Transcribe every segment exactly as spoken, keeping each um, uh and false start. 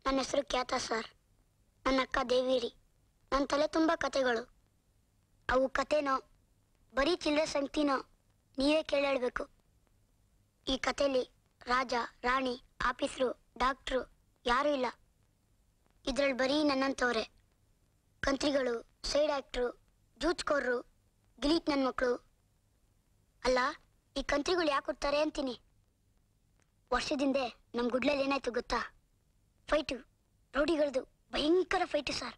ನನ್ನ ಹೆಸರು ಖ್ಯಾತ ಸರ್. ನನ್ನ ಅಕ್ಕ ದೇವಿರಿ. ನನ್ನ ತಲೆ ತುಂಬ ಕತೆಗಳು. ಅವು ಕತೆನೋ ಬರೀ ಚಿಲ್ಲರೆ ಸಂಗತಿನೋ ನೀವೇ ಕೇಳಿ ಹೇಳ್ಬೇಕು. ಈ ಕತೆಯಲ್ಲಿ ರಾಜ, ರಾಣಿ, ಆಫೀಸರು, ಡಾಕ್ಟ್ರು ಯಾರೂ ಇಲ್ಲ. ಇದ್ರಲ್ಲಿ ಬರೀ ನನ್ನಂತವ್ರೆ. ಕಂತ್ರಿಗಳು, ಸೈಡ್ ಆಕ್ಟ್ರು, ಜೂಚ್ಕೋರ್ರು, ಗಿಲೀಟ್ ನನ್ನ ಮಕ್ಕಳು. ಅಲ್ಲ, ಈ ಕಂತ್ರಿಗಳು ಯಾಕೆ ಕೊಡ್ತಾರೆ ಅಂತೀನಿ. ವರ್ಷದಿಂದೆ ನಮ್ಮ ಗುಡ್ಲಲ್ಲಿ ಏನಾಯ್ತು ಗೊತ್ತಾ? ಫೈಟು, ರೌಡಿಗಳದು ಭಯಂಕರ ಫೈಟು ಸರ್.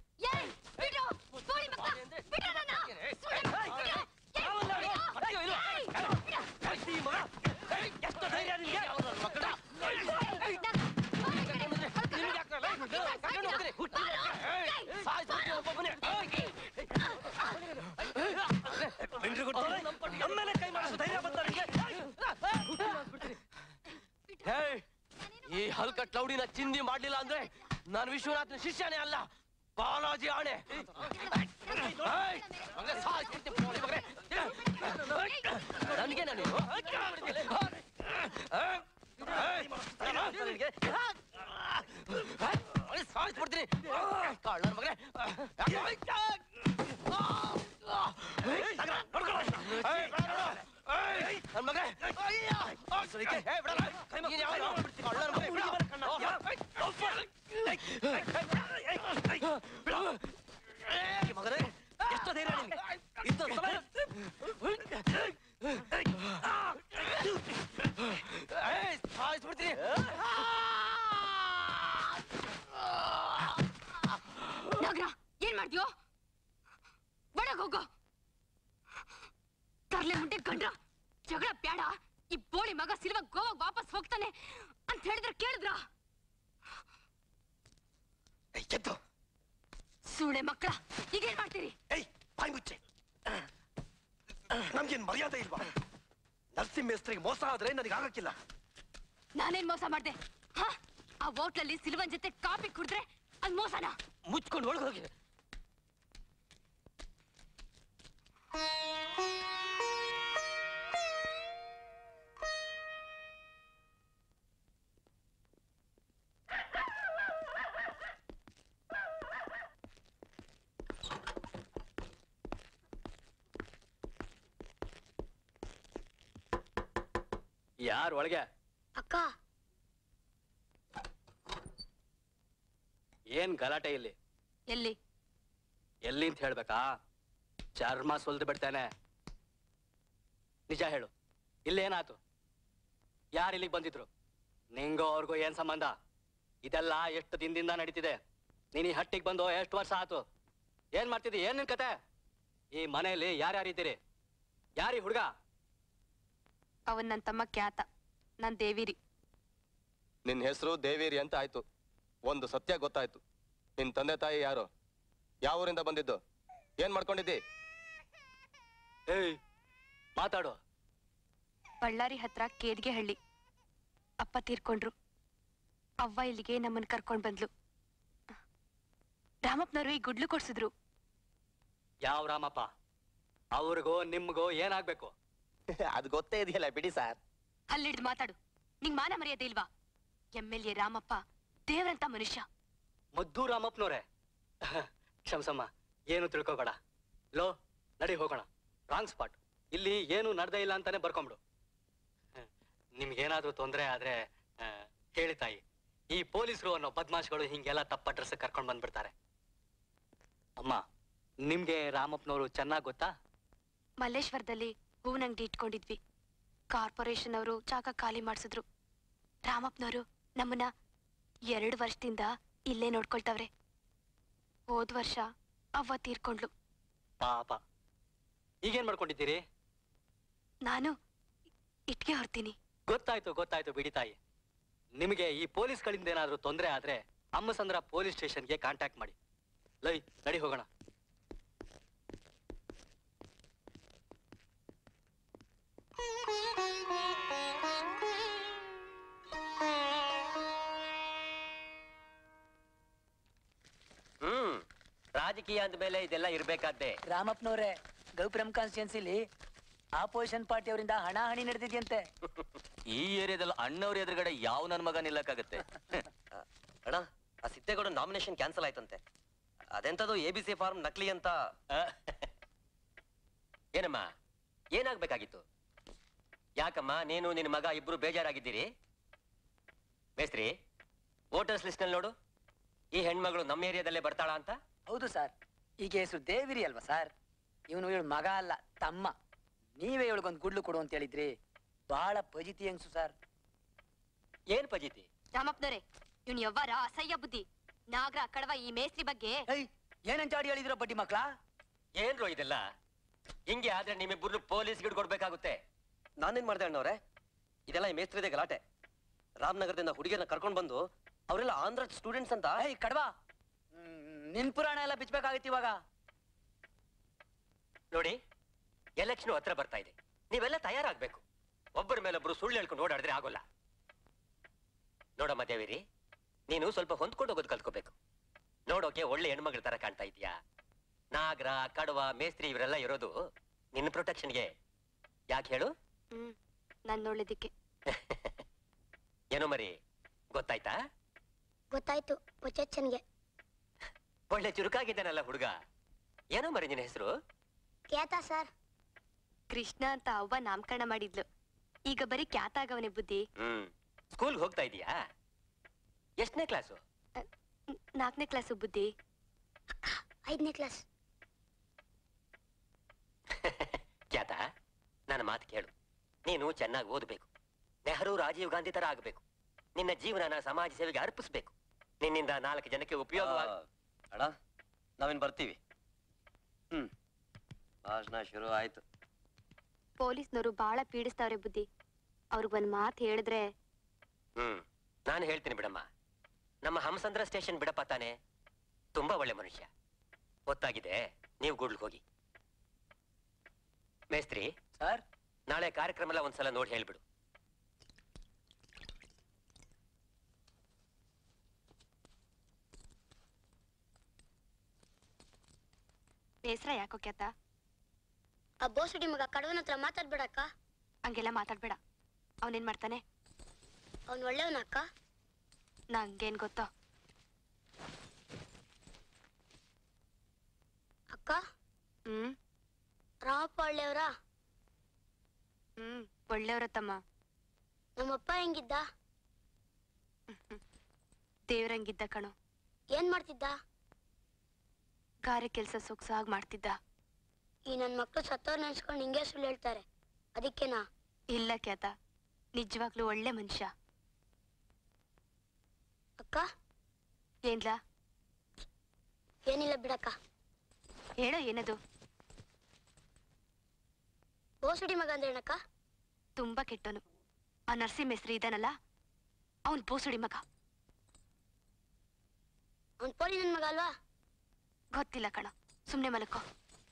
ಈ ಹಲ್ಕ ಕ್ಲೌಡಿನ ಚಿಂದಿ ಮಾಡ್ಲಿಲ್ಲ ಅಂದ್ರೆ ನಾನು ವಿಶ್ವನಾಥನ ಶಿಷ್ಯನೇ ಅಲ್ಲ, ಬಾಲಾಜಿ ಆಣೆ. ನನಗೆ ನಾನು ಸಾಯಿಸ್ಬಿಡ್ತೀನಿ ಕಳ್ಳನ ಮಗನೇ. ನನ್ನ ಮಗನೇ ಮಗನೇ ಎಷ್ಟು ಧೈರ್ಯ ನಿನ್ಗೆ? ಇಷ್ಟು ಸಾಯಿಸ್ಬಿಡ್ತೀನಿ. ನಾಗರ ಏನ್ ಮಾಡ್ತೀಯೋ? ಒಳಗ್ ಹೋಗೋ. ತರ್ಲೆ ಮುಂದೆ ಗಂಡ್ರ ಜಗಳ ಬ್ಯಾಡ. ಈ ಬೋಳಿ ಮಗ ಸಿಲ್ವ ಗೋವಾಗ ವಾಪಸ್ ಹೋಗ್ತಾನೆ ಅಂತ ಹೇಳಿದ್ರೆ ಕೇಳಿದ್ರ? ಸೂಳೆ ಮಕ್ಕಳ ಈಗೇನ್ ಮಾಡ್ತೀರಿ? ಏಯ್ ಬಾಯ್ ಮುಚ್ಚೆ. ನಮ್ಗೇನ್ ಮರ್ಯಾದೆ ಇಲ್ವಾ? ನರಸಿಂಹೇಸ್ತ್ರಿಗೆ ಮೋಸ ಆದ್ರೆ ನನಗೆ ಆಗಕ್ಕಿಲ್ಲ. ನಾನೇನ್ ಮೋಸ ಮಾಡ್ದೆ? ಹ, ಆ ಹೋಟ್ಲಲ್ಲಿ ಸಿಲ್ವನ್ ಜೊತೆ ಕಾಫಿ ಕುಡಿದ್ರೆ ಅದ್ ಮೋಸನಾ? ಮುಚ್ಕೊಂಡು ಒಳಗೆ ಹೋಗಿ. ಯಾರು ಒಳಗೆ? ಅಕ್ಕ. ಏನ್ ಗಲಾಟೆ ಇಲ್ಲಿ? ಎಲ್ಲಿ ಎಲ್ಲಿ ಅಂತ ಹೇಳ್ಬೇಕಾ? ಚರ್ಮ ಸುಲ್ದು ಬಿಡ್ತೇನೆ. ನಿಜ ಹೇಳು, ಇಲ್ಲೇನಾತು? ಯಾರು ಇಲ್ಲಿಗೆ ಬಂದಿದ್ರು? ನಿಂಗೋ ಅವ್ರಿಗೂ ಏನ್ ಸಂಬಂಧ? ಇದೆಲ್ಲ ಎಷ್ಟು ದಿನದಿಂದ ನಡೀತಿದೆ. ನೀನ್ ಈ ಹಟ್ಟಿಗೆ ಬಂದು ಎಷ್ಟು ವರ್ಷ ಆತು? ಏನ್ ಮಾಡ್ತಿದ್ದಿ? ಏನ್ ನಿನ್ ಕತೆ? ಈ ಮನೆಯಲ್ಲಿ ಯಾರ್ಯಾರಿದ್ದೀರಿ? ಯಾರಿ ಹುಡುಗ? ಅವನ್ ನನ್ ತಮ್ಮ ಖ್ಯಾತ, ನನ್ ದೇವಿರಿ. ನಿನ್ ಹೆಸರು ದೇವಿರಿ ಅಂತ ಆಯ್ತು. ಒಂದು ಸತ್ಯ ಗೊತ್ತಾಯ್ತು. ನಿನ್ ತಂದೆ ತಾಯಿ ಯಾರು? ಯಾವ ಊರಿಂದ ಬಂದಿದ್ದು? ಏನ್ ಮಾಡ್ಕೊಂಡಿದ್ದಿ? ಏಯ್ ಮಾತಾಡು. ಬಳ್ಳಾರಿ ಹತ್ರ ಕೇದ್ಗೆ ಹಳ್ಳಿ. ಅಪ್ಪ ತೀರ್ಕೊಂಡ್ರು. ಅವ್ವ ಇಲ್ಲಿಗೆ ನಮ್ಮನ್ ಕರ್ಕೊಂಡ್ ಬಂದ್ಲು. ರಾಮಪ್ಪನವರು ಈ ಗುಡ್ಲು ಕೊಡ್ಸಿದ್ರು. ಯಾವ ರಾಮಪ್ಪ? ಅವ್ರಿಗೋ ನಿಮ್ಗೋ ಏನಾಗ್ಬೇಕು? ಅದು ಗೊತ್ತೇ ಇದೆಯಲ್ಲ ಬಿಡಿ ಸಾರ್. ಅಲ್ಲಿಡ್ದು ಮಾತಾಡು. ನಿಂಗ್ ಮಾನ ಮರ್ಯಾದೆ ಇಲ್ವಾ? ಎಂ ಎಲ್ ಎ ರಾಮಪ್ಪ ದೇವ್ರಂತ ಮನುಷ್ಯ. ಮುದ್ದು ರಾಮಪ್ಪನವ್ರೆ, ಕ್ಷಮಸಮ್ಮ, ಏನು ತಿಳ್ಕೊಬೇಡ. ಲೋ ನಡಿ ಹೋಗೋಣ. Wrong spot. ಇಲ್ಲಿ ಏನು ನಡ್ದೇ ಇಲ್ಲ ಅಂತಾನೆ ಬರ್ಕೊಂಬಿಡು. ನಿಮ್ಗೇನಾದ್ರೂ ತೊಂದರೆ ಆದ್ರೆ ಹೇಳಿ ತಾಯಿ. ಈ ಪೊಲೀಸರು ಅನ್ನೋ ಬದ್ಮಾಶ್ಗಳು ಹಿಂಗೆಲ್ಲ ತಪ್ಪ ಅಡ್ರೆಸ್ ಕರ್ಕೊಂಡ್ ಬಂದ್ಬಿಡ್ತಾರೆ. ಅಮ್ಮ, ನಿಮ್ಗೆ ರಾಮಪ್ಪನವರು ಚೆನ್ನಾಗ್ ಗೊತ್ತಾ? ಮಲ್ಲೇಶ್ವರದಲ್ಲಿ ಹೂವಿನಂಗಡಿ ಇಟ್ಕೊಂಡಿದ್ವಿ. ಕಾರ್ಪೊರೇಷನ್ ಅವರು ಜಾಗ ಖಾಲಿ ಮಾಡಿಸಿದ್ರು. ರಾಮಪ್ಪನವರು ನಮ್ಮನ್ನ ಎರಡು ವರ್ಷದಿಂದ ಇಲ್ಲೇ ನೋಡ್ಕೊಳ್ತವ್ರೆ. ಹೋದ್ ವರ್ಷ ಅವ್ವ ತೀರ್ಕೊಂಡ್ಲು. ಪಾಪ. ಈಗೇನ್ ಮಾಡ್ಕೊಂಡಿದ್ದೀರಿ? ನಾನು ಇಟ್ಗೆ ಹೊರ್ತೀನಿ. ಗೊತ್ತಾಯ್ತು ಗೊತ್ತಾಯ್ತು ಬಿಡಿ ತಾಯಿ. ನಿಮಗೆ ಈ ಪೊಲೀಸ್ಗಳಿಂದ ಏನಾದ್ರೂ ತೊಂದರೆ ಆದ್ರೆ ಅಮ್ಮಸಂದ್ರ ಪೊಲೀಸ್ ಸ್ಟೇಷನ್ಗೆ ಕಾಂಟ್ಯಾಕ್ಟ್ ಮಾಡಿ. ಲೈ ನಡಿ ಹೋಗೋಣ. ಹ್ಮ್ ರಾಜಕೀಯ ಅಂದ್ಮೇಲೆ ಇದೆಲ್ಲ ಇರ್ಬೇಕಾದ್ದೆ. ರಾಮಪ್ಪನವ್ರೆ, ಗೌಪ್ರಮ್ ಕಾನ್ಸ್ಟಿಟ್ಯೂನ್ಸಿಲಿ ಆಪೋಸಿಷನ್ ಪಾರ್ಟಿ ಅವರಿಂದ ಹಣಾಹಣಿ ನಡೆದಿದ್ಯಂತೆ. ಈ ಏರಿಯಾದಲ್ಲಿ ಅಣ್ಣವ್ರ ಎದುರುಗಡೆ ಯಾವ ನನ್ ಮಗ ನಿಲ್ಲಕ್ಕಾಗತ್ತೆ? ಅಣ್ಣ ಆ ಸಿದ್ದೇಗೌಡ ನಾಮಿನೇಷನ್ ಕ್ಯಾನ್ಸಲ್ ಆಯ್ತಂತೆ. ಅದೆಂತದು ಎ ಬಿ ಸಿ ಫಾರ್ಮ್ ನಕಲಿ ಅಂತ. ಏನಮ್ಮ ಏನಾಗ್ಬೇಕಾಗಿತ್ತು? ಯಾಕಮ್ಮ ನೀನು ನಿನ್ನ ಮಗ ಇಬ್ರು ಬೇಜಾರಾಗಿದ್ದೀರಿ? ಮೇಸ್ತ್ರಿ, ವೋಟರ್ಸ್ ಲಿಸ್ಟ್ ನಲ್ಲಿ ನೋಡು, ಈ ಹೆಣ್ಮಗಳು ನಮ್ಮ ಏರಿಯಾದಲ್ಲೇ ಬರ್ತಾಳ ಅಂತ. ಹೌದು ಸರ್, ಈಗ ಹೆಸರು ದೇವಿರಿ ಅಲ್ವಾ ಸರ್? ಇವನು ಇವಳು ಮಗ ಅಲ್ಲ, ತಮ್ಮ. ನೀವೇ ಇವಳಿಗೊಂದು ಗುಡ್ಲು ಕೊಡು ಅಂತ ಹೇಳಿದ್ರಿ. ಬಹಳ ಪಜಿತಿ ಹೆಂಗ್ಸು ಸರ್. ಏನ್ ಪಜಿತಿ? ರಾಮಪ್ಪನವರೇ, ಇವ್ನು ಯವ್ವಾರ ಅಸಹ್ಯ ಬುದ್ಧಿ. ನಾಗರ ಕಡವ ಈ ಮೇಸ್ತ್ರಿ ಬಗ್ಗೆ ಏನಂತ ಹೇಳಿದಿರೋ ಬಡ್ಡಿ ಮಕ್ಳ? ಏನ್ರೋ ಇದೆಲ್ಲ? ಹಿಂಗೆ ಆದ್ರೆ ನಿಮ್ಮಿಬ್ಬರು ಪೊಲೀಸ್ ಗಿಡ್ ಕೊಡ್ಬೇಕಾಗುತ್ತೆ. ನಾನೇನ್ ಮಾಡ್ದೆ ಅಣ್ಣವ್ರೆ? ಇದೆಲ್ಲ ಈ ಮೇಸ್ತ್ರಿದೆ ಗಲಾಟೆ. ರಾಮನಗರದಿಂದ ಹುಡುಗಿಯರನ್ನ ಕರ್ಕೊಂಡ್ ಬಂದು ಅವರೆಲ್ಲ ಆಂಧ್ರ ಸ್ಟೂಡೆಂಟ್ಸ್ ಅಂತ. ಏಯ್ ಕಡವಾ, ನಿನ್ ಪುರಾಣ ಎಲ್ಲ ಬಿಚ್ಚಬೇಕಾಗಿತ್ತು ಇವಾಗ. ನೋಡಿ, ಎಲೆಕ್ಷನ್ ಹತ್ರ ಬರ್ತಾ ಇದೆ, ನೀವೆಲ್ಲ ತಯಾರಾಗ್ಬೇಕು. ಒಬ್ಬರ ಮೇಲೊಬ್ರು ಸುಳ್ಳು ಹೇಳ್ಕೊಂಡು ಓಡಾಡಿದ್ರೆ ಆಗೋಲ್ಲ. ನೋಡಮ್ಮ ದೇವಿರಿ, ನೀನು ಸ್ವಲ್ಪ ಹೊಂದ್ಕೊಂಡು ಹೋಗೋದು ಕಲ್ತ್ಕೋಬೇಕು. ನೋಡೋಕೆ ಒಳ್ಳೆ ಹೆಣ್ಮಗಳ ತರ ಕಾಣ್ತಾ ಇದೀಯಾ. ನಾಗರ, ಕಡವ, ಮೇಸ್ತ್ರಿ ಇವರೆಲ್ಲ ಇರೋದು ನಿನ್ನ ಪ್ರೊಟೆಕ್ಷನ್ಗೆ. ಯಾಕೆ ಹೇಳು? ಹ್ಮ್ ನಾನ್ ನೋಡಿದ್ದಕ್ಕೆ. ಏನೋ ಮರಿ, ಗೊತ್ತಾಯ್ತಾ? ಗೊತ್ತಾಯ್ತು, ಪೊಚ್ಚೆಚ್ಚನ್ಗೆ. ಒಳ್ಳೆ ಚುರುಕಾಗಿದ್ದಾನಲ್ಲ ಹುಡುಗ. ಏನೋ ಮರಿ ನಿನ್ನ ಹೆಸರು? ಕ್ಯಾತಾ ಸರ್. ಕೃಷ್ಣ ಅಂತ ಅವ್ವ ನಾಮಕರಣ ಮಾಡಿದ್ಲು. ಈಗ ಬರೀ ಕ್ಯಾತಾಗವನೇ ಬುದ್ಧಿ. ಹ್ಮ್ ಸ್ಕೂಲ್ ಹೋಗ್ತಾ ಇದೀಯಾ? ಎಷ್ಟನೇ ಕ್ಲಾಸು? ನಾಲ್ಕನೇ ಕ್ಲಾಸು ಬುದ್ಧಿ. ಐದನೇ ಕ್ಲಾಸ್. ಕ್ಯಾತ, ನನ್ನ ಮಾತು ಕೇಳು. ನೀನು ಚೆನ್ನಾಗಿ ಓದಬೇಕು. ನೆಹರು, ರಾಜೀವ್ ಗಾಂಧಿ ತರ ಆಗಬೇಕು. ನಿನ್ನ ಜೀವನನ ಸಮಾಜ ಸೇವೆಗೆ ಅರ್ಪಿಸ್ಬೇಕು. ನಿನ್ನಿಂದ ನಾಲ್ಕು ಜನಕ್ಕೆ ಉಪಯೋಗ. ಅಣ್ಣ, ನಾವೇನ್ ಬರ್ತೀವಿ. ಹ್ಮ್ ಭಾಷಣ ಶುರು ಆಯ್ತು. ಪೊಲೀಸ್ನವರು ಬಹಳ ಪೀಡಿಸ್ತಾವ್ರೆ ಬುದ್ಧಿ. ಅವ್ರಿಗೆ ಒಂದ್ ಮಾತು ಹೇಳಿದ್ರೆ. ಹ್ಮ್ ನಾನು ಹೇಳ್ತೀನಿ ಬಿಡಮ್ಮ. ನಮ್ಮ ಹಂಸಂದ್ರ ಸ್ಟೇಷನ್ ಬಿಡಪ್ಪ ತಾನೆ. ತುಂಬಾ ಒಳ್ಳೆ ಮನುಷ್ಯ. ಗೊತ್ತಾಗಿದೆ, ನೀವು ಗುಡ್ಲ್ ಹೋಗಿ. ಮೇಸ್ತ್ರಿ ಸರ್, ನಾಳೆ ಕಾರ್ಯಕ್ರಮ ಎಲ್ಲ ಒಂದ್ಸಲ ನೋಡಿ ಹೇಳ್ಬಿಡು. ಬೇಸರ ಯಾಕೋ ಕ್ಯಾತ? ಆ ಬೋಸಡಿ ಮಗ ಕಡವನ ಹತ್ರ ಮಾತಾಡ್ಬೇಡಕ್ಕ. ಹಂಗೆಲ್ಲ ಮಾತಾಡ್ಬೇಡ. ಅವನೇನ್ ಮಾಡ್ತಾನೆ? ಅವ್ನು ಒಳ್ಳೆಯವನಕ್ಕ. ನಂಗೇನ್ ಗೊತ್ತೋ. ಅಕ್ಕ, ಹ್ಮ್ ರಾಮಪ್ಪ ಒಳ್ಳೆಯವರಾ? ಹ್ಮ್ ಒಳ್ಳೆಯವ್ರ ತಮ್ಮ. ನಮ್ಮಪ್ಪ ಹೆಂಗಿದ್ದ? ದೇವ್ರಂಗಿದ್ದ ಕಣೋ. ಏನ್ ಮಾಡ್ತಿದ್ದ? ಗಾರೆ ಕೆಲ್ಸ ಸೊಗ್ಸಾಗ್ ಮಾಡ್ತಿದ್ದ. ಈ ನನ್ ಮಕ್ಳು ಸತ್ತವ್ರು ನೆನ್ಸ್ಕೊಂಡು ಹಿಂಗೆ ಸುಳ್ಳು ಹೇಳ್ತಾರೆ, ಅದಕ್ಕೆನಾ? ಇಲ್ಲ ಕ್ಯಾತ, ನಿಜವಾಗ್ಲೂ ಒಳ್ಳೆ ಮನುಷ್ಯ. ಅಕ್ಕ, ಏನ್ಲಾ? ಏನಿಲ್ಲ ಬಿಡಕ್ಕ. ಹೇಳೋ ಏನದು? ಬೋಸಡಿ ಮಗ ಅಂದ್ರೆ ಏನಕ್ಕ? ತುಂಬಾ ಕೆಟ್ಟವನು. ಆ ನರ್ಸಿಂಹ ಹೆಸ್ರಿ ಇದಾನಲ್ಲ, ಅವನ್ ಬೋಸುಡಿ ಮಗ. ಅವ್ನ್ ಪೋಲಿ ನನ್ ಮಗ ಅಲ್ವಾ? ಗೊತ್ತಿಲ್ಲ ಕಣ, ಸುಮ್ನೆ ಮಲಕೋ.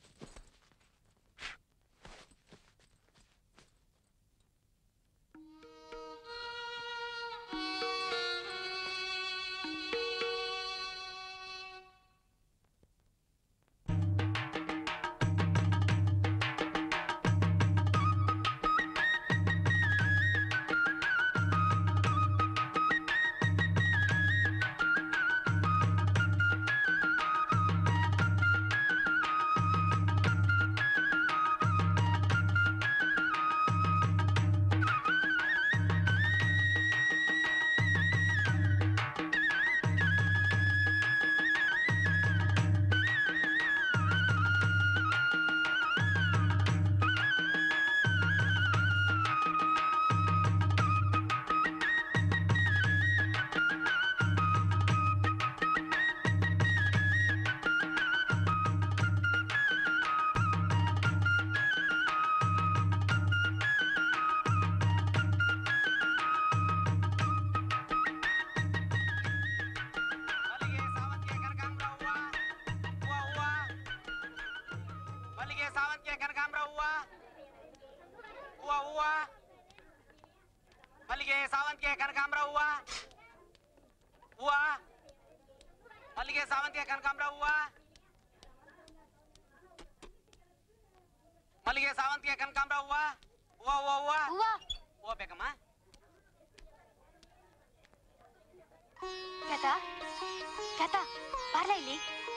ಮಲ್ಲಿಗೆ ಸಾವಂತಿಗೆ ಕನಕಾಂಬ್ರ ಹೂವ ಹೂವ ಮಲ್ಲಿಗೆ ಸಾವಂತಿಗೆ ಕನಕಾಂಬ್ರ ಹೂವ ಮಲ್ಲಿಗೆ ಸಾವಂತಿಗೆ ಕನಕಾಂಬ್ರ ಹೂವ ಹೂವ ಹೂವ ಹೂವ ಹೂವ ಬೇಕಮ್ಮ. ಕ್ಯಾತಾ ಕ್ಯಾತಾ ಬಾರ್ಲ ಇಲ್ಲಿ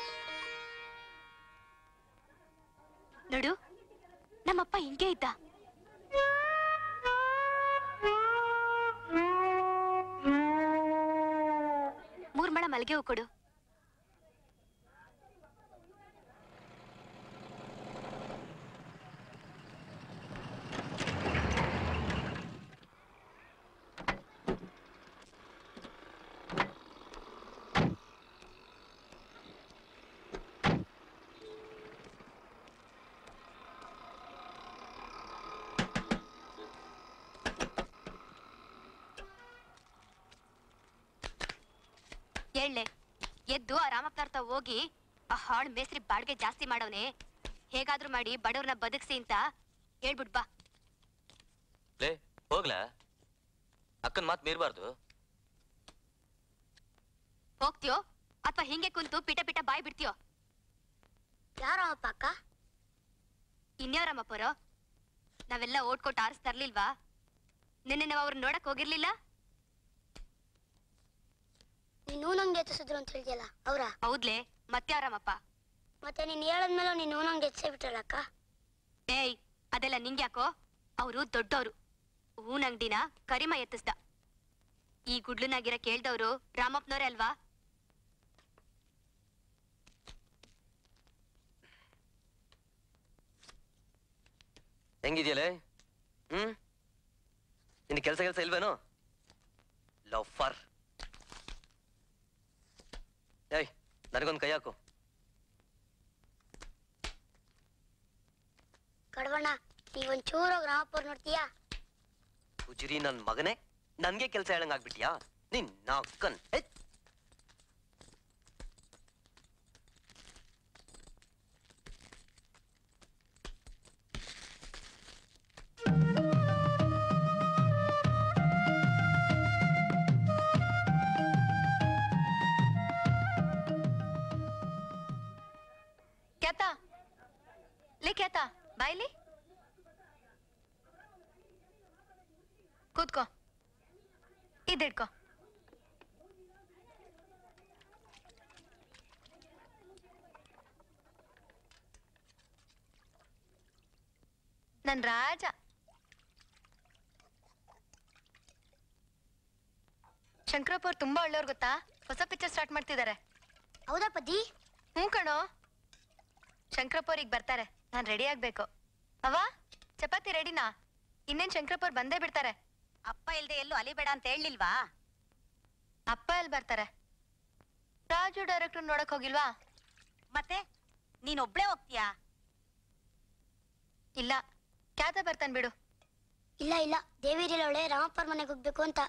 ನೋಡು ನಮ್ಮಪ್ಪ ಹಿಂಗೆ ಇದ್ದ. ಮೂರ್ ಮಳ ಮಲ್ಗೆ ಹೂ ಕೊಡು. ಹೇಳೆ ಎದ್ದು ಆ ರಾಮಪ್ಪನರ್ತ ಹೋಗಿ ಆ ಹಾಳು ಮೇಸ್ರಿ ಬಾಡ್ಗೆ ಜಾಸ್ತಿ ಮಾಡವನೆ, ಹೇಗಾದ್ರೂ ಮಾಡಿ ಬಡವ್ರನ್ನ ಬದುಕ್ಸಿ ಅಂತ ಹೇಳ್ಬಿಡ್ ಬಾ. ಲೇ ಹೋಗ್ಲಾ, ಅಕ್ಕನ್ ಮಾತ್ ಮೀರ್ಬಾರ್ದು. ಹೋಗ್ತೀಯೋ ಅಥವಾ ಹಿಂಗೆ ಕುಂತು ಪಿಟ ಪಿಟ ಬಾಯ್ ಬಿಡ್ತೀಯೋ? ಯಾರಪ್ಪ ಅಕ್ಕ? ಇನ್ಯಾರಮ್ಮಪ್ಪರೋ? ನಾವೆಲ್ಲ ಓಟ್ ಕೊಟ್ಟು ಆರಿಸ್ ತರ್ಲಿಲ್ವಾ? ನಿನ್ನೆ ನಾವು ಅವ್ರನ್ನ ನೋಡಕ್ ಹೋಗಿರ್ಲಿಲ್ಲ? ನೀನು ನಂಗೆ ಎತ್ತಿಸಿದ್ರು ಅಂತ ಹೇಳಿದ್ಯಲ್ಲ ಅವ್ರ? ಹೌದ್ಲೆ, ಮತ್ತೆ ಯಾರಮ್ಮಪ್ಪ? ಮತ್ತೆ ನೀನ್ ಹೇಳದ್ಮೇಲೆ ನೀನು ನಂಗೆ ಎಚ್ಚೆ ಬಿಟ್ಟಲ್ಲಕ್ಕ. ಏಯ್ ಅದೆಲ್ಲ ನಿಂಗ್ಯಾಕೋ? ಅವರು ದೊಡ್ಡವರು. ಹೂನ್ ಅಂಗಡಿನ ಕರಿಮ ಎತ್ತಿಸ್ದ. ಈ ಗುಡ್ಲನಾಗಿರ ಕೇಳ್ದವ್ರು ರಾಮಪ್ಪನವ್ರೆ ಅಲ್ವಾ? ಹೆಂಗಿದ್ಯಲೇ? ಹ್ಮ್ ನಿನ್ ಕೆಲ್ಸ ಕೆಲ್ಸ ಇಲ್ವೇನು? ಲಫರ್. ಏಯ್ ನನಗೊಂದು ಕೈ ಹಾಕು. ಕಡ್ವಣ್ಣ ನೀವೊಂಚೂರಾಗ ರಾಮಪ್ಪವ್ರು ನೋಡ್ತೀಯಾ? ಉಜಿರಿ ನನ್ ಮಗನೇ, ನನ್ಗೆ ಕೆಲ್ಸ ಹೇಳಂಗ್ ಆಗ್ಬಿಟ್ಯಾ ನಿನ್ ನಾಕನ್? ಕ್ಯಾತಾ ಲೇ ಕ್ಯಾತಾ ಬಾಯ್ಲಿ ಕೂತ್ಕೋ, ಇದಿಡ್ಕೋ. ನನ್ ರಾಜ. ಶಂಕರಪ್ಪ ಅವ್ರು ತುಂಬಾ ಒಳ್ಳೆಯವ್ರು ಗೊತ್ತಾ? ಹೊಸ ಪಿಕ್ಚರ್ ಸ್ಟಾರ್ಟ್ ಮಾಡ್ತಿದ್ದಾರೆ. ಹೌದಾ ಪದ್ದಿ? ಹ್ಞೂ ಕಣೋ, ಶಂಕರಪ್ಪ ಅವ್ರಿಗೆ ಬರ್ತಾರೆ. ನಾನ್ ರೆಡಿ ಆಗ್ಬೇಕು. ಅವ್ವ ಚಪಾತಿ ರೆಡಿನಾ? ಇನ್ನೇನ್ ಶಂಕರಪ್ಪ ಅವ್ರು ಬಂದೇ ಬಿಡ್ತಾರೆ. ಅಪ್ಪ ಇಲ್ದೆ ಎಲ್ಲೂ ಅಲಿಬೇಡ ಅಂತ ಹೇಳಿಲ್ವಾ? ಅಪ್ಪ ಎಲ್ಲಿ ಬರ್ತಾರೆ? ರಾಜು ಡೈರೆಕ್ಟರ್ ನೋಡಕ್ ಹೋಗಿಲ್ವಾ? ಮತ್ತೆ ನೀನೊಬ್ಳೇ ಹೋಗ್ತೀಯಾ? ಇಲ್ಲ, ಕ್ಯಾತ ಬರ್ತಾನೆ ಬಿಡು. ಇಲ್ಲ ಇಲ್ಲ, ದೇವಿರಿಲವಳೆ ರಾಮಪ್ಪರ ಮನೆಗೆ ಹೋಗ್ಬೇಕು ಅಂತ.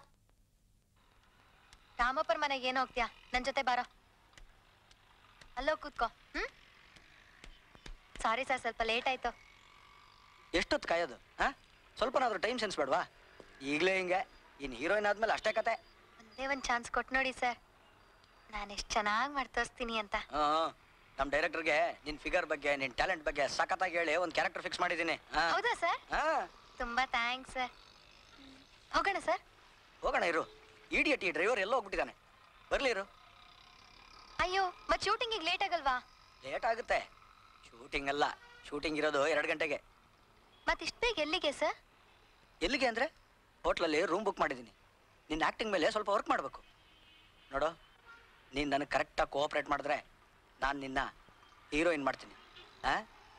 ರಾಮಪ್ಪರ ಮನೆಗೆ ಏನು ಹೋಗ್ತೀಯಾ? ನನ್ ಜೊತೆ ಬಾರೋ. ಅಲ್ಲೋ ಕೂತ್ಕೋ. ಹ್ಮ್ ಸಾರಿ ಸರ್, ಸ್ವಲ್ಪ ಲೇಟ್ ಆಯ್ತು. ಎಷ್ಟೊತ್ತು ಕಾಯೋದು? ಹಾ ಸ್ವಲ್ಪನಾದ್ರೂ ಟೈಮ್ ಸೆನ್ಸ್ ಬೇಡವಾ? ಈಗಲೇ ಹಿಂಗೆ ಇನ್ ಹೀರೋಯಿನ್ ಆದ್ಮೇಲೆ ಅಷ್ಟೇ ಕತೆ. ಒಂದೇ ಒಂದ್ ಚಾನ್ಸ್ ಕೊಟ್ಟು ನೋಡಿ ಸರ್, ನಾನು ಎಷ್ಟು ಚೆನ್ನಾಗಿ ಮಾಡಿ ತೋರಿಸ್ತೀನಿ ಅಂತ. ಹಾ ನಮ್ ಡೈರೆಕ್ಟರ್ಗೆ ನಿನ್ ಫಿಗರ್ ಬಗ್ಗೆ ನಿನ್ ಟ್ಯಾಲೆಂಟ್ ಬಗ್ಗೆ ಸಖತ್ತಾಗಿ ಹೇಳಿ ಒಂದು ಕ್ಯಾರೆಕ್ಟರ್ ಫಿಕ್ಸ್ ಮಾಡಿದ್ದೀನಿ. ಹೌದಾ ಸರ್? ಹಾ ತುಂಬಾ ಥ್ಯಾಂಕ್ಸ್ ಸರ್. ಹೋಗೋಣ ಸರ್. ಹೋಗೋಣ ಇರು. ಇಡಿಯಟ್ ಈ ಡ್ರೈವರ್ ಎಲ್ಲೋ ಹೋಗ್ಬಿಟ್ಟಿದ್ದಾನೆ. ಬರ್ಲಿ ಇರು. ಅಯ್ಯೋ ಮತ್ ಶೂಟಿಂಗಿಗೆ ಲೇಟ್ ಆಗಲ್ವಾ? ಲೇಟ್ ಆಗುತ್ತೆ. ಶೂಟಿಂಗ್ ಅಲ್ಲ, ಶೂಟಿಂಗ್ ಇರೋದು ಎರಡು ಗಂಟೆಗೆ. ಮತ್ ಇಷ್ಟ ಬೇಗ ಎಲ್ಲಿಗೆ ಸರ್? ಎಲ್ಲಿಗೆ ಅಂದ್ರೆ ಹೋಟ್ಲಲ್ಲಿ ರೂಮ್ ಬುಕ್ ಮಾಡಿದ್ದೀನಿ. ನಿನ್ನ ಆ್ಯಕ್ಟಿಂಗ್ ಮೇಲೆ ಸ್ವಲ್ಪ ವರ್ಕ್ ಮಾಡಬೇಕು. ನೋಡು, ನೀನು ನನಗೆ ಕರೆಕ್ಟಾಗಿ ಕೋಆಪ್ರೇಟ್ ಮಾಡಿದ್ರೆ ನಾನು ನಿನ್ನ ಹೀರೋಯಿನ್ ಮಾಡ್ತೀನಿ. ಆ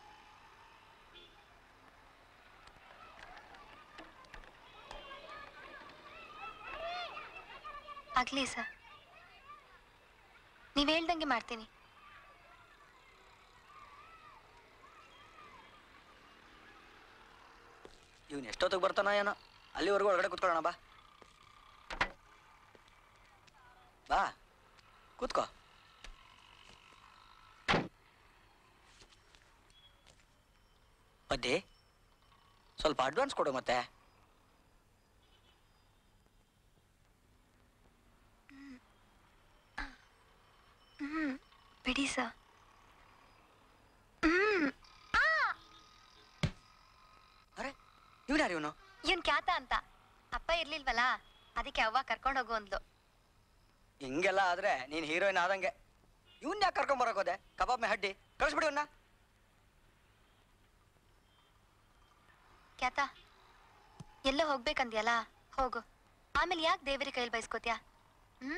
ಆಗ್ಲಿ ಸರ್, ನೀವ್ ಹೇಳ್ದಂಗೆ ಮಾಡ್ತೀನಿ. ಇವನು ಎಷ್ಟೊತ್ತಿಗೆ ಬರ್ತಾನ ಏನೋ. ಅಲ್ಲಿವರೆಗೂ ಒಳಗಡೆ ಕೂತ್ಕೊಳ್ಳೋಣ. ಬಾ ಬಾ ಕೂತ್ಕೋ. ಅದೇ ಸ್ವಲ್ಪ ಅಡ್ವಾನ್ಸ್ ಕೊಡು ಮತ್ತೆ. ಹ್ಮ್ ಬಿಡಿ ಸರ್. ಅರೆ ಇವನು ಯಾರು? ಇವನು ಇವನ್ ಕ್ಯಾತ ಅಂತ. ಅಪ್ಪ ಇರ್ಲಿಲ್ವಲ್ಲ, ಅದಕ್ಕೆ ಅವ್ವ ಕರ್ಕೊಂಡು ಹೋಗು ಅಂದ್ಲು. ಹಿಂಗೆಲ್ಲ ಆದ್ರೆ ನೀನ್ ಹೀರೋಯಿನ್ ಆದಂಗೆ. ಇವನ್ ಯಾಕೆ ಕರ್ಕೊಂಡ್ ಬರಕೋದೆ? ಕಬಾಬ್ ಮೇ ಹಡ್ಡಿ ಕಳಿಸ್ಬಿಡಿ ಅವನ್ನ. ಕ್ಯಾತ ಎಲ್ಲೋ ಹೋಗ್ಬೇಕಂದ್ಯಲ್ಲ, ಹೋಗು. ಆಮೇಲೆ ಯಾಕೆ ದೇವರಿ ಕೈಯಲ್ಲಿ ಬಯಸ್ಕೋತ್ಯಾ? ಹ್ಮ್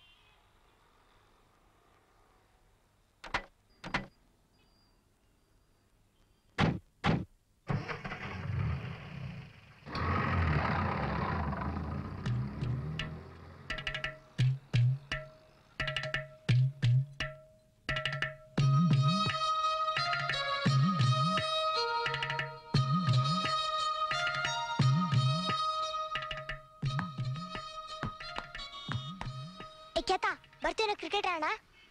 ಕೇತಾ ಬರ್ತೀನ ಕ್ರಿಕೆಟ್ ಆಡೋಣ?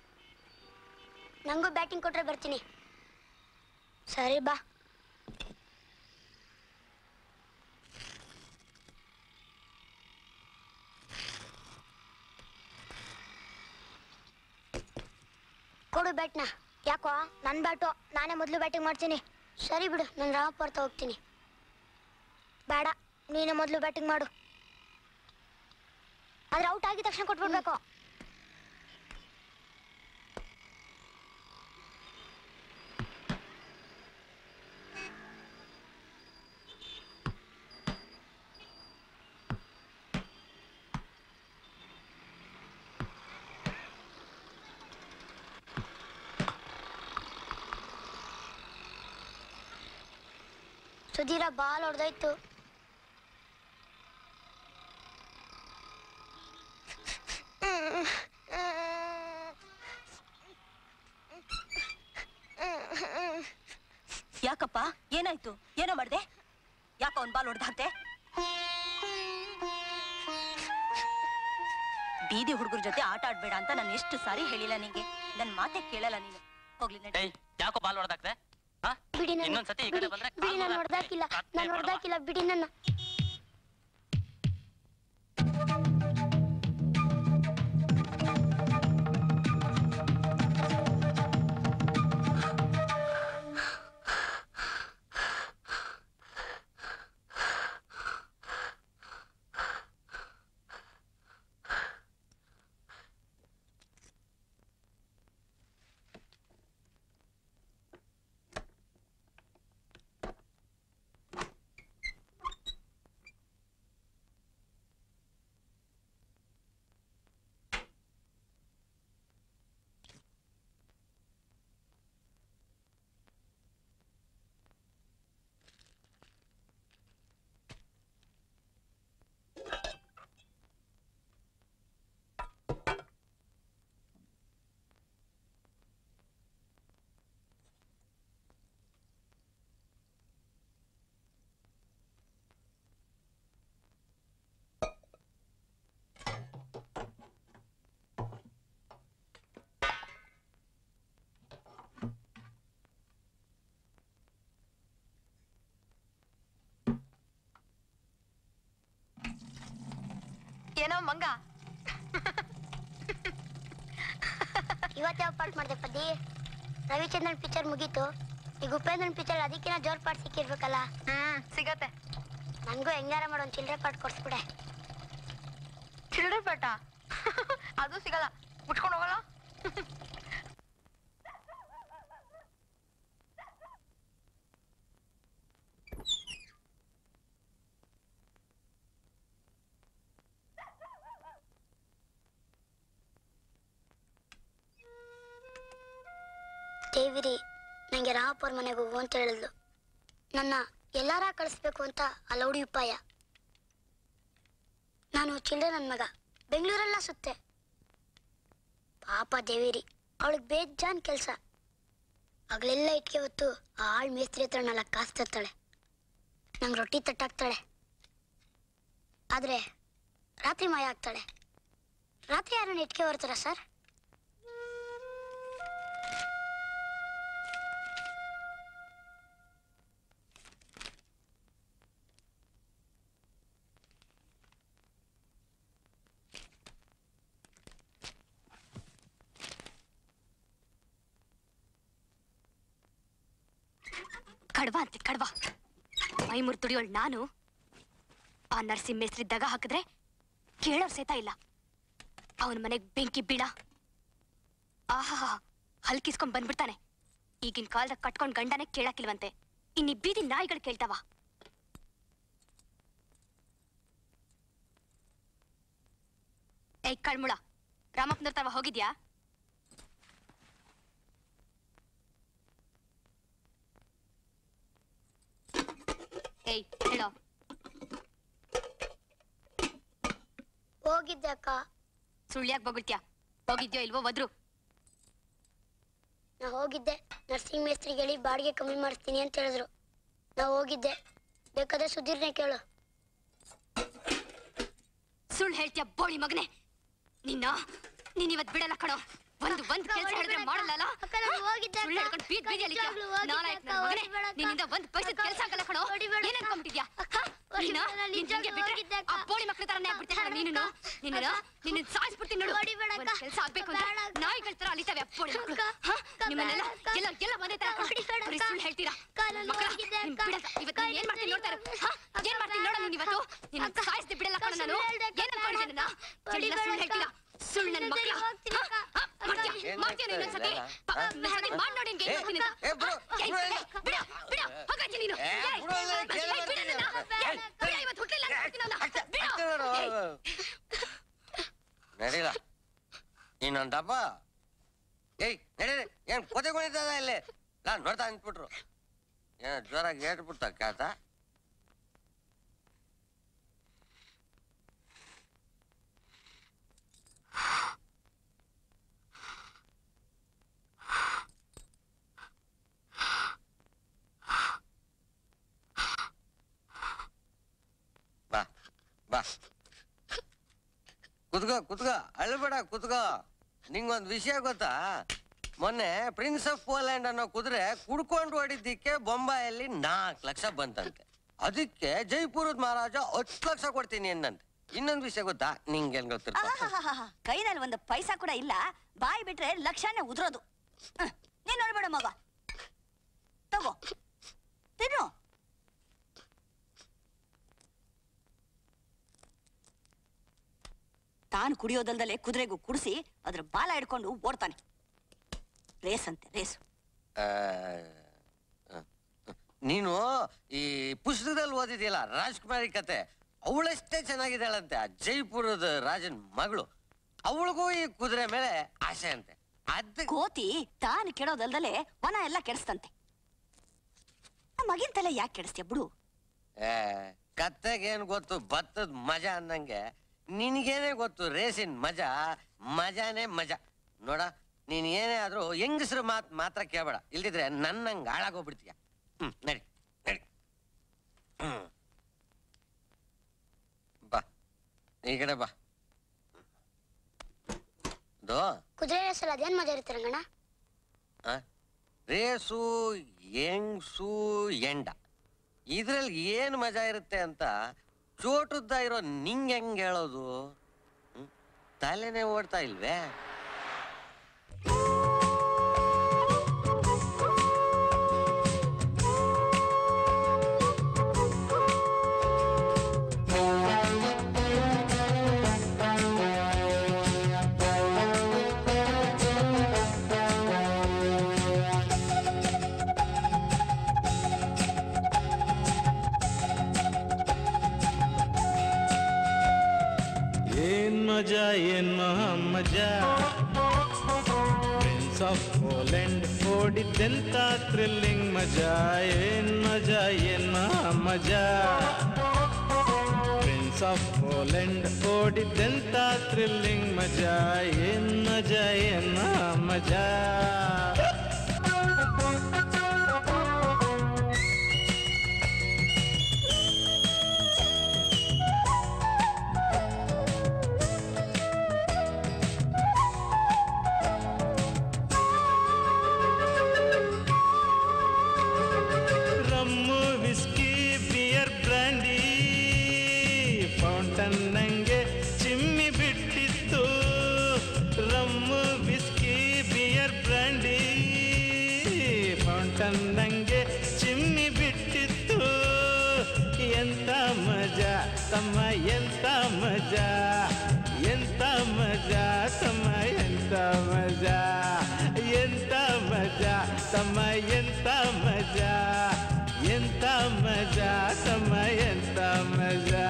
ನಂಗೂ ಬ್ಯಾಟಿಂಗ್ ಕೊಟ್ರೆ ಬರ್ತೀನಿ. ಸರಿ ಬಾ. ಕೊಡು ಬ್ಯಾಟ್ನ. ಯಾಕೋ ನನ್ನ ಬ್ಯಾಟು, ನಾನೇ ಮೊದಲು ಬ್ಯಾಟಿಂಗ್ ಮಾಡ್ತೀನಿ. ಸರಿ ಬಿಡು, ನಾನು ರಾಮಪ್ಪ ಬರ್ತಾ ಹೋಗ್ತೀನಿ. ಬೇಡ, ನೀನೇ ಮೊದಲು ಬ್ಯಾಟಿಂಗ್ ಮಾಡು. ಆದ್ರೆ ಔಟ್ ಆಗಿದ ತಕ್ಷಣ ಕೊಟ್ಬಿಡ್ಬೇಕು. ಸುಧೀರ ಬಾಲ್ ಹೊಡೆದಾಯ್ತು. ಯಾಕಪ್ಪ ಏನಾಯ್ತು? ಏನೋ ಮಾಡ್ದೆ? ಯಾಕ ಅವ್ನ್ ಬಾಲ್ ಹೊಡೆದಂತೆ? ಬೀದಿ ಹುಡುಗರ ಜೊತೆ ಆಟ ಆಡ್ಬೇಡ ಅಂತ ನಾನು ಎಷ್ಟು ಸಾರಿ ಹೇಳಿಲ್ಲ ನಿಂಗೆ. ನನ್ ಮಾತೆ ಕೇಳಲ್ಲ ನೀನು. ಹೋಗ್ಲಿ ನಡಿ. ಯಾಕೋ ಬಾಲ್ ಹೊಡೆದಾಕ್ದೆ? ಬಿಡಿ ನನ್ನ, ಇನ್ನೊಂದ್ಸತಿ ಈ ಕಡೆ ಬಂದ್ರೆ ಬಿಡಿ, ನಾನು ಹೊಡೆದಾಕಿಲ್ಲ, ನಾನು ಹೊಡೆದಾಕಿಲ್ಲ, ಬಿಡಿ ನನ್ನ. ಏನೋ ಮಂಗ, ಇವತ್ತು ಯಾವ ಪಾರ್ಟ್ ಮಾಡಿದೆ ಪದ್ದಿ? ರವಿಚಂದ್ರನ್ ಪಿಕ್ಚರ್ ಮುಗೀತು, ಈಗ ಉಪೇಂದ್ರನ್ ಪಿಕ್ಚರ್ ಅದಕ್ಕಿನ ಜೋರ್ ಪಾರ್ಟ್ ಸಿಕ್ಕಿರ್ಬೇಕಲ್ಲ. ಹ್ಮ್ ಸಿಗತ್ತೆ. ನನ್ಗೂ ಹೆಂಗಾರ ಮಾಡೋ ಒಂದು ಚಿಲ್ಡ್ರೆ ಪಾರ್ಟ್ ಕೊಡ್ಸ್ಬಿಡೆ. ಚಿಲ್ಡ್ರೆ ಪಾಠ ಅದು ಸಿಗಲ್ಲ, ಮುಟ್ಕೊಂಡು ಹೋಗಲ್ಲ. ದೇವಿರಿ ನಂಗೆ ರಾಮಪ್ಪವ್ರ ಮನೆಗೆ ಹೋಗು ಅಂತ ಹೇಳಿದ್ಲು. ನನ್ನ ಎಲ್ಲಾರ ಕಳಿಸ್ಬೇಕು ಅಂತ ಅಲೌಡಿ ಉಪಾಯ. ನಾನು ಚಿಲ್ಡ್ರೆ ನನ್ನ ಮಗ, ಬೆಂಗಳೂರೆಲ್ಲ ಸುತ್ತೆ. ಪಾಪ ದೇವಿರಿ, ಅವಳಿಗೆ ಬೇಜಾನ್ ಕೆಲಸ. ಆಗ್ಲೆಲ್ಲ ಇಟ್ಕೆ ಹೊತ್ತು ಆ ಆಳ್ ಮೇಸ್ತ್ರಿ ಹತ್ರ ನಾಲ್ಕು ಕಾಸು ತರ್ತಾಳೆ, ನಂಗೆ ರೊಟ್ಟಿ ತಟ್ಟಾಕ್ತಾಳೆ. ಆದ್ರೆ ರಾತ್ರಿ ಮಾಯ ಆಗ್ತಾಳೆ. ರಾತ್ರಿ ಯಾರನ್ನ ಇಟ್ಕೆ ಬರ್ತಾರ ಸರ್? ಕಡ್ವಾ ಅಂತೆ ಕಡ್ವಾ. ಮೈ ಮುರ್ ದುಡಿಯೋಳ್ ನಾನು. ಆ ನರ್ಸಿ ಮೇಸ್ತ್ರಿ ದಗ ಹಾಕಿದ್ರೆ ಕೇಳೋರ್ ಸೇತಾ ಇಲ್ಲ. ಅವನ ಮನೆಗ್ ಬೆಂಕಿ ಬೀಳ. ಆಹಾ ಹಲ್ಕಿಸ್ಕೊಂಡ್ ಬಂದ್ಬಿಡ್ತಾನೆ. ಈಗಿನ ಕಾಲದಾಗ ಕಟ್ಕೊಂಡ್ ಗಂಡನೇ ಕೇಳಾಕಿಲ್ವಂತೆ, ಇನ್ನಿ ಬೀದಿ ನಾಯಿಗಳು ಕೇಳ್ತಾವ. ಏಯ್ ಕಳ್ಮುಳ, ರಾಮಪ್ಪನವ್ರ ತವ ಹೋಗಿದ್ಯಾ? ಏಯ್ ಹೇಳೋ. ಹೋಗಿದ್ದೆ ಅಕ್ಕ. ಸುಳ್ಳ್ಯಾಕ್ ಬೊಗಳ್ತ್ಯಾ? ಹೋಗಿದ್ಯೋ ಇಲ್ವೋ ಒದ್ರು? ನಾ ಹೋಗಿದ್ದೆ, ನರ್ಸಿಂಗ್ ಮೇಸ್ತ್ರಿಗೆ ಹೇಳಿ ಬಾಡಿಗೆ ಕಮ್ಮಿ ಮಾಡಿಸ್ತೀನಿ ಅಂತ ಹೇಳಿದ್ರು. ನಾ ಹೋಗಿದ್ದೆ, ಬೇಕಾದ್ರೆ ಸುಧೀರ್ನೇ ಕೇಳು. ಸುಳ್ಳು ಹೇಳ್ತೀಯ ಬೋಳಿ ಮಗನೆ. ನಿನ್ನ ನೀನ್ ಇವತ್ ಬಿಡಲ್ಲ ಕಣೋ. ಒಂದು ಒಂದ್ ಕೆಲಸ ಹೇಳಿದ್ರೆ ಮಾಡಲ್ಲ. ಸುಳ್ಳು ಹೇಳ್ಕೊಂಡು ಬೀದ್ ಬೀದಿಯಲ್ಲಿ ನಾಲಾಯಕ್ ನನ್ ಮಗನೆ. ನಿನ್ನಿಂದ ಒಂದ್ ಪೈಸದ ಕೆಲಸ ಆಗಲ್ಲ ಕಣೋ. ಏನ್ ಅನ್ಕೊಂಡ್ಬಿಟ್ಟಿದ್ಯಾ? ನೀನ ನಿನ್ ಹಿಂಗೆ ಬಿಟ್ರೆ ಆ ಬೋಳಿ ಮಕ್ಳ ತರನೇ ಆಗ್ಬಿಡ್ತೀಯ ನೀನು. ನಿನ್ನ ನಿನ್ನ ಸಾಯಿಸ್ಬಿಡ್ತೀನಿ ನೋಡು. ಒಂದ್ ಕೆಲಸ ಆಗ್ಬೇಕು ಅಂದ್ರೆ ನಾಯಿಗಳ ತರ ಅಲಿತಾವೆ ಆ ಬೋಳಿ ಮಕ್ಳು. ನಿಮ್ಮನ್ನೆಲ್ಲ ಎಲ್ಲ ಎಲ್ಲ ಬಂದೇ ತರ ಬರೀ ಸುಳ್ಳು ಹೇಳ್ತೀರಾ ಮಕ್ಕಳ. ನಿಮ್ ಬಿಡಲ್ಲ. ಇವತ್ತು ನೀನ್ ಏನ್ ಮಾಡ್ತೀನಿ ನೋಡ್ತಾರೆ. ಏನ್ ಮಾಡ್ತೀನಿ ನೋಡ ನೀನ್ ಇವತ್ತು. ನಿನ್ನ ಸಾಯಿಸ್ದೆ ಬಿಡಲ್ಲ ಕಣ ನಾನು. ಏನ್ ಅನ್ಕೊಂಡಿದ್ದೆ ನನ್ನ? ಎಲ್ಲ ಸುಳ್ಳು ಹೇಳ್ತೀರಾ. ಸುಳ್ಳು ನನ್ನ ಮಕ್ಕಳ. ಮಾಡ್ತೀಯ ಇನ್ನೊಂದ್ಸತಿ ಮಾಡ್ ನೋಡಿ ನಿನ್ಗೆ ಏನ್ ಮಾಡ್ತೀನಿ ಅಂತ. ಬಿಡ ಬಿಡ ಹೋಗಾಚಿ ನೀನು. ಇವತ್ತು ಹುಟ್ಲಿಲ್ಲ ನಡೀಲ ಇನ್ನೊಂದಪ್ಪ. ಏಯ್ ನಡೀರಿ, ಏನ್ ಕೊತೆಗೊಂಡಿದ್ದ ಇಲ್ಲಿ? ನಾನ್ ನೋಡ್ತಾ ನಿಂತ್ಬಿಟ್ರು. ಏನ ಜ್ವರಾಗಿ ಏಟ್ಬಿಡ್ತ ಕ್ಯಾತ. ಬಾ ಬಾ ಕುತ್ಕೋ ಕುತ್ಕೋ, ಅಳ್ಬೇಡ ಕುತ್ಕೋ. ನಿಂಗೊಂದ್ ವಿಷಯ ಗೊತ್ತಾ? ಮೊನ್ನೆ ಪ್ರಿನ್ಸ್ ಆಫ್ ಪೋಲ್ಯಾಂಡ್ ಅನ್ನೋ ಕುದುರೆ ಕುಡ್ಕೊಂಡು ಹೊಡಿದ್ದಕ್ಕೆ ಬೊಂಬಾಯಲ್ಲಿ ನಾಲ್ಕು ಲಕ್ಷ ಬಂತಂತೆ. ಅದಕ್ಕೆ ಜೈಪುರದ ಮಹಾರಾಜ ಹತ್ತು ಲಕ್ಷ ಕೊಡ್ತೀನಿ ಅನ್ನಂತೆ. ಇನ್ನೊಂದು ವಿಷಯ ಗೊತ್ತಾ? ನಿಂಗೇನ್ ಗೊತ್ತಿರ್ತ? ಕೈನಲ್ಲಿ ಒಂದು ಪೈಸಾ ಕೂಡ ಇಲ್ಲ, ಬಾಯಿ ಬಿಟ್ರೆ ಲಕ್ಷನೇ ಉದ್ರೋದು. ನೀನ್ ನೋಡ್ಬೇಡ ಮಗ, ತಗೋ ತಿನ್ನು. ತಾನು ಕುಡಿಯೋದಲ್ದಲೆ ಕುದುರೆಗೂ ಕುಡಿಸಿ ಅದ್ರ ಬಾಲ ಹಿಡ್ಕೊಂಡು ಓಡ್ತಾನೆ. ರೇಸ್ ಅಂತೆ ರೇಸು. ನೀನು ಈ ಪುಸ್ತಕದಲ್ಲಿ ಓದಿದ್ಯಲ್ಲ ರಾಜ್ಕುಮಾರಿ ಕತೆ, ಅವಳಷ್ಟೇ ಚೆನ್ನಾಗಿದ್ದಾಳಂತೆ. ಆ ಜೈಪುರದ ರಾಜನ್ ಮಗಳು. ಅವಳಿಗೂ ಈ ಕುದುರೆ ಮೇಲೆ ಆಸೆ ಅಂತೆ. ಅದ ಕೋತಿ ತಾನು ಕೆಡೋದಲ್ದಲೆ ವನ ಎಲ್ಲ ಕೆಡಿಸ್ತಂತೆ. ಮಗಿನ ತಲೆ ಯಾಕೆ ಕೆಡಿಸ್ತೀಯ ಬಿಡು. ಏ ಕತ್ತೆಗೇನ್ ಗೊತ್ತು ಭತ್ತದ ಮಜಾ ಅನ್ನಂಗೆ ನಿನ್ಗೇನೆ ಗೊತ್ತು ರೇಸಿನ ಮಜಾ. ಮಜಾನೇ ಮಜಾ. ನೋಡ, ನೀನ್ ಏನೇ ಆದ್ರೂ ಹೆಂಗಸ್ರ ಮಾತ್ ಮಾತ್ರ ಕೇಳಬೇಡ, ಇಲ್ದಿದ್ರೆ ನನ್ನಂಗ ಹಾಳಾಗೋಗ್ಬಿಡ್ತೀಯ. ಹ್ಮ್ ನಡಿ ನಡಿ. ಹ್ಮ್ ಬಾ ಈ ಕಡೆ ಬಾ. ಕುದುರೆ ರೇಸಲ್ಲಿ ಅದೇನ್ ಮಜಾ ಇರುತ್ತೆ ರಂಗಣ್ಣ? ರೇಸು ಹೆಂಗ್ಸು ಎಂಡ ಇದ್ರಲ್ಲಿ ಏನ್ ಮಜಾ ಇರುತ್ತೆ ಅಂತ ಚೋಟುದ್ದ ಇರೋ ನಿಂಗ್ ಹೆಂಗ್ ಹೇಳೋದು? ತಲೆನೇ ಓಡ್ತಾ ಇಲ್ವೇ? मजा ये मजा प्रिंस ऑफ पोलैंड ಓಡಿದೆಂತ ಥ್ರಿಲ್ಲಿಂಗ್ ಮಜಾ ಏನ್ ಮಜಾ ಏನ್ ಮಜಾ ಪ್ರಿನ್ಸ್ ಆಫ್ ಪೋಲೆಂಡ್ ಓಡಿದೆಂತ ಥ್ರಿಲ್ಲಿಂಗ್ ಮಜಾ ಏನ್ ಮಜಾ ಏನ್ ಮಜಾ ಎಂತ ಮಜಾ ತಮ್ಮ ಎಂತ ಮಜಾ ಎಂತ ಮಜಾ ತಮ್ಮ ಎಂತ ಮಜಾ ಎಂತ ಮಜಾ ತಮ್ಮ ಎಂತ ಮಜಾ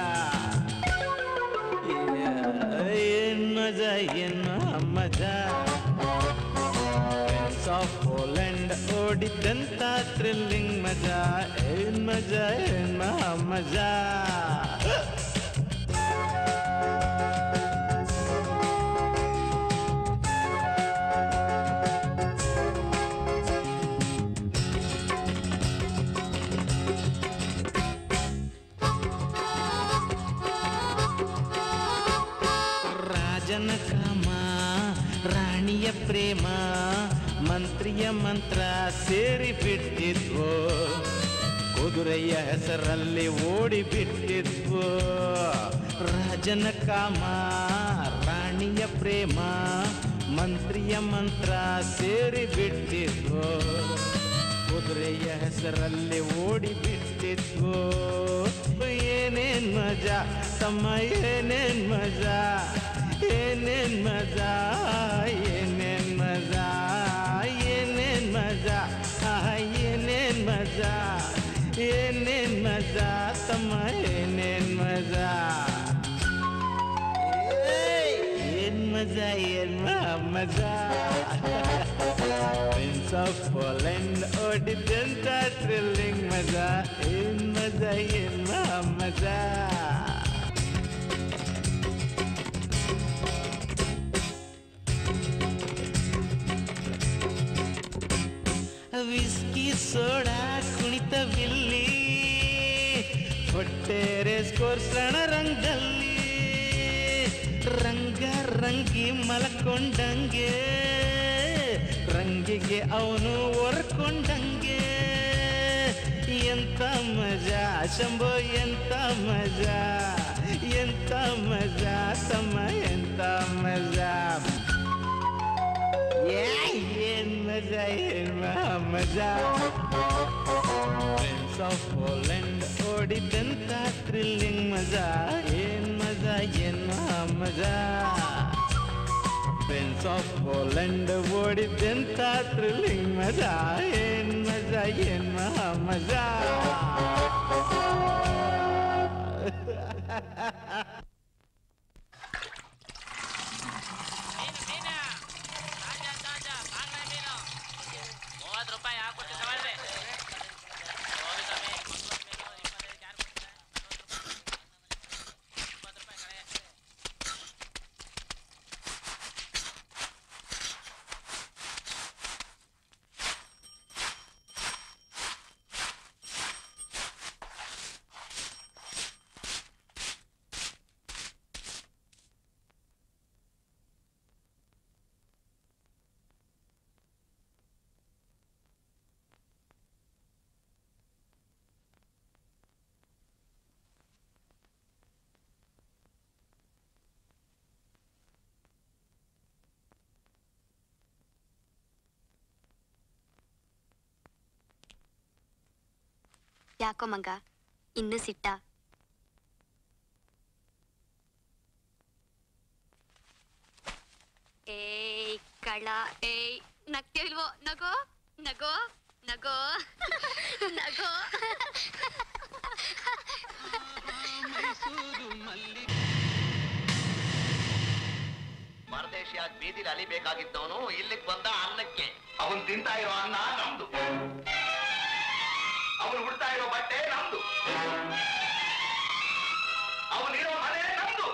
ಏನ್ ಮಜಾ ಏನು ಮಜಾ ಫ್ರೆಂಡ್ಸ್ ಆಫ್ ಪೋಲೆಂಡ್ ಓಡಿದಂತ ಥ್ರಿಲ್ಲಿಂಗ್ ಮಜಾ ಏನ್ ಮಜಾ ಏನ್ ಮಜಾ ರಾಜನ ಕಾಮ ರಾಣಿಯ ಪ್ರೇಮ ಮಂತ್ರಿಯ ಮಂತ್ರ ಸೇರಿ ಬಿಟ್ಟಿದ್ವು ಕುದುರೆಯ ಹೆಸರಲ್ಲಿ ಓಡಿ ಬಿಟ್ಟಿದ್ವು ರಾಜನ ಕಾಮ ರಾಣಿಯ ಪ್ರೇಮ ಮಂತ್ರಿಯ ಮಂತ್ರ ಸೇರಿ ಬಿಟ್ಟಿದ್ವು ಕುದುರೆಯ ಹೆಸರಲ್ಲಿ ಓಡಿ ಬಿಟ್ಟಿದ್ವು ಏನೇನ್ ಮಜಾ ತಮ್ಮ ಏನೇನ್ ಮಜಾ ಏನೇನ್ ಮಜಾ ಏನೇನ್ ಮಜಾ ಏನೇನ್ ಮಜಾ ಏನೇನ್ ಮಜಾ ಏನೇನ್ ಮಜಾ ತಮ್ಮ ಏನೇನ್ ಮಜಾ ಏನ್ ಮಜಾ ಏನ್ ಮಜಾ ಪ್ರಿನ್ಸ್ ಆಫ್ ಪೋಲೆಂಡ್ ಓಡಿದಂತ ಥ್ರಿಲ್ಲಿಂಗ್ ಮಜಾ ಏನ್ ಮಜಾ ಏನ್ ಮಜಾ ವಿಸ್ಕಿ ಸೋಡಾ ಕುಣಿತವಿಲ್ಲಿ ಹೊಟ್ಟೆ ರೇಸ್ಕೋರ್ಸ್ ರಣರಂಗಲ್ಲಿ ರಂಗ ರಂಗಿ ಮಲಕೊಂಡಂಗೆ ರಂಗಿಗೆ ಅವನು ಒರ್ಕೊಂಡಂಗೆ ಎಂತ ಮಜಾ ಶಂಭೋ ಎಂತ ಮಜಾ ಎಂತ ಮಜಾ ತಮ್ಮ ಎಂತ ಮಜಾ ಏನ್ ಮಜಾ ಏನ್ ಮಜಾ ಫ್ರೆಂಡ್ಸ್ ಆಫ್ ಪೋಲೆಂಡ್ ಓಡಿದಂತ ಥ್ರಿಲ್ಲಿಂಗ್ ಮಜಾ ಏನ್ ಮಜಾ ಏನ್ ಮಜಾ ಫ್ರೆಂಡ್ಸ್ ಆಫ್ ಪೋಲೆಂಡ್ ಓಡಿದಂತ ಥ್ರಿಲ್ಲಿಂಗ್ ಮಜಾ ಏನ್ ಮಜಾ ಏನ್ ಮಜಾ ಮೂವತ್ತು ರೂಪಾಯಿ ಹಾಕೊಡ್ತೀನಿ ತಗೊಳ್ರಿ ಯಾಕೋ ಮಂಗ ಇನ್ನು ಸಿಟ್ಟ ಏಯ್ ಕಳ್ಳ ಏಯ್ ನಗ್ತಿಲ್ವೋ ನಗೋ ನಗೋ ನಗೋ ನಗೋ ಪರದೇಶಿಯಾಗಿ ಬೀದಿಲಿ ಅಲಿಬೇಕಾಗಿದ್ದವನು ಇಲ್ಲಿಗೆ ಬಂದ ಅನ್ನಕ್ಕೆ ಅವನ್ ತಿಂತಾ ಇರೋ ಅನ್ನ ನಮ್ದು ಅವನು ಉಡ್ತಾ ಇರೋ ಬಟ್ಟೆ ನಮ್ದು ಅವನಿರೋ ಮನೆ ನಮ್ದು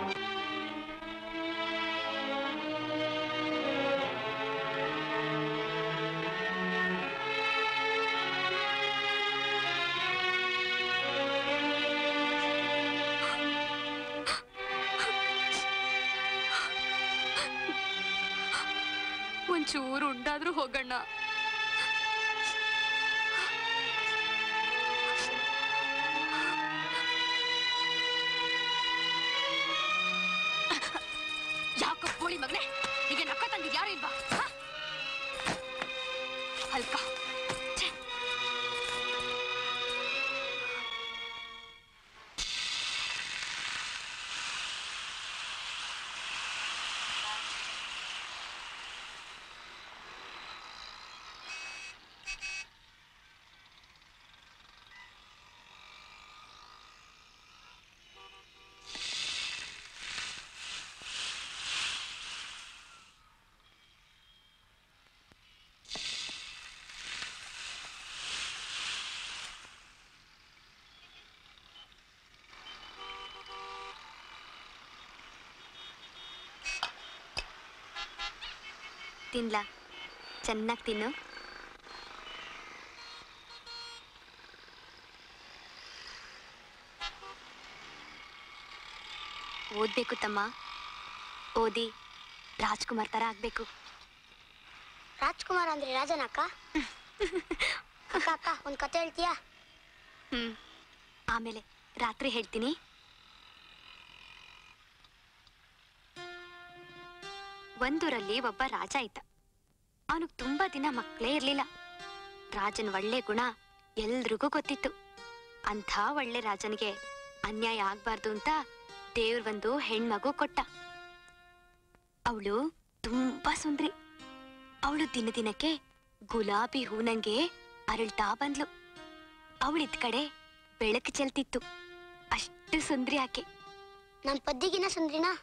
ಒಂಚೂರು ಉಂಡಾದ್ರೂ ಹೋಗಣ್ಣ ಯಾಕೋ ಬೋಳಿ ಮಗನೆ ಹೀಗೆ ನಕ್ಕ ತಂದಿದ್ ಯಾರು ಇಲ್ವಾ ಅಲ್ಕ ತಿನ್ಲಾ? ಚೆನ್ನಾಗಿ ತಿನ್ನು. ಓದ್ಬೇಕು ತಮ್ಮ, ಓದಿ ರಾಜ್ಕುಮಾರ್ ತರ ಆಗ್ಬೇಕು. ರಾಜ್ಕುಮಾರ್ ಅಂದ್ರೆ ರಾಜನ ಅಕ್ಕ? ಅಕ್ಕ ಅಕ್ಕ ಒಂದ್ ಕತೆ ಹೇಳ್ತೀಯಾ? ಹ್ಮ್ ಆಮೇಲೆ ರಾತ್ರಿ ಹೇಳ್ತೀನಿ. ಒಂದೂರಲ್ಲಿ ಒಬ್ಬ ರಾಜ ಇದ್ದ. ಅವನಿಗೆ ತುಂಬಾ ದಿನ ಮಕ್ಕಳೇ ಇರ್ಲಿಲ್ಲ. ರಾಜನ್ ಒಳ್ಳೆ ಗುಣ ಎಲ್ರಿಗೂ ಗೊತ್ತಿತ್ತು. ಅಂಥ ಒಳ್ಳೆ ರಾಜನಿಗೆ ಅನ್ಯಾಯ ಆಗ್ಬಾರ್ದು ಅಂತ ದೇವ್ರ ಒಂದು ಹೆಣ್ಮಗು ಕೊಟ್ಟ. ಅವಳು ತುಂಬಾ ಸುಂದ್ರಿ. ಅವಳು ದಿನ ದಿನಕ್ಕೆ ಗುಲಾಬಿ ಹೂನಂಗೆ ಅರಳ್ತಾ ಬಂದ್ಲು. ಅವಳಿದ್ ಕಡೆ ಬೆಳಕು ಚೆಲ್ತಿತ್ತು. ಅಷ್ಟು ಸುಂದ್ರಿ ಆಕೆ. ನನ್ ಪದ್ದಿಗಿನ ಸುಂದ್ರಿನಾ?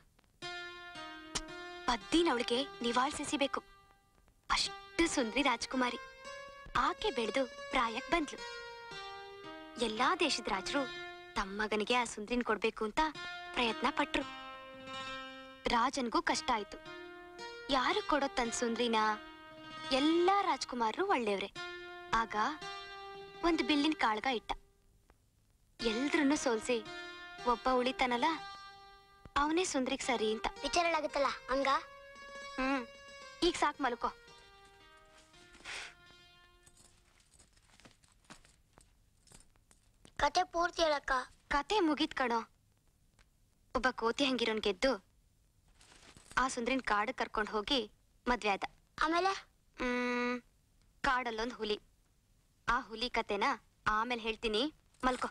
ಪದ್ದಿನ ಅವಳಿಗೆ ನಿವಾಳಿಸಿಬೇಕು. ಅಷ್ಟು ಸುಂದ್ರಿ ರಾಜ್ಕುಮಾರಿ. ಆಕೆ ಬೆಳೆದು ಪ್ರಾಯಕ್ ಬಂದ್ಲು. ಎಲ್ಲಾ ದೇಶದ ರಾಜರು ತಮ್ಮ ಮಗನಿಗೆ ಆ ಸುಂದ್ರಿನ್ ಕೊಡ್ಬೇಕು ಅಂತ ಪ್ರಯತ್ನ ಪಟ್ರು. ರಾಜನ್ಗೂ ಕಷ್ಟ ಆಯ್ತು. ಯಾರು ಕೊಡೋ ತನ್ ಸುಂದ್ರಿನ? ಎಲ್ಲಾ ರಾಜ್ಕುಮಾರರು ಒಳ್ಳೆಯವ್ರೆ. ಆಗ ಒಂದು ಬಿಲ್ಲಿನ ಕಾಳ್ಗ ಇಟ್ಟ. ಎಲ್ರನ್ನೂ ಸೋಲ್ಸಿ ಒಬ್ಬ ಉಳಿತಾನಲ್ಲ, ಅವನೇ ಸುಂದ್ರಿಗ್ ಸರಿ ಅಂತ ವಿಚಾರಗಳಾಗುತ್ತಲ್ಲ ಹಂಗ. ಹ್ಮ್ ಈಗ ಸಾಕ್ ಮಲ್ಕೋ. ಕತೆ ಪೂರ್ತಿ ಹೇಳಕ್ಕ. ಕತೆ ಮುಗಿತ್ ಕಣೋ. ಒಬ್ಬ ಕೋತಿ ಹಂಗಿರೋನ್ ಗೆದ್ದು ಆ ಸುಂದ್ರಿನ್ ಕಾಡು ಕರ್ಕೊಂಡು ಹೋಗಿ ಮದ್ವೆ ಆದ. ಆಮೇಲೆ ಹ್ಮ್ ಕಾಡಲ್ಲೊಂದ್ ಹುಲಿ. ಆ ಹುಲಿ ಕತೆನ ಆಮೇಲೆ ಹೇಳ್ತೀನಿ, ಮಲ್ಕೋ.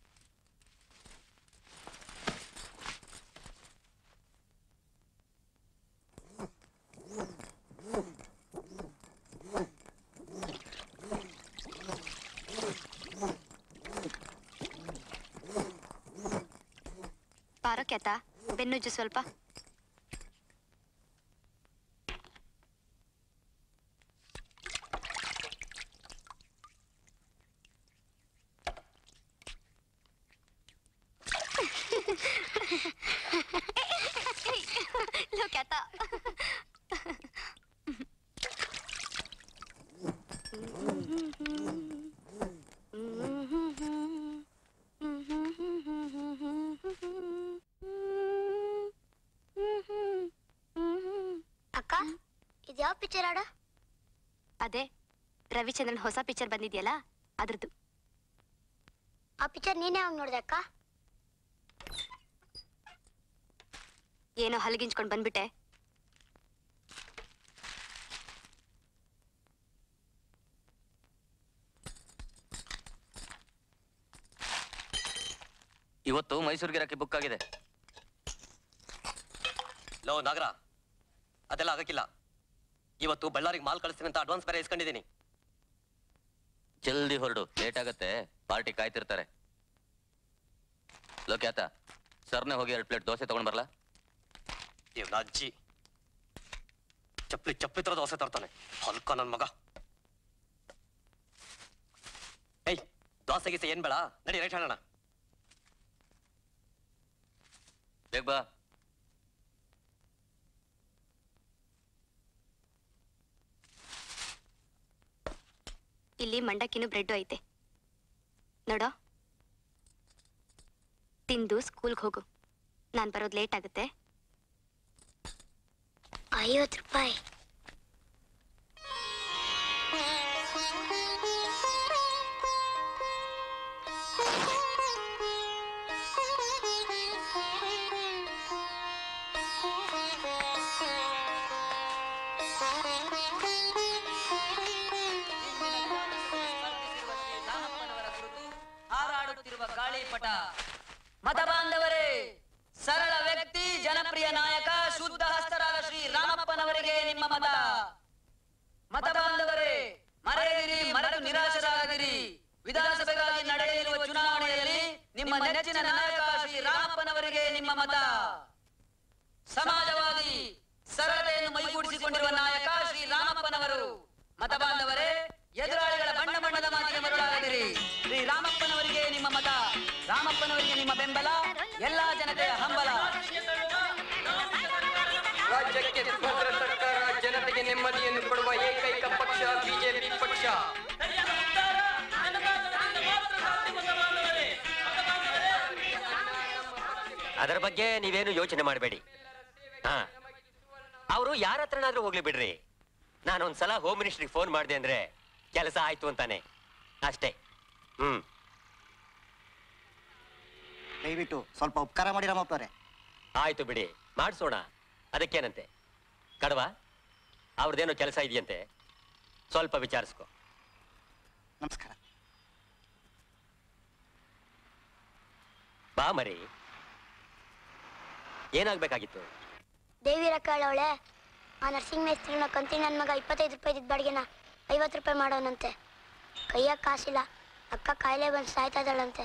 ಪಾರೋಕ್ಯಾತ ಬೆನ್ನುಜ್ಜು ಸ್ವಲ್ಪ. ಲೋಕ್ಯಾತ ಅಕ್ಕ ಇದ್ಯಾವ ಪಿಕ್ಚರ್ ಆಡ? ಅದೇ ರವಿಚಂದ್ರನ್ ಹೊಸ ಪಿಕ್ಚರ್ ಬಂದಿದ್ಯಲ್ಲ ಅದ್ರದ್ದು. ಆ ಪಿಕ್ಚರ್ ನೀನೇ ಯಾವಾಗ ನೋಡ್ದೆ ಅಕ್ಕ? ಏನೋ ಹಲಗಿಂಚ್ಕೊಂಡ್ ಬಂದ್ಬಿಟ್ಟೆ. ಇವತ್ತು ಮೈಸೂರಿಗಿರಕ್ಕೆ ಬುಕ್ ಆಗಿದೆ. ಲೋ ನಾಗರ, ಅದೆಲ್ಲ ಆಗಕ್ಕಿಲ್ಲ. ಇವತ್ತು ಬಳ್ಳಾರಿಗೆ ಮಾಲ್ ಕಳಿಸ್ತೀನಿ ಅಂತ ಅಡ್ವಾನ್ಸ್ ಬೇರೆ ಇಸ್ಕೊಂಡಿದ್ದೀನಿ. ಜಲ್ದಿ ಹೊರಡು, ಲೇಟ್ ಆಗತ್ತೆ, ಪಾರ್ಟಿ ಕಾಯ್ತಿರ್ತಾರೆ. ಲೋಕ್ಯಾತ, ಸರ್ನೇ ಹೋಗಿ ಎರಡು ಪ್ಲೇಟ್ ದೋಸೆ ತಗೊಂಡ್ ಬರಲ್ಲ? ಇವ್ನ ಅಜ್ಜಿ ಚಪ್ಪಲಿ ಚಪ್ಪಲಿ ತರ ದೋಸೆ ತರ್ತಾನೆ, ಹೊಲ್ಕ ನನ್ ಮಗ. ಏಯ್, ದೋಸೆ ಗೀಸೆ ಏನ್ ಬೇಡ, ನಡಿ ರೈಟ್ ಹೇಳೋಣ. ಬೇಗ ಬಾ. ಇಲ್ಲಿ ಮಂಡಕ್ಕಿನೂ ಬ್ರೆಡ್ ಐತೆ ನೋಡೋ. ತಿಂದು ಸ್ಕೂಲ್ಗೆ ಹೋಗು. ನಾನ್ ಬರೋದು ಲೇಟ್ ಆಗುತ್ತೆ. ಐವತ್ತು ರೂಪಾಯಿ. ಹಾರಾಡುತ್ತಿರುವ ಗಾಳಿಪಟ. ಮತ ಬಾಂಧವರೇ, ಸರಳ ವ್ಯಕ್ತಿ, ಜನಪ್ರಿಯ ನಾಯಕ, ಶುದ್ಧ ಹಸ್ತರಾದ ಶ್ರೀ ರಾಮಪ್ಪನವರಿಗೆ ನಿಮ್ಮ ಮತ. ಮತ ಬಾಂಧವರೇ, ಮರೆಯದಿರಿ, ಮರೆತು ನಿರಾಶರಾಗದಿರಿ. ವಿಧಾನಸಭೆಗಾಗಿ ನಡೆಯಲಿರುವ ಚುನಾವಣೆಯಲ್ಲಿ ನಿಮ್ಮ ನೆಚ್ಚಿನ ನಾಯಕ ಶ್ರೀ ರಾಮಪ್ಪನವರಿಗೆ ನಿಮ್ಮ ಮತ. ಸಮಾಜವಾದಿ, ಸರಳತೆಯನ್ನು ಮೈಗೂಡಿಸಿಕೊಂಡಿರುವ ನಾಯಕ ಶ್ರೀ ರಾಮಪ್ಪನವರು. ಮತ ಬಾಂಧವರೇ, ಎದುರಾಳಿಗಳ ಬಣ್ಣ ಬಣ್ಣದ ಮಾತಿಗೆ ಮರುಳಾಗದಿರಿ. ಶ್ರೀ ರಾಮಪ್ಪನವರಿಗೆ ನಿಮ್ಮ ಮತ. ರಾಮಪ್ಪನವರಿಗೆ ನಿಮ್ಮ ಬೆಂಬಲ, ಎಲ್ಲಾ ಜನತೆಯ ಹಂಬಲ. ರಾಜ್ಯಕ್ಕೆ ಸುಭದ್ರ ಸರ್ಕಾರ, ಜನತೆಗೆ ನೆಮ್ಮದಿಯನ್ನು ಅದರ ಬಗ್ಗೆ ನೀವೇನು ಯೋಚನೆ ಮಾಡಬೇಡಿ. ಹಾ, ಅವರು ಯಾರ ಹತ್ರನಾದ್ರೂ ಹೋಗ್ಲಿ ಬಿಡ್ರಿ. ನಾನೊಂದ್ಸಲ ಹೋಮ್ ಮಿನಿಸ್ಟ್ರಿಗೆ ಫೋನ್ ಮಾಡಿದೆ ಅಂದ್ರೆ ಕೆಲಸ ಆಯ್ತು ಅಂತಾನೆ ಅಷ್ಟೇ. ಹ್ಮ್ ದಯವಿಟ್ಟು ಸ್ವಲ್ಪ ಉಪಕಾರ ಮಾಡಿ ರಾಮಪ್ಪವ್ರೆ. ಆಯ್ತು ಬಿಡಿ, ಮಾಡಿಸೋಣ. ಅದಕ್ಕೇನಂತೆ. ಕಡವ, ಅವ್ರದ್ದೇನೋ ಕೆಲಸ ಇದೆಯಂತೆ, ಸ್ವಲ್ಪ ವಿಚಾರಿಸ್ಕೊ. ನಮಸ್ಕಾರ. ಬಾ ಮರಿ, ಏನಾಗ್ಬೇಕಾಗಿತ್ತು? ದೇವಿ ರಕ್ಕಾಳವಳೆ ಆ ನರ್ಸಿಂಗ್ ಮೇಸ್ತ್ರಿನ ಕಂತಿ ನನ್ನ ಮಗ ಇಪ್ಪತ್ತೈದು ರೂಪಾಯಿ ಬಾಡಿಗೆನ ಐವತ್ತು ರೂಪಾಯಿ ಮಾಡೋನಂತೆ. ಕೈಯಾಗ ಕಾಸಿಲ್ಲ, ಅಕ್ಕ ಕಾಯಿಲೆ ಬಂದು ಸಾಯ್ತಾ ಇದ್ದಾಳಂತೆ.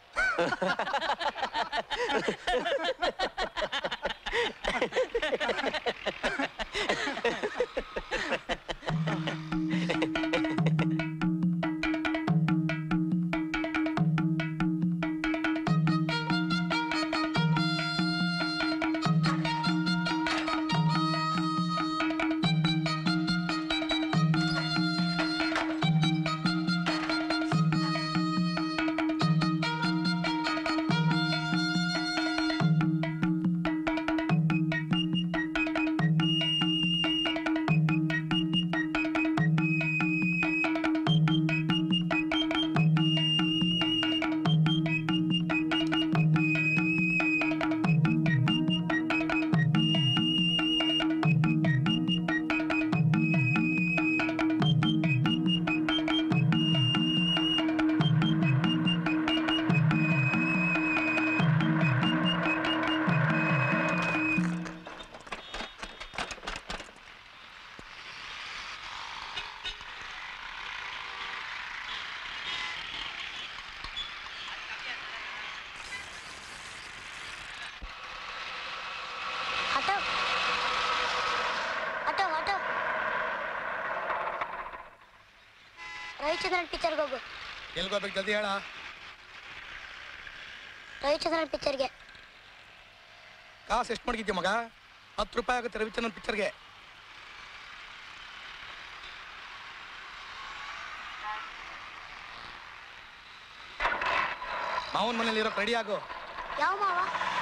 ರವಿಚಂದ್ರನ್ ಪಿಕ್ಚರ್ಗೆ ಹೋಗು. ಎಲ್ಗೋಗ್ಬೇಕು ಜಲ್ದಿ ಹೇಳ. ರವಿಚಂದ್ರನ್ ಪಿಕ್ಚರ್ಗೆ. ಕಾಸು ಎಷ್ಟು ಮಡಗಿದ್ಯಾ ಮಗ? ಹತ್ತು ರೂಪಾಯಿ ಆಗುತ್ತೆ ರವಿಚಂದ್ರನ್ ಪಿಕ್ಚರ್ಗೆ. ಮಾವನ್ ಮನೇಲಿ ಇರೋಕ್ ರೆಡಿ ಆಗು. ಯಾವ ಮಾವ?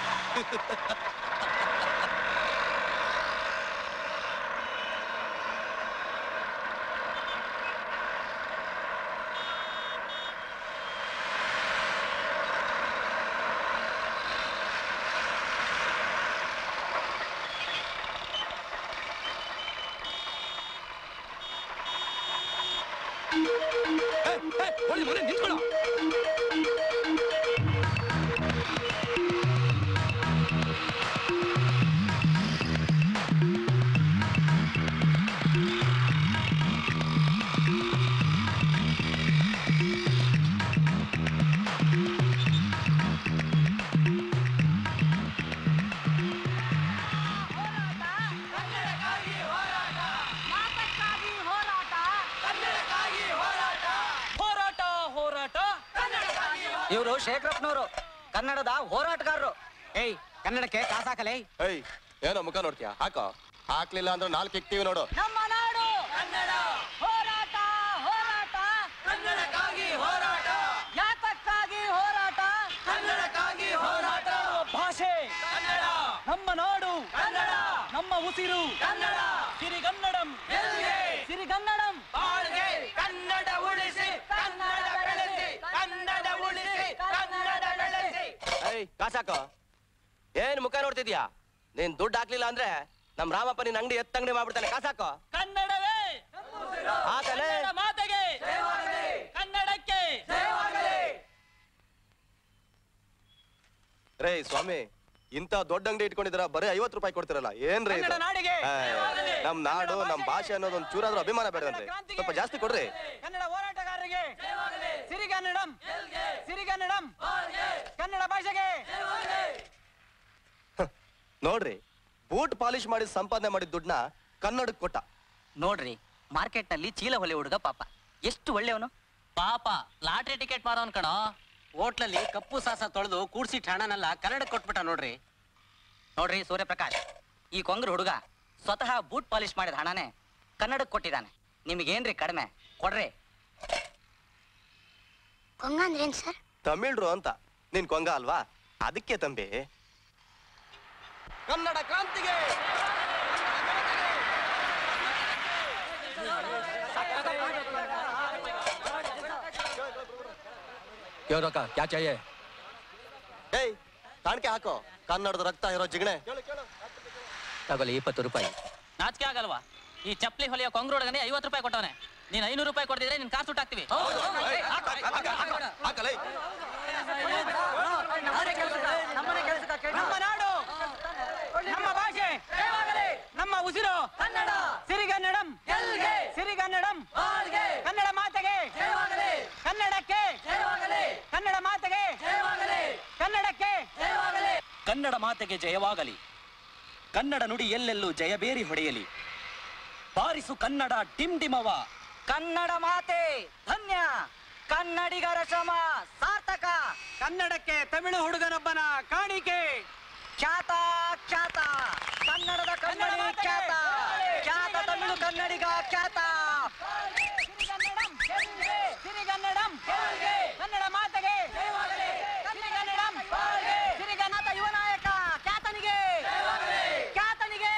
ನಿಂತ್ಕೊಳ್ಳೋ. ಇವರು ಶೇಖರಪ್ಪನವರು, ಕನ್ನಡದ ಹೋರಾಟಗಾರರು. ಏಯ್, ಕನ್ನಡಕ್ಕೆ ಕಾಸಾಕಲೇ. ಏಯ್, ಏನೋ ಮುಖ ನೋಡ್ತೀಯ? ಹಾಕೋ. ಹಾಕ್ಲಿಲ್ಲ ಅಂದ್ರೆ ನಾಲ್ಕು ಇಕ್ತೀವಿ ನೋಡು. ನಮ್ಮ ನಾಡು ಕನ್ನಡ, ಹೋರಾಟ ಹೋರಾಟ ಕನ್ನಡಕ್ಕಾಗಿ ಹೋರಾಟ, ಯಾತಕ್ಕಾಗಿ ಹೋರಾಟ? ಕನ್ನಡಕ್ಕಾಗಿ ಹೋರಾಟ. ಭಾಷೆ ಕನ್ನಡ, ನಮ್ಮ ನಾಡು ಕನ್ನಡ, ನಮ್ಮ ಉಸಿರು ಕನ್ನಡ. ಸಿರಿಗನ್ನಡಂ ಗೆಲ್ಗೆ, ಸಿರಿಗನ್ನಡಂ ಬಾಳ್ಗೆ. ಕನ್ನಡ ಉಳಿಸಿ, ಕನ್ನಡ ಬೆಳೆಸಿ, ಕನ್ನಡ ಉಳಿಸಿ, ಕನ್ನಡ ಬೆಳೆಸಿ. ಏಯ್, ಕಾಸಾಕೋ. ಏನ್ ಮುಖ ನೋಡ್ತಿದ್ಯಾ? ನೀನ್ ದುಡ್ಡು ಹಾಕ್ಲಿಲ್ಲ ಅಂದ್ರೆ ನಮ್ ರಾಮಪ್ಪ ನಿನ್ ಅಂಗಡಿ ಎತ್ತಂಗಡಿ ಮಾಡ್ಬಿಡ್ತಾನೆ. ಕಾಸಾಕೋ. ಕನ್ನಡವೇ ಹಾಕಲೇ. ಮಾತೆಗೆ, ಕನ್ನಡಕ್ಕೆ. ರೇ ಸ್ವಾಮಿ, ಇಂತ ದೊಡ್ಡ ಅಂಗಡಿ ಇಟ್ಕೊಂಡಿದ್ರ ಬರೀ ಐವತ್ತು ರೂಪಾಯಿ ಕೊಡ್ತಿರಲ್ಲ, ಏನ್ರಿ ಇದು? ನಮ್ ನಾಡು, ನಮ್ ಭಾಷೆ ಅನ್ನೋದು ಒಂದ್ ಚೂರಾದ್ರೂ ಅಭಿಮಾನ ಬೇಡವನ್ರಿ? ಸ್ವಲ್ಪ ಜಾಸ್ತಿ ಕೊಡ್ರಿ. ಕನ್ನಡ ಹೋರಾಟಗಾರರಿಗೆ ಸಿರಿಗನ್ನಡಂ, ಸಿರಿಗನ್ನಡಂ, ಕನ್ನಡ ಭಾಷೆಗೆ. ನೋಡ್ರಿ, ಬೂಟ್ ಪಾಲಿಶ್ ಮಾಡಿ ಸಂಪಾದನೆ ಮಾಡಿದ ದುಡ್ಡನ್ನ ಕನ್ನಡಕ್ಕೆ ಕೊಟ್ಟ. ನೋಡ್ರಿ, ಮಾರ್ಕೆಟ್ ನಲ್ಲಿ ಚೀಲ ಹೊಲೆ ಹುಡುಗ ಪಾಪ ಎಷ್ಟು ಒಳ್ಳೆಯವನು. ಪಾಪ ಲಾಟ್ರಿ ಟಿಕೆಟ್ ಮಾರೋನ್ ಕಣೋ. ಹೋಟ್ಲಲ್ಲಿ ಕಪ್ಪು ಸಾಸ ತೊಳೆದು ಕೂಡ್ಸಿಟ್ ಹಣನೆಲ್ಲ ಕನ್ನಡಕ್ಕೆ ಕೊಟ್ಬಿಟ್ಟ ನೋಡ್ರಿ. ನೋಡ್ರಿ ಸೂರ್ಯಪ್ರಕಾಶ್, ಈ ಕೊಂಗ್ರ ಹುಡುಗ ಸ್ವತಃ ಬೂಟ್ ಪಾಲಿಶ್ ಮಾಡಿದ ಹಣನೇ ಕನ್ನಡಕ್ಕೆ ಕೊಟ್ಟಿದ್ದಾನೆ. ನಿಮಗೇನ್ರಿ ಕಡಿಮೆ? ಕೊಡ್ರಿ. ಕೊಂಗ ಅಂದ್ರೇನ್ ಸರ್? ತಮಿಳ್ರು ಅಂತ. ನೀನ್ ಕೊಂಗ ಅಲ್ವಾ? ಅದಕ್ಕೆ ತಂಬಿ. ಕನ್ನಡ ಕ್ರಾಂತಿಗೆ क्यों रखा क्या चाहिए ಏಯ್ ಕಾಣಿಕೆ ಹಾಕೋ ಕನ್ನಡದ ರಕ್ತ ಇರೋ ಜಿಗಣೆ ತಗೊಳ್ಳಿ ಇಪ್ಪತ್ತು ರೂಪಾಯಿ ನಾಚಿಕೆ ಆಗಲ್ವಾ ಈ ಚಪ್ಪಲಿ ಹೊಲಿಯ ಕೊಂಗ್ರೋಡ್ಗನೆ ಐವತ್ತು ರೂಪಾಯಿ ಕೊಟ್ಟವನೆ ನೀನ್ ಐನೂರು ರೂಪಾಯಿ ಕೊಡ್ತಿದ್ರೆ ನಿನ್ ಕಾರ್ ಸುಟ್ಟಾಕ್ತಿವಿ ನಮ್ಮ ನಾಡು ನಮ್ಮ ಭಾಷೆ ನಮ್ಮ ಉಸಿರು ಕನ್ನಡ ಸಿರಿಗನ್ನಡಂ ಸಿರಿಗನ್ನಡಂ ಕನ್ನಡ ಮಾತೆಗೆ ಕನ್ನಡಕ್ಕೆ ಕನ್ನಡ ಮಾತೆಗೆ ಕನ್ನಡಕ್ಕೆ ಕನ್ನಡ ಮಾತೆಗೆ ಜಯವಾಗಲಿ ಕನ್ನಡ ನುಡಿ ಎಲ್ಲೆಲ್ಲೂ ಜಯಬೇರಿ ಹೊಡೆಯಲಿ ಬಾರಿಸು ಕನ್ನಡ ಡಿಮ್ ಡಿಮವ ಕನ್ನಡ ಮಾತೆ ಧನ್ಯ ಕನ್ನಡಿಗರ ಶ್ರಮ ಸಾರ್ಥಕ ಕನ್ನಡಕ್ಕೆ ತಮಿಳು ಹುಡುಗನೊಬ್ಬನ ಕಾಣಿಕೆ ಖ್ಯಾತ ಖ್ಯಾತ ಕನ್ನಡದ ಕನ್ನಡಿ ಖ್ಯಾತ ಖ್ಯಾತ ತಮಿಳು ಕನ್ನಡಿಗ ಖ್ಯಾತ ಸಿರಿಗನ್ನಡಂ ಕನ್ನಡ ಮಾತೆಗೆ ಸಿರಿಗನ್ನಡಂ ಸಿರಿಗನ್ನಡ ಯುವ ನಾಯಕ ಖ್ಯಾತನಿಗೆ ಖ್ಯಾತನಿಗೆ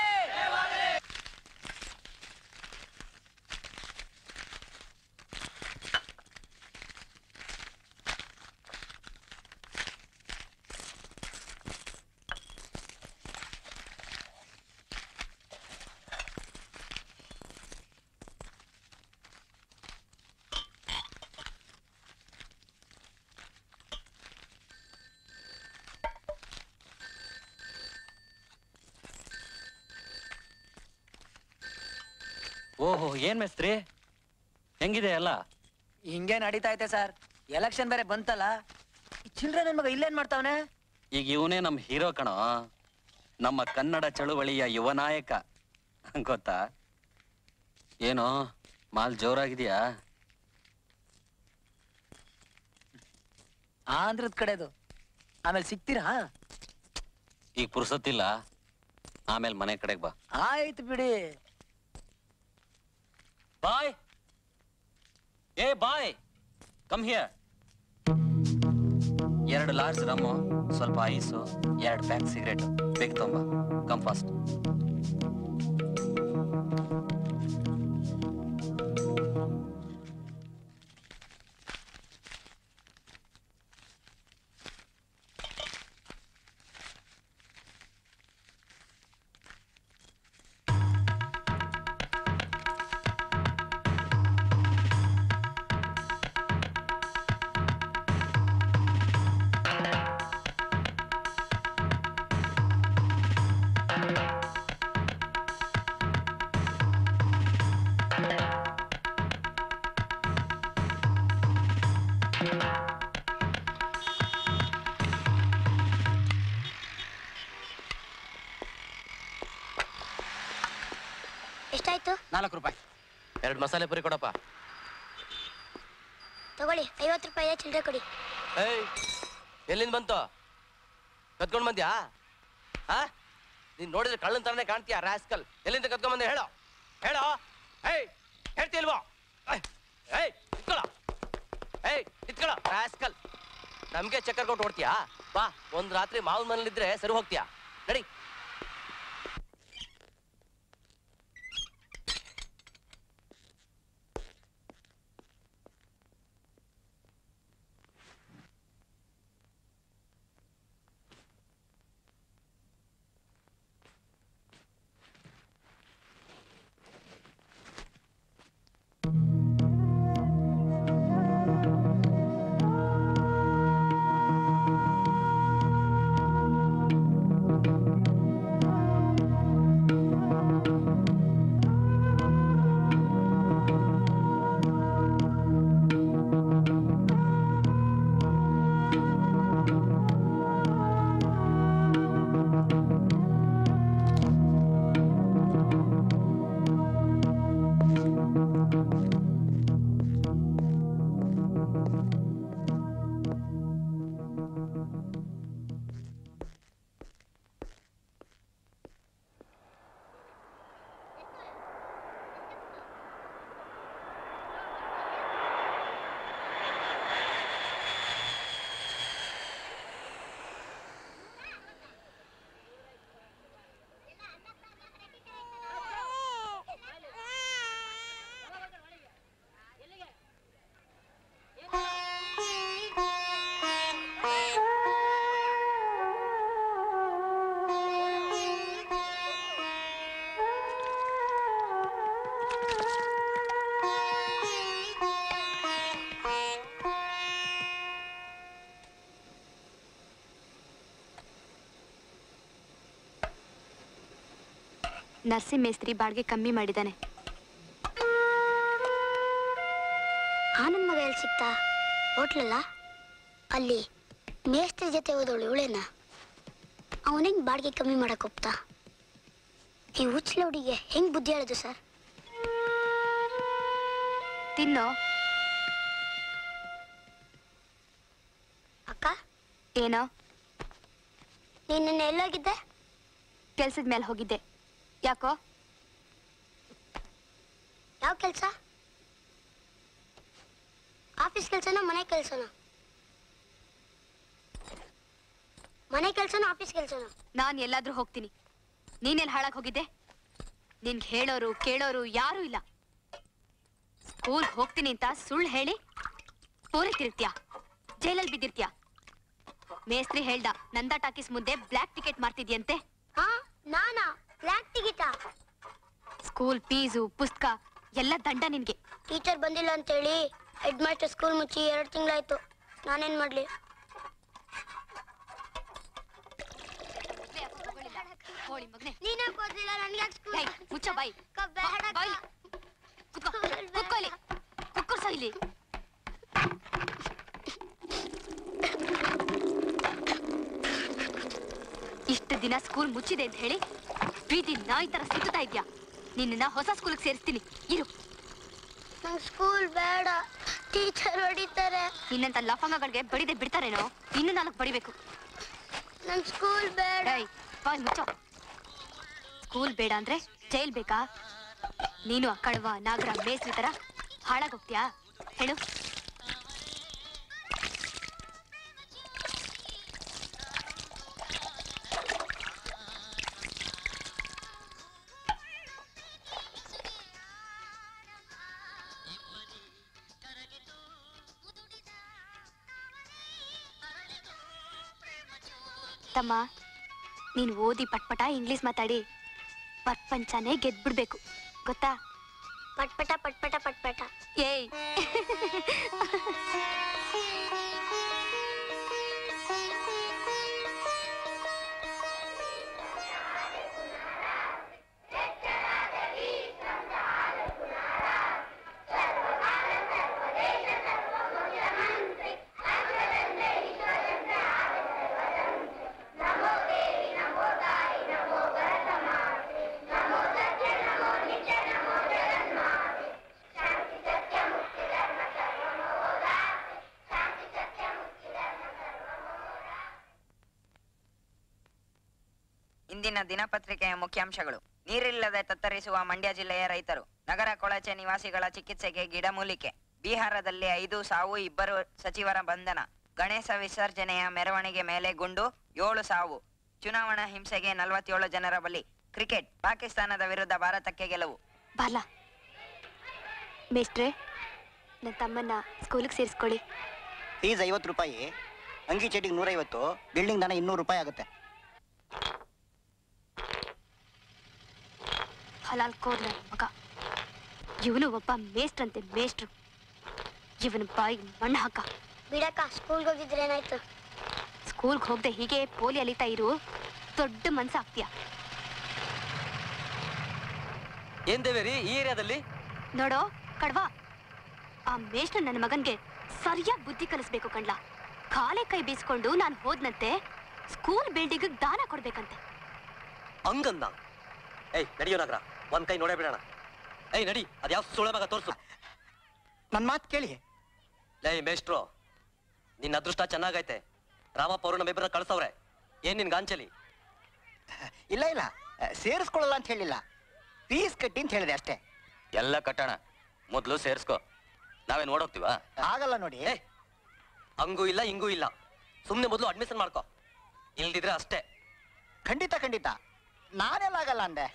ಓಹೋ ಏನ್ ಮೇಸ್ತ್ರಿ ಹೆಂಗಿದೆ ಅಲ್ಲ ಹಿಂಗೆ ನಡೀತಾ ಐತೆ ಸರ್ ಎಲೆಕ್ಷನ್ ಬೇರೆ ಬಂತಲ್ಲ ಚಿಲ್ಡ್ರೆ ನನ್ ಮಗ ಇಲ್ಲೇನ್ ಮಾಡ್ತಾವನೆ ಈಗ ಇವನೇ ನಮ್ ಹೀರೋ ಕಣೋ ನಮ್ಮ ಕನ್ನಡ ಚಳುವಳಿಯ ಯುವ ನಾಯಕ ಗೊತ್ತಾ ಏನೋ ಮಾಲ್ ಜೋರಾಗಿದ್ಯಾ ಆಂಧ್ರದ ಕಡೆದು ಆಮೇಲೆ ಸಿಗ್ತೀರಾ ಈಗ ಪುರ್ಸತ್ತಿಲ್ಲ ಆಮೇಲೆ ಮನೆ ಕಡೆಗೆ ಬಾ ಆಯ್ತು ಬಿಡಿ ಬಾಯ್ ಏ ಬಾಯ್ ಕಮ್ ಹಿಯರ್ ಎರಡು ಲಾರ್ಜ್ ರಮ್ಮು ಸ್ವಲ್ಪ ಐಸು ಎರಡು ಪ್ಯಾಕ್ ಸಿಗರೇಟ್ ಬೇಗ ತೊಂಬ ಕಮ್ ಫಾಸ್ಟ್ ಎಷ್ಟಾಯ್ತು? ನಾಲ್ಕು ರೂಪಾಯಿ. ಎರಡು ಮಸಾಲೆ ಪುರಿ ಕೊಡಪ್ಪ. ತಗೊಳ್ಳಿ, ಐವತ್ತು ರೂಪಾಯಿ ಚಿಲ್ಲರೆ ಕೊಡಿ. ಏಯ್, ಎಲ್ಲಿಂದ ಬಂತು? ಕತ್ಕೊಂಡ್ ಬಂದ್ಯಾ? ಹಾ, ನೀನ್ ನೋಡಿದ್ರೆ ಕಳ್ಳನ್ ತರನೇ ಕಾಣ್ತೀಯ ರಾಸ್ಕಲ್. ಎಲ್ಲಿಂದ ಕತ್ಕೊಂಡ್ ಬಂದೆ ಹೇಳೋ ಹೇಳೋ. ಏಯ್, ಹೇಳ್ತಿಲ್ವೋ? ಏಯ್, ನಿತ್ಕೊಳ್ಳೋ. ಏಯ್, ನಿತ್ಕೊಳ್ಳೋ ರಾಸ್ಕಲ್. ನಮ್ಗೆ ಚಕ್ಕರ್ ಕೊಟ್ಟು ಹೊಡ್ತೀಯಾ? ಬಾ, ಒಂದ್ ರಾತ್ರಿ ಮಾವನ ಮನೇಲಿದ್ರೆ ಸರಿ ಹೋಗ್ತೀಯಾ? ನಡಿ. ನರ್ಸಿ ಮೇಸ್ತ್ರಿ ಬಾಡಿಗೆ ಕಮ್ಮಿ ಮಾಡಿದ್ದಾನೆ. ಆನಂದ್ ಮಗ ಎಲ್ಲಿ ಸಿಗ್ತಾ? ಹೋಟ್ಲಲ್ಲ? ಅಲ್ಲಿ ಮೇಸ್ತ್ರಿ ಜೊತೆ ಹೋದವಳು ಇವಳೇನ? ಅವನಿಗೆ ಬಾಡಿಗೆ ಕಮ್ಮಿ ಮಾಡಕ್ ಹೋಗ್ತಾ? ಈ ಹುಚ್ಚಲೋಡಿಗೆ ಹೆಂಗ್ ಬುದ್ಧಿ ಹೇಳೋದು ಸರ್? ತಿನ್ನೋ. ಅಕ್ಕ ಏನೋ? ನೀನ್ ನಿನ್ನೆ ಎಲ್ಲೋಗಿದ್ದೆ? ಕೆಲ್ಸದ ಮೇಲೆ ಹೋಗಿದ್ದೆ. ಯಾಕೋ? ಯಾವ ಕೆಲ್ಸ? ಆಫೀಸ್ ಕೆಲ್ಸನ ಮನೆ ಕೆಲ್ಸನ? ಮನೆ ಕೆಲ್ಸನ ಆಫೀಸ್ ಕೆಲ್ಸನ? ನಾನು ಎಲ್ಲಾದ್ರೂ ಹೋಗ್ತೀನಿ. ನೀನೆಲ್ಲಿ ಹಾಳಾಗಿ ಹೋಗಿದ್ದೆ? ನಿನ್ಗೆ ಹೇಳೋರು ಕೇಳೋರು ಯಾರೂ ಇಲ್ಲ. ಸ್ಕೂಲ್ ಹೋಗ್ತೀನಿ ಅಂತ ಸುಳ್ಳು ಹೇಳಿ ಪೂರಿ ತಿರುಗ್ತೀಯ, ಜೈಲಲ್ಲಿ ಬಿದ್ದಿರ್ತೀಯ. ಮೇಸ್ತ್ರಿ ಹೇಳ್ದ ನಂದಾ ಟಾಕೀಸ್ ಮುಂದೆ ಬ್ಲ್ಯಾಕ್ ಟಿಕೆಟ್ ಮಾಡ್ತಿದ್ಯಂತೆ. ಹಾ, ನಾನಾ ಬ್ಲ್ಯಾಕ್ ಟಿಕೆಟಾ? ಸ್ಕೂಲ್ ಫೀಸು ಪುಸ್ತಕ ಎಲ್ಲ ದಂಡ ನಿನ್ಗೆ. ಟೀಚರ್ ಬಂದಿಲ್ಲ ಅಂತೇಳಿ ಹೆಡ್ ಮಾಸ್ಟರ್ ಸ್ಕೂಲ್ ಮುಚ್ಚಿ ಎರಡು ತಿಂಗಳಾಯ್ತು. ನಾನೇನ್ ಮಾಡ್ಲಿ? ಹೋಳಿ ಮಗನೆ, ನೀನೇ ಕೂದಲಿಲ್ಲ ನನಗೆ ಸ್ಕೂಲ್. ಮುಚ್ಚ ಬಾಯಿ. ಬೇಡ ಬಾಯಿ ಕುತ್ಕೋ, ಕುತ್ಕೋ ಇಲ್ಲಿ, ಕುಕ್ಕರ್ಸೋ ಇಲ್ಲಿ. ಇಷ್ಟು ದಿನ ಸ್ಕೂಲ್ ಮುಚ್ಚಿದೆ ಅಂತ ಹೇಳಿ ಬೀದಿ ನಾಯಿ ತರ ಸಿಗ್ತಾ ಇದ್ಯಾ? ನಿನ್ನ ಹೊಸ ಸ್ಕೂಲ್ಗೆ ಸೇರಿಸ್ತೀನಿ, ಇರು. ನಂಗೆ ಸ್ಕೂಲ್ ಬೇಡ, ಟೀಚರ್ ಹೊಡಿತಾರೆ. ನಿನ್ನಂತ ಲಫಂಗಗಳಿಗೆ ಬಡಿದೆ ಬಿಡ್ತಾರೇನೋ? ಇನ್ನು ನಾಲ್ಕು ಬಡಿಬೇಕು. ನಂಗೆ ಸ್ಕೂಲ್ ಬೇಡ. ಬಾಯ್ ಮುಚ್ಚೋ. ಸ್ಕೂಲ್ ಬೇಡ ಅಂದ್ರೆ ಜೈಲ್ ಬೇಕಾ? ನೀನು ಆ ಕಳ್ವ ನಾಗರ ಮೇಸ್ತ್ರಿ ತರ ಹಾಳಾಗೋಗ್ತೀಯಾ? ಹೇಳು. ತಮ್ಮ, ನೀನು ಓದಿ ಪಟ್ಪಟ ಇಂಗ್ಲಿಷ್ ಮಾತಾಡಿ ಪ್ರಪಂಚನೇ ಗೆದ್ಬಿಡ್ಬೇಕು, ಗೊತ್ತಾ? ಪಟ್ಪಟ ಪಟ್ಪಟ ಪಟ್ಪಟ. ಏಯ್ ಇಂದಿನ ದಿನಪತ್ರಿಕೆಯ ಮುಖ್ಯಾಂಶಗಳು. ನೀರಿಲ್ಲದೆ ತತ್ತರಿಸುವ ಮಂಡ್ಯ ಜಿಲ್ಲೆಯ ರೈತರು. ನಗರ ಕೊಳಚೆ ನಿವಾಸಿಗಳ ಚಿಕಿತ್ಸೆಗೆ ಗಿಡಮೂಲಿಕೆ. ಬಿಹಾರದಲ್ಲಿ ಐದು ಸಾವು, ಇಬ್ಬರು ಸಚಿವರ ಬಂಧನ. ಗಣೇಶ ವಿಸರ್ಜನೆಯ ಮೆರವಣಿಗೆ ಮೇಲೆ ಗುಂಡು, ಏಳು ಸಾವು. ಚುನಾವಣಾ ಹಿಂಸೆಗೆ ನಲವತ್ತೇಳು ಜನರ ಬಲಿ. ಕ್ರಿಕೆಟ್, ಪಾಕಿಸ್ತಾನದ ವಿರುದ್ಧ ಭಾರತಕ್ಕೆ ಗೆಲುವು. ಬಾಲ ಮೇಷ್ಟ್ರೆ, ನನ್ನ ತಮ್ಮನ್ನ ಸ್ಕೂಲಿಗೆ ಸೇರಿಸ್ಕೊಳ್ಳಿ. ಫೀಸ್ ಐವತ್ತು ರೂಪಾಯಿ, ಅಂಗಿ ಚೀಟಿಗೆ ನೂರೈವತ್ತು, ಬಿಲ್ಡಿಂಗ್ ದನ ಇನ್ನೂರು ರೂಪಾಯಿ ಆಗುತ್ತೆ. ಹಲಾಲ್ ಕೋರ್ನ ಮಗ ಇವನು ಒಬ್ಬ ಮೇಷ್ಟ್ರಂತೆ ಮೇಷ್ಟ್ರು. ಇವನ ಬಾಯಿಗೆ ಮಣ್ಣು ಹಾಕ. ಬಿಡಕ್ಕ, ಸ್ಕೂಲ್ಗೆ ಹೋಗಿದ್ರೆ ಏನಾಯ್ತು? ಸ್ಕೂಲ್ಗೆ ಹೋಗದೆ ಹೀಗೆ ಪೋಲಿ ಅಲಿತಾ ಇರು, ದೊಡ್ಡ ಮನ್ಸ ಆಗ್ತೀಯ. ಏನ್ ದೇವೇರಿ ಈ ಏರಿಯಾದಲ್ಲಿ? ನೋಡೋ ಕಡ್ವಾ, ಆ ಮೇಷ್ಟ್ರ ನನ್ನ ಮಗನ್ಗೆ ಸರಿಯಾಗಿ ಬುದ್ಧಿ ಕಲಿಸ್ಬೇಕು ಕಣ್ಲಾ. ಕಾಲೇ ಕೈ ಬೀಸ್ಕೊಂಡು ನಾನು ಹೋದ್ನಂತೆ ಸ್ಕೂಲ್ ಬಿಲ್ಡಿಂಗ್ ದಾನ ಕೊಡ್ಬೇಕಂತೆ. ಹಂಗಂದ? ಏಯ್ ನಡಿಯೋ ನಗರ, ಒಂದ್ ಕೈ ನೋಡೇ ಬಿಡೋಣ. ಏಯ್ ನಡಿ, ಅದ್ಯಾವ ಸುಳ ಮಗ ತೋರ್ಸು. ನನ್ನ ಮಾತು ಕೇಳಿ. ಲೇ ಮೇಷ್ಟ್ರು, ನಿನ್ನ ಅದೃಷ್ಟ ಚೆನ್ನಾಗೈತೆ. ರಾಮಪ್ಪ ಅವರು ನಮ್ಮಿಬ್ಬರ ಕಳ್ಸವ್ರೆ. ಏನ್ ನಿನ್ ಗಾಂಚಲಿ? ಇಲ್ಲ ಇಲ್ಲ, ಸೇರಿಸ್ಕೊಳ್ಳಲ್ಲ ಅಂತ ಹೇಳಿಲ್ಲ, ಫೀಸ್ ಕಟ್ಟಿ ಅಂತ ಹೇಳಿದೆ ಅಷ್ಟೇ. ಎಲ್ಲ ಕಟ್ಟಣ, ಮೊದ್ಲು ಸೇರ್ಸ್ಕೊ. ನಾವೇ ನೋಡೋಗ್ತೀವ? ಆಗಲ್ಲ ನೋಡಿ. ಹಂಗೂ ಇಲ್ಲ ಹಿಂಗೂ ಇಲ್ಲ, ಸುಮ್ನೆ ಮೊದ್ಲು ಅಡ್ಮಿಷನ್ ಮಾಡ್ಕೊ, ಇಲ್ದಿದ್ರೆ ಅಷ್ಟೇ. ಖಂಡಿತ ಖಂಡಿತ, ನಾನೆಲ್ಲ ಆಗಲ್ಲ ಅಂದೆ.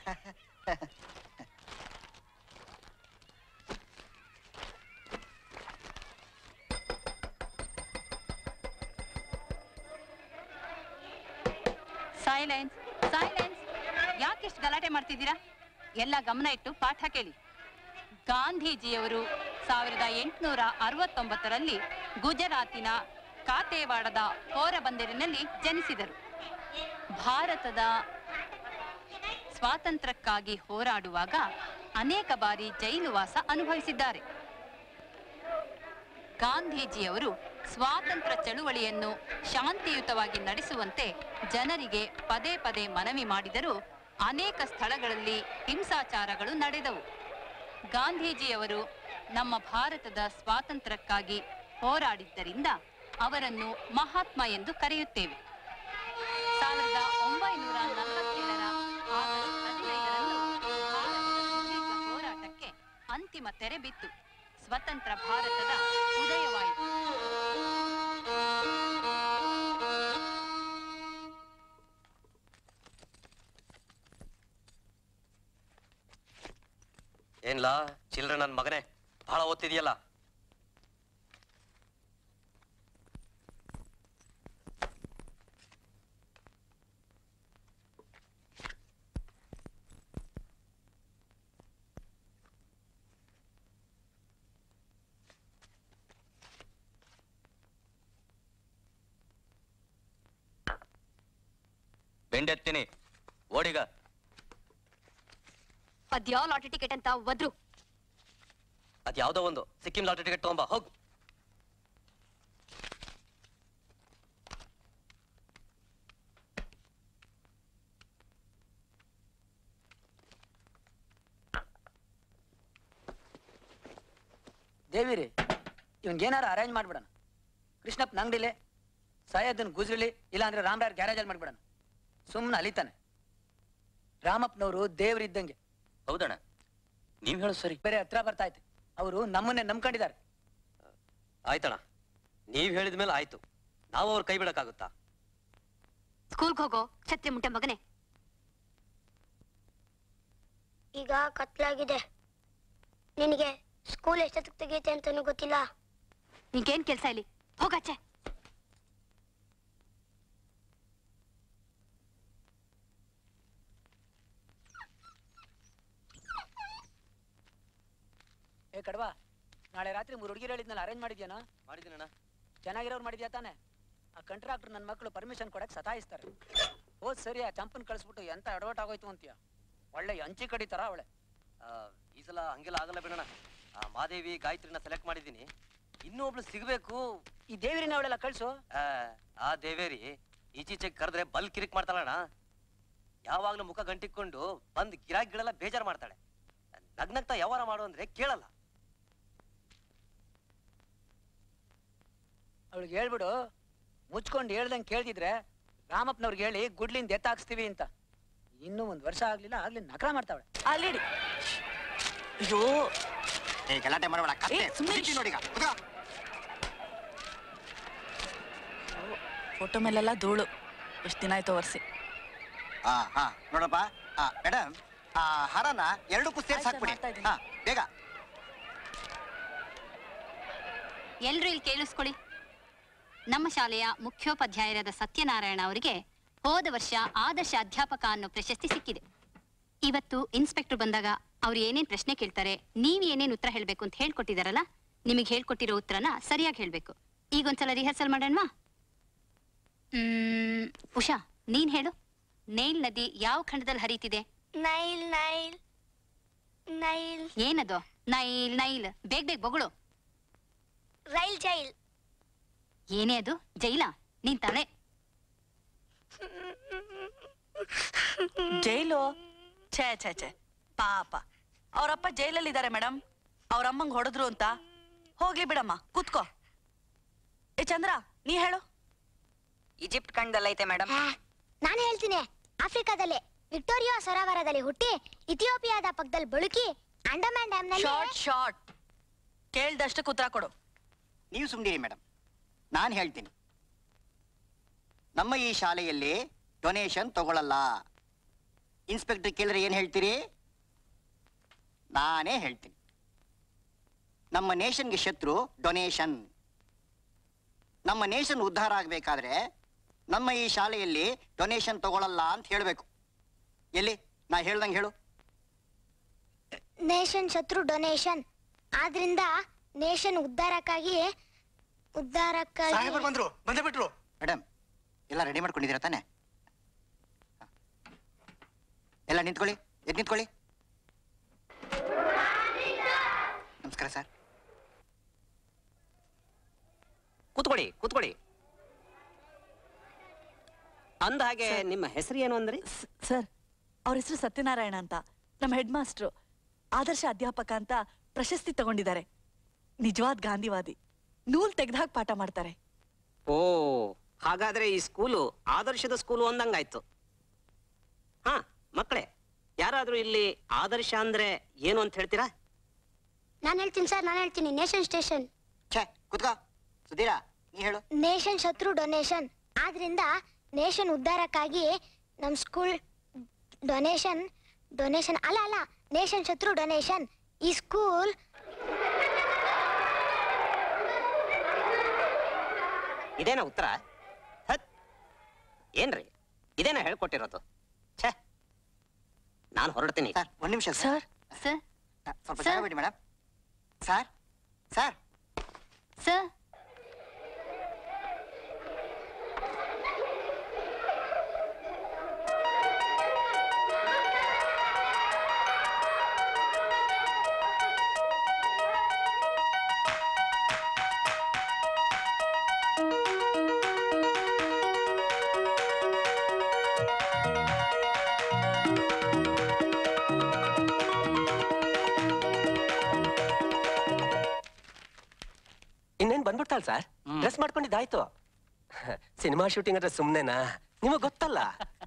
Silence silence. ಯಾಕಿಷ್ಟು ಗಲಾಟೆ ಮಾಡ್ತಿದ್ದೀರಾ? ಎಲ್ಲ ಗಮನ ಇಟ್ಟು ಪಾಠ ಕೇಳಿ. ಗಾಂಧೀಜಿಯವರು ಸಾವಿರದ ಎಂಟುನೂರ ಅರವತ್ತೊಂಬತ್ತರಲ್ಲಿ ಗುಜರಾತಿನ ಕಾತೇವಾಡದ ಪೋರಬಂದರಿನಲ್ಲಿ ಜನಿಸಿದರು. ಭಾರತದ ಸ್ವಾತಂತ್ರ್ಯಕ್ಕಾಗಿ ಹೋರಾಡುವಾಗ ಅನೇಕ ಬಾರಿ ಜೈಲುವಾಸ ಅನುಭವಿಸಿದ್ದಾರೆ. ಗಾಂಧೀಜಿಯವರು ಸ್ವಾತಂತ್ರ್ಯ ಚಳುವಳಿಯನ್ನು ಶಾಂತಿಯುತವಾಗಿ ನಡೆಸುವಂತೆ ಜನರಿಗೆ ಪದೇ ಪದೇ ಮನವಿ ಮಾಡಿದರೂ ಅನೇಕ ಸ್ಥಳಗಳಲ್ಲಿ ಹಿಂಸಾಚಾರಗಳು ನಡೆದವು. ಗಾಂಧೀಜಿಯವರು ನಮ್ಮ ಭಾರತದ ಸ್ವಾತಂತ್ರ್ಯಕ್ಕಾಗಿ ಹೋರಾಡಿದ್ದರಿಂದ ಅವರನ್ನು ಮಹಾತ್ಮ ಎಂದು ಕರೆಯುತ್ತೇವೆ. ಸಾವಿರದ ಒಂಬೈನೂರ ನಲವತ್ತೇಳರ ಆಗಸ್ಟ್ ಹದಿನೈದರಂದು ಭಾರತದ ಸುದೀರ್ಘ ಹೋರಾಟಕ್ಕೆ ಅಂತಿಮ ತೆರೆ ಬಿತ್ತು. ಸ್ವತಂತ್ರ ಭಾರತದ ಉದಯವಾಯಿತು. ಏನ್ಲಾ ಚಿಲ್ಡ್ರೆ ನನ್ ಮಗನೇ, ಬಹಳ ಓದ್ತಿದ್ಯಲ್ಲ. ಬೆಂಡೆತ್ತೀನಿ ಓಡಿಗ. ಅದ್ಯಾವ ಲಾಟರಿ ಟಿಕೆಟ್ ಅಂತ ಒದ್ರು. ಅದ್ಯಾವ್ದೋ ಒಂದು ಸಿಕ್ಕಿಂ ಲಾಟರಿ ಟಿಕೆಟ್ ತಗೊಂಬ ಹೋಗ್. ದೇವಿರಿ ಇವನ್ಗೇನಾರ ಅರೇಂಜ್ ಮಾಡ್ಬಿಡಣ. ಕೃಷ್ಣಪ್ಪನ ಅಂಗಡಿಲಿ, ಸೈಯದನ್ ಗುಜ್ರಲಿ, ಇಲ್ಲಾಂದ್ರೆ ರಾಮರಾಯರ್ ಗ್ಯಾರೇಜಲ್ಲಿ ಮಾಡ್ಬಿಡಣ. ಸುಮ್ಮನೆ ಅಲಿತಾನೆ. ರಾಮಪ್ಪನವರು ದೇವ್ರಿದ್ದಂಗೆ. ಹೌದಣ್ಣ, ನೀವ್ ಹೇಳು ಸರಿ. ಬೇರೆ ಹತ್ರ ಬರ್ತಾಯ್ತು. ಅವರು ನಮ್ಮನ್ನೇ ನಂಬ್ಕೊಂಡಿದ್ದಾರೆ. ಆಯ್ತಣ್ಣ, ನೀವ್ ಹೇಳಿದ್ಮೇಲೆ ಆಯ್ತು. ನಾವು ಅವ್ರ ಕೈ ಬಿಡಕ್ಕಾಗುತ್ತಾ? ಸ್ಕೂಲ್ಗೆ ಹೋಗೋ ಛತ್ರಿ ಮುಟ್ಟೆ ಮಗನೇ. ಈಗ ಕತ್ಲಾಗಿದೆ. ನಿನಗೆ ಸ್ಕೂಲ್ ಎಷ್ಟೊತ್ತಿಗೆ ತೆಗೀತೆ ಅಂತಾನು ಗೊತ್ತಿಲ್ಲ. ನಿಂಗೇನ್ ಕೆಲ್ಸ ಇಲ್ಲಿ? ಹೋಗಾಚೆ. ಏ ಕಡ್ವಾ, ನಾಳೆ ರಾತ್ರಿ ಮೂರು ಹುಡುಗಿರು ಹೇಳಿದ್ನಲ್ಲ, ಅರೇಂಜ್ ಮಾಡಿದ್ಯಾನ? ಮಾಡಿದ್ದೀನಣ್ಣ. ಚೆನ್ನಾಗಿರೋರು ಮಾಡಿದ್ಯಾ ತಾನೆ? ಆ ಕಾಂಟ್ರಾಕ್ಟರ್ ನನ್ನ ಮಕ್ಕಳು ಪರ್ಮಿಷನ್ ಕೊಡಕ್ ಸತಾಯಿಸ್ತಾರೆ. ಹೋದ್ ಸರಿ ಆ ಚಂಪನ್ ಕಳಿಸ್ಬಿಟ್ಟು ಎಂತ ಅಡವಟ್ ಆಗೋಯ್ತು ಅಂತೀಯ. ಒಳ್ಳೆ ಹಂಚಿ ಕಡಿತಾರ ಅವಳೆ. ಈ ಸಲ ಹಂಗೆಲ್ಲ ಆಗಲ್ಲ ಬಿಡೋಣ. ಆ ಮಾದೇವಿ ಗಾಯತ್ರಿನ ಸೆಲೆಕ್ಟ್ ಮಾಡಿದ್ದೀನಿ. ಇನ್ನೂ ಒಬ್ಳು ಸಿಗ್ಬೇಕು. ಈ ದೇವಿರಿನ ಅವಳೆಲ್ಲ ಕಳ್ಸು. ಆ ದೇವೇರಿ ಈಚೀಚೆಗೆ ಕರೆದ್ರೆ ಬಲ್ ಕಿರಿಕ್ ಮಾಡ್ತಾಳಣ್ಣ. ಯಾವಾಗ್ಲೂ ಮುಖ ಗಂಟಿಕೊಂಡು ಬಂದ್ ಗಿರಾಕಿಗಳೆಲ್ಲ ಬೇಜಾರು ಮಾಡ್ತಾಳೆ. ನಗ್ನಗ್ತಾ ವ್ಯವಹಾರ ಮಾಡು ಅಂದ್ರೆ ಕೇಳಲ್ಲ. ಅವಳಿಗೆ ಹೇಳ್ಬಿಡು, ಮುಚ್ಕೊಂಡು ಹೇಳ್ದಂಗೆ ಕೇಳ್ತಿದ್ರೆ ರಾಮಪ್ಪನವ್ರಿಗೆ ಹೇಳಿ ಗುಡ್ಲಿಂದ ಎತ್ತಾಕ್ಸ್ತೀವಿ ಅಂತ. ಇನ್ನೂ ಒಂದ್ ವರ್ಷ ಆಗ್ಲಿಲ್ಲ ಆಗ್ಲಿ ನಕರ ಮಾಡ್ತಾವಳೆ. ಅಲ್ಲಿಡಿ. ಅಯ್ಯೋ ಏ ಗಲಾಟೆ ಮಾಡಬೇಡ. ನೋಡಿ ಫೋಟೋ ಮೇಲೆಲ್ಲ ಧೂಳು. ಎಷ್ಟು ದಿನ ಆಯ್ತು ಒರ್ಸಿ. ಹಾ ಹಾ ನೋಡಪ್ಪ. ಹಾ ಮೇಡಮ್, ಆ ಹರನ ಎರಡಕ್ಕೂ ಸೇರ್ಸಿ ಹಾಕ್ಬಿಡಿ. ಹಾ ಬೇಗ. ಎಲ್ರೂ ಇಲ್ಲಿ ಕೇಳಿಸ್ಕೊಳ್ಳಿ. ನಮ್ಮ ಶಾಲೆಯ ಮುಖ್ಯೋಪಾಧ್ಯಾಯರಾದ ಸತ್ಯನಾರಾಯಣ ಅವರಿಗೆ ಹೋದ ವರ್ಷ ಆದರ್ಶ ಅಧ್ಯಾಪಕ ಅನ್ನೋ ಪ್ರಶಸ್ತಿ ಸಿಕ್ಕಿದೆ. ಇವತ್ತು ಇನ್ಸ್ಪೆಕ್ಟರ್ ಬಂದಾಗ ಅವ್ರು ಏನೇನ್ ಪ್ರಶ್ನೆ ಕೇಳ್ತಾರೆ, ನೀವ್ ಏನೇನ್ ಉತ್ತರ ಹೇಳ್ಬೇಕು ಅಂತ ಹೇಳ್ಕೊಟ್ಟಿದಾರಲ್ಲ, ನಿಮಗೆ ಹೇಳ್ಕೊಟ್ಟಿರೋ ಉತ್ತರನ ಸರಿಯಾಗಿ ಹೇಳ್ಬೇಕು. ಈಗ ಒಂದ್ಸಲ ರಿಹರ್ಸಲ್ ಮಾಡೋಣವಾ? ಹ್ಮ್ ಉಷಾ, ನೀನ್ ಹೇಳು. ನೈಲ್ ನದಿ ಯಾವ ಖಂಡದಲ್ಲಿ ಹರಿತಿದೆ? Nile Nile Nile. ಏನದು? Nile Nile. ಬೇಗ ಬೇಗ ಬೊಗಳು. Rail jail. ಏನೇ ಅದು? ಜೈಲ? ನೀನ್ ತಲೆ. ಜೈಲು? ಛೇ ಛೇ ಛೇ, ಪಾಪ ಅವರಪ್ಪ ಜೈಲಲ್ಲಿ ಇದ್ದಾರೆ ಮೇಡಮ್. ಅವ್ರಮ್ಮಂಗ್ ಹೊಡೆದ್ರು ಅಂತ. ಹೋಗ್ಲಿ ಬಿಡಮ್ಮ, ಕೂತ್ಕೋ. ಏ ಚಂದ್ರ, ನೀ ಹೇಳು. ಈಜಿಪ್ಟ್ ಖಂಡದಲ್ಲೈತೆ ಮೇಡಮ್. ನಾನು ಹೇಳ್ತೀನಿ. ಆಫ್ರಿಕಾದಲ್ಲಿ ವಿಕ್ಟೋರಿಯಾ ಸರೋವರದಲ್ಲಿ ಹುಟ್ಟಿ ಇಥಿಯೋಪಿಯಾದ ಪಕ್ಕದಲ್ಲಿ ಬಳುಕಿ ಅಂಡಮಾನ್ ಡ್ಯಾಮ್ ನಲ್ಲಿ. ಶಾರ್ಟ್ ಶಾರ್ಟ್ ಕೇಳ್ದಷ್ಟಕ್ಕೆ ಉತ್ತರ ಕೊಡು. ನೀವು ಸುಮ್ಮನಿರಿ ಮೇಡಮ್, ನಾನು ಹೇಳ್ತೀನಿ. ನಮ್ಮ ಈ ಶಾಲೆಯಲ್ಲಿ ಡೊನೇಷನ್ ತಗೊಳ್ಳಲ್ಲ. ಇನ್ಸ್ಪೆಕ್ಟರ್ ಕೇಳಿದ್ರೆ ಏನ್ ಹೇಳ್ತೀರಿ? ನಾನೇ ಹೇಳ್ತೀನಿ. ನಮ್ಮ ನೇಷನ್ಗೆ ಶತ್ರು ಡೊನೇಷನ್. ನಮ್ಮ ನೇಷನ್ ಉದ್ಧಾರ ಆಗಬೇಕಾದ್ರೆ ನಮ್ಮ ಈ ಶಾಲೆಯಲ್ಲಿ ಡೊನೇಷನ್ ತಗೊಳ್ಳಲ್ಲ ಅಂತ ಹೇಳಬೇಕು. ಎಲ್ಲಿ ನಾ ಹೇಳ್ದಂಗೆ ಹೇಳು. ನೇಷನ್ ಶತ್ರು ಡೊನೇಷನ್. ಆದ್ರಿಂದ ನೇಷನ್ ಉದ್ಧಾರಕ್ಕಾಗಿ ಉದ್ಧಾರಕ್ಕಾಗಿ ಬಂದ್ರು ಬಂದೇ ಬಿಟ್ರು. ಮೇಡಮ್ ಎಲ್ಲ ರೆಡಿ ಮಾಡ್ಕೊಂಡಿದ್ದೀರಾ ತಾನೆ? ಎಲ್ಲ ನಿಂತ್ಕೊಳ್ಳಿ, ಎದ್ದು ನಿಂತ್ಕೊಳ್ಳಿ. ನಮಸ್ಕಾರ ಸರ್. ಕೂತ್ಕೊಳ್ಳಿ ಕೂತ್ಕೊಳ್ಳಿ. ಅಂದ ಹಾಗೆ ನಿಮ್ಮ ಹೆಸರು ಏನು ಅಂದ್ರಿ? ಸರ್, ಅವ್ರ ಹೆಸರು ಸತ್ಯನಾರಾಯಣ ಅಂತ. ನಮ್ಮ ಹೆಡ್ ಮಾಸ್ಟ್ರು, ಆದರ್ಶ ಅಧ್ಯಾಪಕ ಅಂತ ಪ್ರಶಸ್ತಿ ತಗೊಂಡಿದ್ದಾರೆ. ನಿಜವಾದ ಗಾಂಧಿವಾದಿ, ನೂಲ್ ತೆಗೆದಾಗ ಪಾಠ ಮಾಡ್ತಾರೆ. ಓ, ಹಾಗಾದ್ರೆ ಈ ಸ್ಕೂಲು ಆದರ್ಶದ ಸ್ಕೂಲು ಅಂದಂಗಾಯ್ತು. ಹಾ ಮಕ್ಕಳೇ, ಯಾರಾದ್ರೂ ಇಲ್ಲಿ ಆದರ್ಶ ಅಂದ್ರೆ ಏನು ಅಂತ ಹೇಳ್ತೀರಾ? ನಾನು ಹೇಳ್ತೀನಿ ಸರ್, ನಾನು ಹೇಳ್ತೀನಿ. Nation station. ಛೇ, ಕುತ್ಕೋ. ಸುಧೀರಾ, ನೀ ಹೇಳು. ನೇಷನ್ ಶತ್ರು ಡೊನೇಷನ್. ಆದ್ರಿಂದ ನೇಷನ್ ಉದ್ಧಾರಕ್ಕಾಗಿ ನಮ್ಮ ಸ್ಕೂಲ್ ಡೊನೇಷನ್ ಡೊನೇಷನ್ ಅಲ್ಲ ಅಲ್ಲ ನೇಷನ್ ಶತ್ರು ಡೊನೇಷನ್. ಈ ಸ್ಕೂಲ್ ಇದೇನ ಉತ್ತರ? ಹತ್ ಏನ್ರಿ ಇದೇನ ಹೇಳ್ಕೊಟ್ಟಿರೋದು? ಛೇ, ನಾನು ಹೊರಡ್ತೀನಿ. ಸರ್ ಒಂದ್ ನಿಮಿಷ ಸರ್. ಸರ್ ಸ್ವಲ್ಪ ಜಾಗ ಬಿಡಿ ಮೇಡಮ್. ಸರ್ ಸರ್ ಸರ್ ಇನ್ನೇನ್ ಬಂದ್ಬಿಡ್ತಾಳ ಸರ್? ಡ್ರೆಸ್ ಮಾಡ್ಕೊಂಡಿದ್ದಾಯ್ತು. ಸಿನಿಮಾ ಶೂಟಿಂಗ್ ಅಂದ್ರೆ ಸುಮ್ನೆನಾ? ನಿಮಗ್ ಗೊತ್ತಲ್ಲ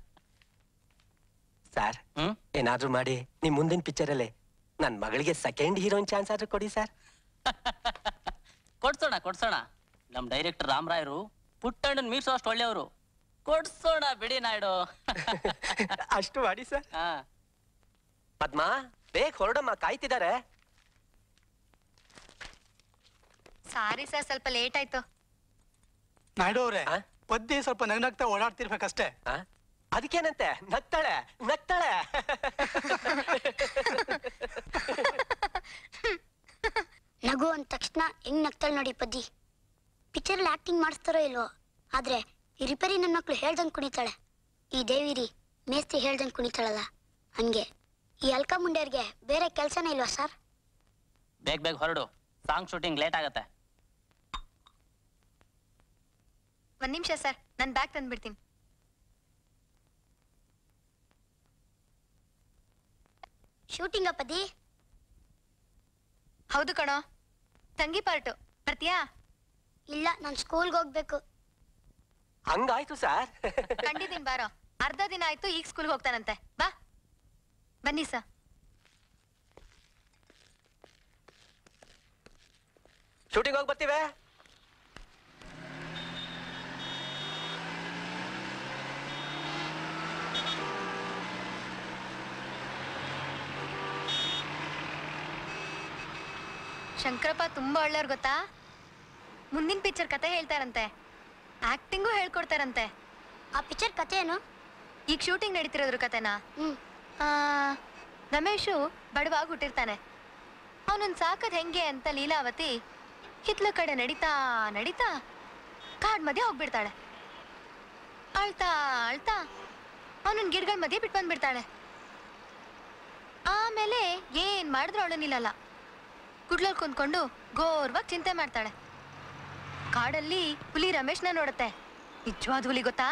ಸರ್. ಏನಾದ್ರೂ ಮಾಡಿ ನಿಮ್ ಮುಂದಿನ ಪಿಕ್ಚರ್ ಅಲ್ಲಿ ನನ್ ಮಗಳಿಗೆ ಸೆಕೆಂಡ್ ಹೀರೋಯಿನ್ ಚಾನ್ಸ್ ಆದ್ರೂ ಕೊಡಿ ಸರ್. ಕೊಡ್ಸೋಣ ಕೊಡ್ಸೋಣ. ನಮ್ ಡೈರೆಕ್ಟರ್ ರಾಮರಾಯರು ಪುಟ್ಟಣ್ಣನ್ ಮೀರ್ಸೋ ಅಷ್ಟು ಒಳ್ಳೆಯವರು. ಕೊಡ್ಸೋಣ ಬಿಡಿ ನಾಯ್ಡು. ಅಷ್ಟು ಮಾಡಿ ಸರ್. ಪದ್ಮಾ, ಬೇಗ ಹೊರಡಮ್ಮ, ಕಾಯ್ತಿದ್ದಾರೆ. ಸಾರಿ ಸರ್, ಸ್ವಲ್ಪ ಲೇಟ್ ಆಯ್ತು. ನಾಯ್ಡು ಅವ್ರೆ, ಪದ್ಯ ಸ್ವಲ್ಪ ನಗ್ನಗ್ತಾ ಓಡಾಡ್ತಿರ್ಬೇಕಷ್ಟೇ. ಅದಕ್ಕೇನಂತೆ, ನಗ್ತಾಳೆ ನಗ್ತಾಳೆ. ನಗು ಅಂದ ತಕ್ಷಣ ಹೆಂಗ್ ನಗ್ತಾಳೆ ನೋಡಿ ಪದ್ದಿ. ಪಿಕ್ಚರ್ ಆಕ್ಟಿಂಗ್ ಮಾಡಿಸ್ತಾರೋ ಇಲ್ವೋ, ಆದ್ರೆ ಈ ರಿಪೇರಿ ನನ್ನ ಮಕ್ಳು ಹೇಳ್ದಂಗ್ ಕುಣಿತಾಳೆ. ಈ ದೇವಿರಿ ಮೇಸ್ತಿ ಹೇಳ್ದಂಗ್ ಕುಣಿತಾಳಲ್ಲ, ಹಂಗೆ ಈ ಅಲ್ಕ ಮುಂಡ್ಯರ್ಗೆ ಬೇರೆ ಕೆಲ್ಸನೇ ಇಲ್ವಾ ಸರ್? ಬೇಗ ಬೇಗ ಹೊರಡು, ಸಾಂಗ್ ಶೂಟಿಂಗ್ ಲೇಟ್ ಆಗತ್ತೆ. ಒಂದ್ ನಿಮಿಷ ಸರ್, ನನ್ ಬ್ಯಾಗ್ ತಂದ್ಬಿಡ್ತೀನಿ. ಶೂಟಿಂಗ್ ಪದಿ? ಹೌದು ಕಣೋ, ತಂಗಿ ಪಾರ್ಟು. ಬರ್ತೀಯಾ? ಇಲ್ಲ, ನಾನು ಸ್ಕೂಲ್ಗೆ ಹೋಗ್ಬೇಕು. ಹಂಗಾಯ್ತು ಸರ್. ಖಂಡಿತೀನಿ ಬಾರೋ. ಅರ್ಧ ದಿನ ಆಯ್ತು, ಈಗ ಸ್ಕೂಲ್ಗೆ ಹೋಗ್ತಾನಂತೆ. ಬಾ ಬನ್ನಿ ಸರ್. ಶೂಟಿಂಗ್ ಹೋಗಿ ಬರ್ತೀವಿ. ಶಂಕರಪ್ಪ ತುಂಬಾ ಒಳ್ಳೆಯವ್ರು ಗೊತ್ತಾ. ಮುಂದಿನ ಪಿಕ್ಚರ್ ಕತೆ ಹೇಳ್ತಾರಂತೆ, ಆಕ್ಟಿಂಗು ಹೇಳ್ಕೊಡ್ತಾರಂತೆ. ಆ ಪಿಕ್ಚರ್ ಕತೆ ಏನು? ಈಗ ಶೂಟಿಂಗ್ ನಡೀತಿರೋದ್ರ ಕತೆನಾ? ಆ, ರಮೇಶು ಬಡವಾಗಿ ಹುಟ್ಟಿರ್ತಾನೆ. ಅವನನ್ನ ಸಾಕದ್ ಹೆಂಗೆ ಅಂತ ಲೀಲಾವತಿ ಹಿತ್ಲ ಕಡೆ ನಡೀತಾ ನಡೀತಾ ಕಾಡ್ ಮಧ್ಯೆ ಹೋಗ್ಬಿಡ್ತಾಳೆ. ಅಳ್ತಾ ಅಳ್ತಾ ಅವನನ್ನ ಗಿಡಗಳ ಮಧ್ಯೆ ಬಿಟ್ಟು ಬಂದ್ಬಿಡ್ತಾಳೆ. ಆಮೇಲೆ ಏನ್ ಮಾಡಿದ್ರು ಅವಳು ನಿಲ್ಲಲ್ಲ. ಕುಡ್ಲಲ್ಲಿ ಕುಂತ್ಕೊಂಡು ಗೋರ್ವಾಗಿ ಚಿಂತೆ ಮಾಡ್ತಾಳೆ. ಕಾಡಲ್ಲಿ ಹುಲಿ ರಮೇಶ್ನ ನೋಡುತ್ತೆ. ನಿಜವಾದ ಹುಲಿ ಗೊತ್ತಾ?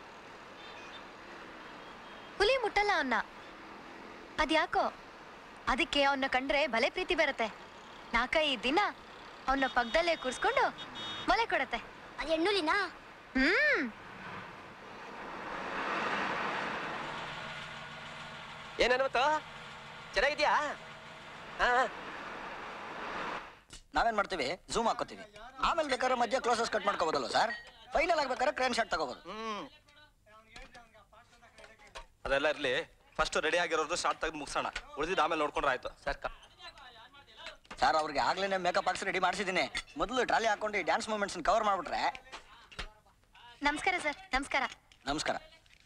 ಹುಲಿ ಮುಟ್ಟಲ್ಲ ಅವನ್ನ. ಅದ್ಯಾಕೋ ಅದಕ್ಕೆ ಅವನ್ನ ಕಂಡ್ರೆ ಭಲೆ ಪ್ರೀತಿ ಬರುತ್ತೆ. ನಾಲ್ಕೈದು ದಿನ ಅವನ್ನ ಪಕ್ಕದಲ್ಲೇ ಕೂರಿಸ್ಕೊಂಡು ಮೊಲೆ ಕೊಡತ್ತೆ. ಅದು ಹೆಣ್ಣುಲಿನಾ? ಹ್ಮ್. ಏನನ್ವತ್ತು ಚೆನ್ನಾಗಿದ್ಯಾ? ನಾವೇನ್ ಮಾಡ್ತೀವಿ, ಝೂಮ್ ಹಾಕೋತೀವಿ. ಆಮೇಲೆ ಬೇಕಾದ್ರೆ ಮಧ್ಯ ಕ್ಲೋಸಸ್ ಕಟ್ ಮಾಡ್ಕೋಬೋದಲ್ಲ ಸರ್. ಫೈನಲ್ ಆಗ್ಬೇಕಾದ್ರೆ ಕ್ರೇನ್ ಶಾಟ್ ತಗೋಬಹುದು. ಅದೆಲ್ಲ ಇರ್ಲಿ, ಫಸ್ಟ್ ರೆಡಿ ಆಗಿರೋದು ಶಾರ್ಟ್ ತೆಗೆದು ಮುಗಿಸೋಣ. ಉಳಿದಿದ್ದು ಆಮೇಲೆ ನೋಡ್ಕೊಂಡ್ರೆ ಆಯ್ತು ಸರ್. ಸರ್ ಅವ್ರಿಗೆ ಆಗ್ಲೇನೆ ಮೇಕಪ್ ಹಾಕ್ಸಿ ರೆಡಿ ಮಾಡಿಸಿದ್ದೀನಿ. ಮೊದಲು ಟ್ರಾಲಿ ಹಾಕೊಂಡು ಡ್ಯಾನ್ಸ್ ಮೂಮೆಂಟ್ಸ್ ಕವರ್ ಮಾಡ್ಬಿಟ್ರೆ. ನಮಸ್ಕಾರ ಸರ್. ನಮಸ್ಕಾರ. ನಮಸ್ಕಾರ.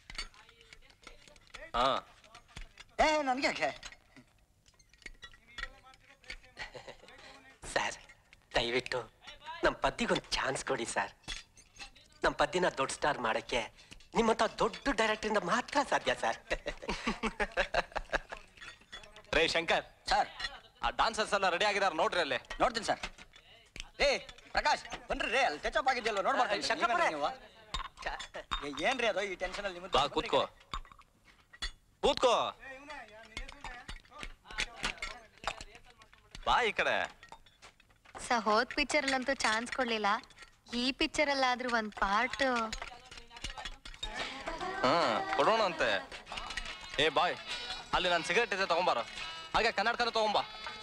ಹಾ ಏ ನನ್ಗೆ ಯಾಕೆ ಸರ್, ದಯವಿಟ್ಟು ನಮ್ಮ ಪದ್ದಿಗೊಂದು ಚಾನ್ಸ್ ಕೊಡಿ ಸರ್. ನಮ್ಮ ಪದ್ದಿನ ದೊಡ್ಡ ಸ್ಟಾರ್ ಮಾಡಕ್ಕೆ ನಿಮ್ಮಂತ ದೊಡ್ಡ ಡೈರೆಕ್ಟರ್ ಇಂದ ಮಾತ್ರ ಸಾಧ್ಯ ಸರ್. ರೇ ಶಂಕರ್ ಸರ್ ಆ ಡಾನ್ಸರ್ಸ್ ಎಲ್ಲ ರೆಡಿ ಆಗಿದಾರೆ ನೋಡ್ರಿ ಅಲ್ಲಿ. ನೋಡ್ತೀನಿ ಸರ್. ಏ ಪ್ರಕಾಶ್ ಬನ್ರಿ ರೇ, ಅಲ್ಲಿ ಟಚ್ ಅಪ್ ಆಗಿದ್ಯಲ್ವ ನೋಡ್ಬಾರ್ದು. ಶಂಕರಪ್ಪರೇ. ನೀವು ಏ, ಏನ್ರಿ ಅದು ಈ ಟೆನ್ಷನ್ ಅಲ್ಲಿ ನಿಮ್ಗೆ? ಬಾ ಕೂತ್ಕೋ ಕೂತ್ಕೋ ಬಾ ಈ ಕಡೆ. ಸ ಹೋದ್ ಪಿಕ್ಚರ್ ಅಲ್ಲಂತೂ ಚಾನ್ಸ್ ಕೊಡ್ಲಿಲ್ಲ, ಈ ಪಿಕ್ಚರ್ ಅಲ್ಲಾದ್ರೂ ಒಂದ್ ಪಾರ್ಟ್. ಹಾ ಕೊಡೋಣ ಅಂತೆ. ಏ ಬಾಯ್, ಅಲ್ಲಿ ನಾನು ಸಿಗರೇಟ್ ಇದೆ ತಗೊಂಬಾರ, ಹಾಗೆ ಕನ್ನಡಕನ ತಗೊಂಬಾ.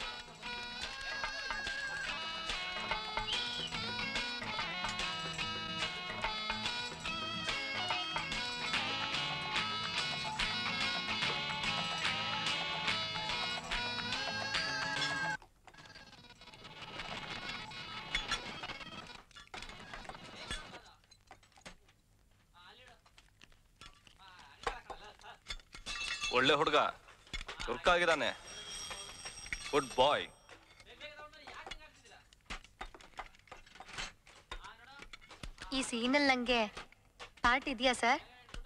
ಒಳ್ಳೆ ಹುಡುಗ, ಚುರುಕಾಗಿದ್ದಾನೆ, ಗುಡ್ ಬಾಯ್. ಈ ಸೀನಲ್ಲಿ ನಂಗೆ ಪಾರ್ಟ್ ಇದೆಯಾ sir?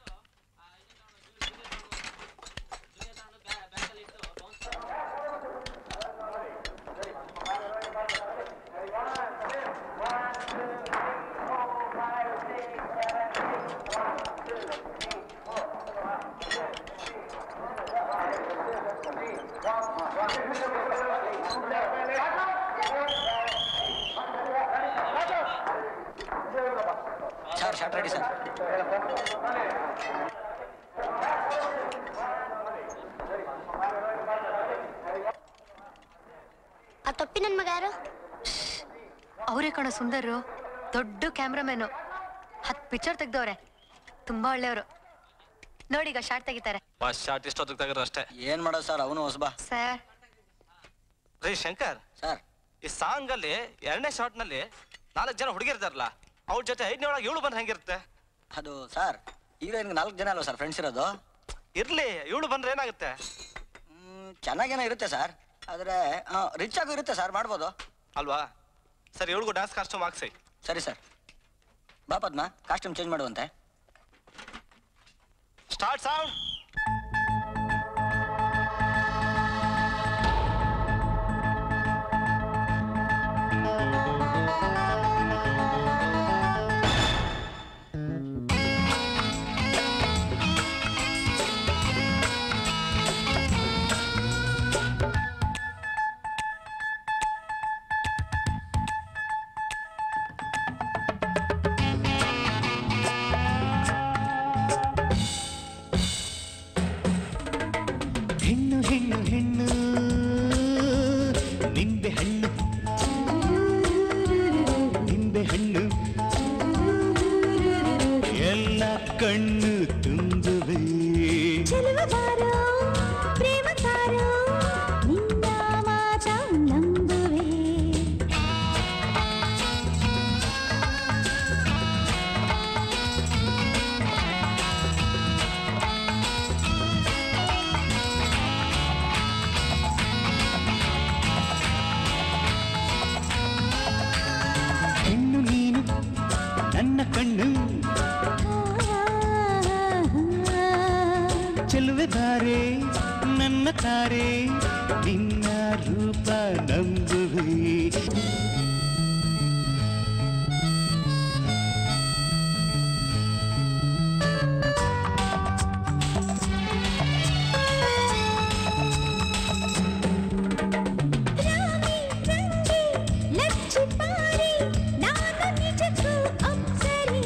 Sir shot ready sir. ಆ ತಪ್ಪಿ ನನ್ ಮಗ ಯಾರು? ಅವರೇ ಕಣೋ ಸುಂದರು, ದೊಡ್ಡ ಕ್ಯಾಮ್ರಾಮ್ಯಾನು, ಹತ್ತು ಪಿಕ್ಚರ್ ತೆಗ್ದವ್ರೆ, ತುಂಬಾ ಒಳ್ಳೆಯವರು. ನೋಡಿ ಈಗ ಶಾರ್ಟ್ ತೆಗಿತಾರೆ. ಶಾರ್ಟ್ ಇಷ್ಟೊತ್ತಿಗೆ ತೆಗೆದ್ರೆ ಅಷ್ಟೇ. ಏನ್ ಮಾಡೋದು ಸರ್, ಅವನು ಹೊಸಬಾ. ಸರ್ ರೀ ಶಂಕರ್ ಸರ್, ಈ ಸಾಂಗ್ ಅಲ್ಲಿ ಎರಡನೇ ಶಾರ್ಟ್ ನಲ್ಲಿ ನಾಲ್ಕು ಜನ ಹುಡುಗಿರ್ತಾರಲ್ಲ, ಅವ್ರ ಜೊತೆ ಐದನೇ ಒಳಗೆ ಇವಳು ಬಂದ್ರೆ ಹೆಂಗಿರುತ್ತೆ? ಅದು ಸರ್ ಹೀರೋಯಿನ್ಗೆ ನಾಲ್ಕು ಜನ ಅಲ್ವಾ ಸರ್ ಫ್ರೆಂಡ್ಸ್ ಇರೋದು? ಇರ್ಲಿ, ಇವಳು ಬಂದ್ರೆ ಏನಾಗುತ್ತೆ? ಚೆನ್ನಾಗೇನೋ ಇರುತ್ತೆ ಸರ್, ಆದ್ರೆ ರಿಚ್ ಆಗು ಇರುತ್ತೆ ಸರ್, ಮಾಡ್ಬೋದು ಅಲ್ವಾ? ಸರ್ ಇವಳಿಗೂ ಡ್ಯಾನ್ಸ್ ಕಾಸ್ಟ್ಯೂಮ್ ಹಾಕ್ಸಿ. ಸರಿ ಸರ್. ಬಾ ಪದ್ಮ, ಕಾಸ್ಟ್ಯೂಮ್ ಚೇಂಜ್ ಮಾಡುವಂತೆ. Start sound. ಹೆಣ್ಣು ಹೆಣ್ಣು ಹೆಣ್ಣು ನಿಂಬೆ ಹಣ್ಣು ನಿಂಬೆ ಹಣ್ಣು ಎಲ್ಲ ಕಣ್ಣು ತುಂಬುವೆ. ಪ್ರೇಮ ತಾರೋ ನಿನ್ನ ಮಾತ ನಂಬುವೆ. ಹೆಣ್ಣು ನೀನು ನನ್ನ ಕಣ್ಣು ಚೆಲುವೆ ತಾರೆ ನನ್ನ ತಾರೆ ನಿನ್ನ ರೂಪ ನಂಬುವೆ. ಲಚ್ಚಿಪಾರಿ ನಾನು ನಿಜಕ್ಕೂ ಅಪ್ಸರಿ.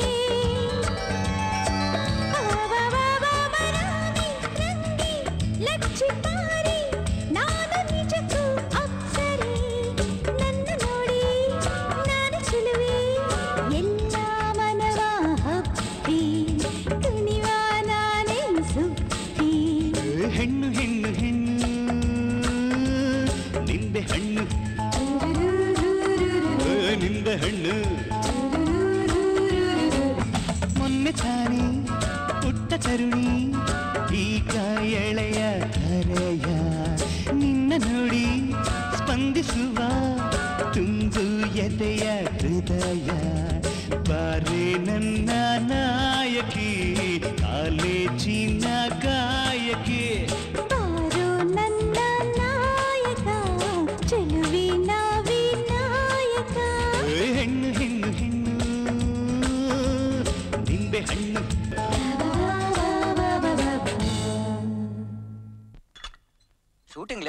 ಲಚ್ಚಿಪಾರಿ ನಾನು ನಿಜಕ್ಕೂ ಅಪ್ಸರಿ. ನನ್ನ ನೋಡಿ ನಾನು ಚೆಲುವೆ, ಎಲ್ಲ ಮನವ ಹಪ್ಪಿ ಕುಣಿವ ನಾನೇ ಸುತ್ತಿ. ಹೆಣ್ಣು ಹೆಣ್ಣು ಹೆಣ್ಣು ನಿಂಬೆ ಹಣ್ಣು ನಿಂಬೆ ಹಣ್ಣು ಮೊನ್ನೆ ತಾನೇ ಪುಟ್ಟ ತರುಣಿ ಈಗ ಎಳೆಯ ಧರೆಯ ನಿನ್ನ ನೋಡಿ ಸ್ಪಂದಿಸುವ ತುಂಬು ಎದೆಯ ಹೃದಯ. ಬಾರೆ ನನ್ನ ನಾಯಕಿ ಕಾಲೇಜಿನ ಗಾಯಕಿ. ಬಾರೋ ನನ್ನ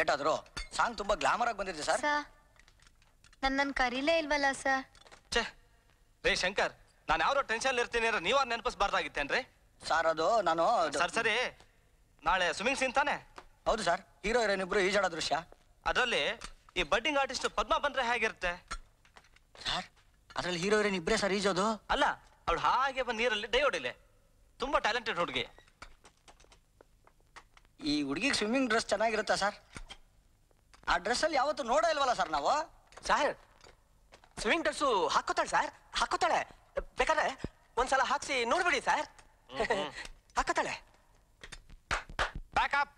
ಲೇಟ್ ಆದ್ರು ಸಾಂಗ್ ತುಂಬಾ ಗ್ಲಾಮರ್ ಆಗಿ ಬಂದಿದೆ ಸರ್. ನನ್ನನ್ನು ಕರೀಲೇ ಇಲ್ವಲ್ಲ ಸರ್. ಛೇ ರೇ ಶಂಕರ್, ನಾನು ಯಾವ್ದೋ ಟೆನ್ಷನ್ ಇರ್ತೀನಿ ನೀವ ನೆನಪಿಸ್ಬಾರ್ದಾಗಿತ್ತೇನ್ರಿ? ಸರ್ ಅದು ನಾನು ಸರ್ ಸರಿ, ನಾಳೆ ಸ್ವಿಮ್ಮಿಂಗ್ ಸೀನ್ ತಾನೆ? ಹೌದು ಸರ್, ಹೀರೋ ಹೀರೋಯಿನ್ ಇಬ್ರು ಈಜಾಡೋ ದೃಶ್ಯ. ಅದರಲ್ಲಿ ಈ ಬಡ್ಡಿಂಗ್ ಆರ್ಟಿಸ್ಟ್ ಪದ್ಮ ಬಂದ್ರೆ ಹೇಗಿರುತ್ತೆ ಸರ್? ಅದ್ರಲ್ಲಿ ಹೀರೋ ಹೀರೋಯಿನ್ ಇಬ್ರೇ ಸರ್ ಈಜೋದು? ಅಲ್ಲ, ಅವಳು ಹಾಗೆ ಬಂದು ನೀರಲ್ಲಿ ಡೈ ಹೊಡಿಲೆ. ತುಂಬಾ ಟ್ಯಾಲೆಂಟೆಡ್ ಹುಡುಗಿ. ಈ ಹುಡುಗಿಗೆ ಸ್ವಿಮ್ಮಿಂಗ್ ಡ್ರೆಸ್ ಚೆನ್ನಾಗಿರುತ್ತಾ ಸರ್? ಆ ಡ್ರೆಸ್ ಅಲ್ಲಿ ಯಾವತ್ತು ನೋಡೋ ಇಲ್ವಲ್ಲ ಸರ್ ನಾವು? ಸರ್ ಸ್ವಿಮ್ಮಿಂಗ್ ಡ್ರೆಸ್ಸು ಹಾಕೋತಾಳೆ ಸರ್, ಹಾಕೋತಾಳೆ. ಬೇಕಾದ್ರೆ ಒಂದ್ಸಲ ಹಾಕ್ಸಿ ನೋಡ್ಬಿಡಿ ಸರ್. ಹಾಕೋತಾಳೆ. ಬ್ಯಾಕಪ್.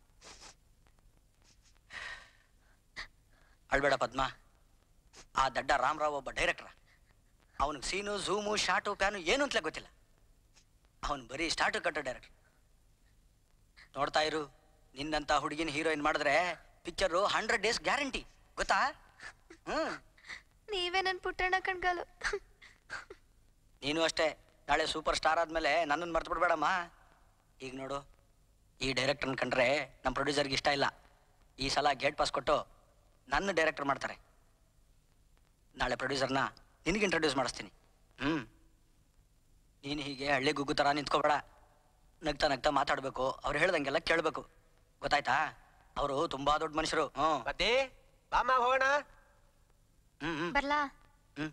ಅಳ್ಬೇಡ ಪದ್ಮ, ಆ ದಡ್ಡ ರಾಮರಾವ್ ಒಬ್ಬ ಡೈರೆಕ್ಟರ್. ಅವನಿಗೆ ಸೀನು ಝೂಮು ಶಾಟು ಪ್ಯಾನು ಏನು ಅಂತಲೇ ಗೊತ್ತಿಲ್ಲ. ಅವನು ಬರೀ ಸ್ಟಾರ್ಟು ಕಟ್ಟೋ ಡೈರೆಕ್ಟರ್. ನೋಡ್ತಾ ಇರು, ನಿನ್ನಂತ ಹುಡುಗಿನ ಹೀರೋಯಿನ್ ಮಾಡಿದ್ರೆ ಪಿಕ್ಚರು ಹಂಡ್ರೆಡ್ ಡೇಸ್ ಗ್ಯಾರಂಟಿ, ಗೊತ್ತಾ? ಹ್ಮ್ ನೀವೇ ನನ್ ಪುಟ್ಟಣ್ಣ ಕಣ್ಗಾಲು. ನೀನು ಅಷ್ಟೇ, ನಾಳೆ ಸೂಪರ್ ಸ್ಟಾರ್ ಆದ್ಮೇಲೆ ನನ್ನನ್ನು ಮರ್ತು ಬಿಡ್ಬೇಡಮ್ಮ. ಈಗ ನೋಡು, ಈ ಡೈರೆಕ್ಟರ್ನ ಕಂಡ್ರೆ ನಮ್ಮ ಪ್ರೊಡ್ಯೂಸರ್ಗೆ ಇಷ್ಟ ಇಲ್ಲ. ಈ ಸಲ ಗೇಟ್ ಪಾಸ್ ಕೊಟ್ಟು ನನ್ನ ಡೈರೆಕ್ಟರ್ ಮಾಡ್ತಾರೆ. ನಾಳೆ ಪ್ರೊಡ್ಯೂಸರ್ನ ನಿನಗೆ ಇಂಟ್ರೊಡ್ಯೂಸ್ ಮಾಡಿಸ್ತೀನಿ. ಹ್ಮ್ ನೀನು ಹೀಗೆ ಹಳ್ಳಿ ಗುಗ್ಗು ಥರ ನಿಂತ್ಕೋಬೇಡ. ನಗ್ತಾ ನಗ್ತಾ ಮಾತಾಡಬೇಕು, ಅವ್ರು ಹೇಳ್ದಂಗೆಲ್ಲ ಕೇಳಬೇಕು, ಗೊತ್ತಾಯ್ತಾ? ಅವರು ತುಂಬಾ ದೊಡ್ಡ ಮನುಷ್ಯರು. ಹ್ಮ್ ಮತ್ತೆ ಬಾಮ ಹೋಗೋಣ. ಹ್ಮ್ ಹ್ಮ್ ಬರ್ಲಾ? ಹ್ಮ್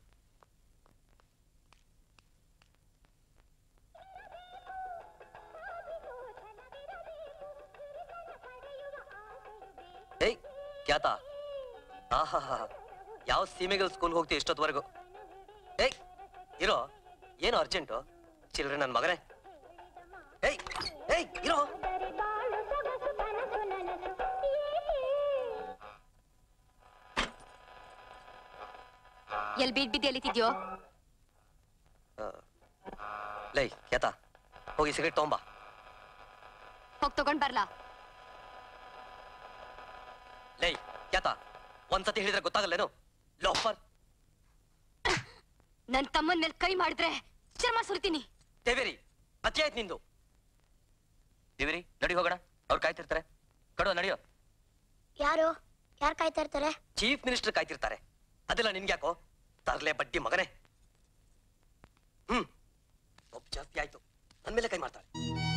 ಏಯ್ ಕ್ಯಾತಾ, ಆಹಾ ಯಾವ ಸೀಮೆಗಲ್ ಸ್ಕೂಲ್ ಹೋಗ್ತಿ ಇಷ್ಟೊತ್ತವರೆಗೂ? ಏಯ್ ಇರೋ, ಏನು ಅರ್ಜೆಂಟು? ಚಿಲ್ರೆ ನನ್ನ ಮಗನೇ. ಏಯ್ ಏಯ್ ಇರೋ. ಎಲ್ ಬೀದ್ ಬಿದ್ದು ಎಲ್ಲಿತಿದ್ಯೋ? ಲೈ ಕ್ಯಾತಾ, ಹೋಗಿ ಸಿಗರೇಟ್ ತಗೊಂಬಾ. ಹೋಗ್ ತಗೊಂಡ್ ಬರ್ಲಾ? ಲೈ ಕ್ಯಾತಾ, ಒಂದ್ಸತಿ ಹೇಳಿದ್ರೆ ಗೊತ್ತಾಗಲ್ಲೇನು? ಲೋಫರ್. ನನ್ ತಮ್ಮನ್ ಮೇಲೆ ಕೈ ಮಾಡಿದ್ರೆ ಚರ್ಮ ಸುರಿತೀನಿ. ದೇವೇರಿ, ಅತಿ ಆಯ್ತು ನಿಂದು. ದೇವೇರಿ ನಡಿ ಹೋಗೋಣ, ಅವ್ರು ಕಾಯ್ತಿರ್ತಾರೆ. ಕಡುವ ನಡಿಯೋ. ಯಾರು ಯಾರು ಕಾಯ್ತಾ ಇರ್ತಾರೆ? ಚೀಫ್ ಮಿನಿಸ್ಟರ್ ಕಾಯ್ತಿರ್ತಾರೆ. ಅದೆಲ್ಲ ನಿನ್ಗ್ಯಾಕೋ? ತರ್ಲೆ ಬಡ್ಡಿ ಮಗನೇ. ಹ್ಮ್ ಒಬ್ಬ ಜಾಸ್ತಿ ಆಯ್ತು, ನನ್ ಮೇಲೆ ಕೈ ಮಾಡ್ತಾಳೆ.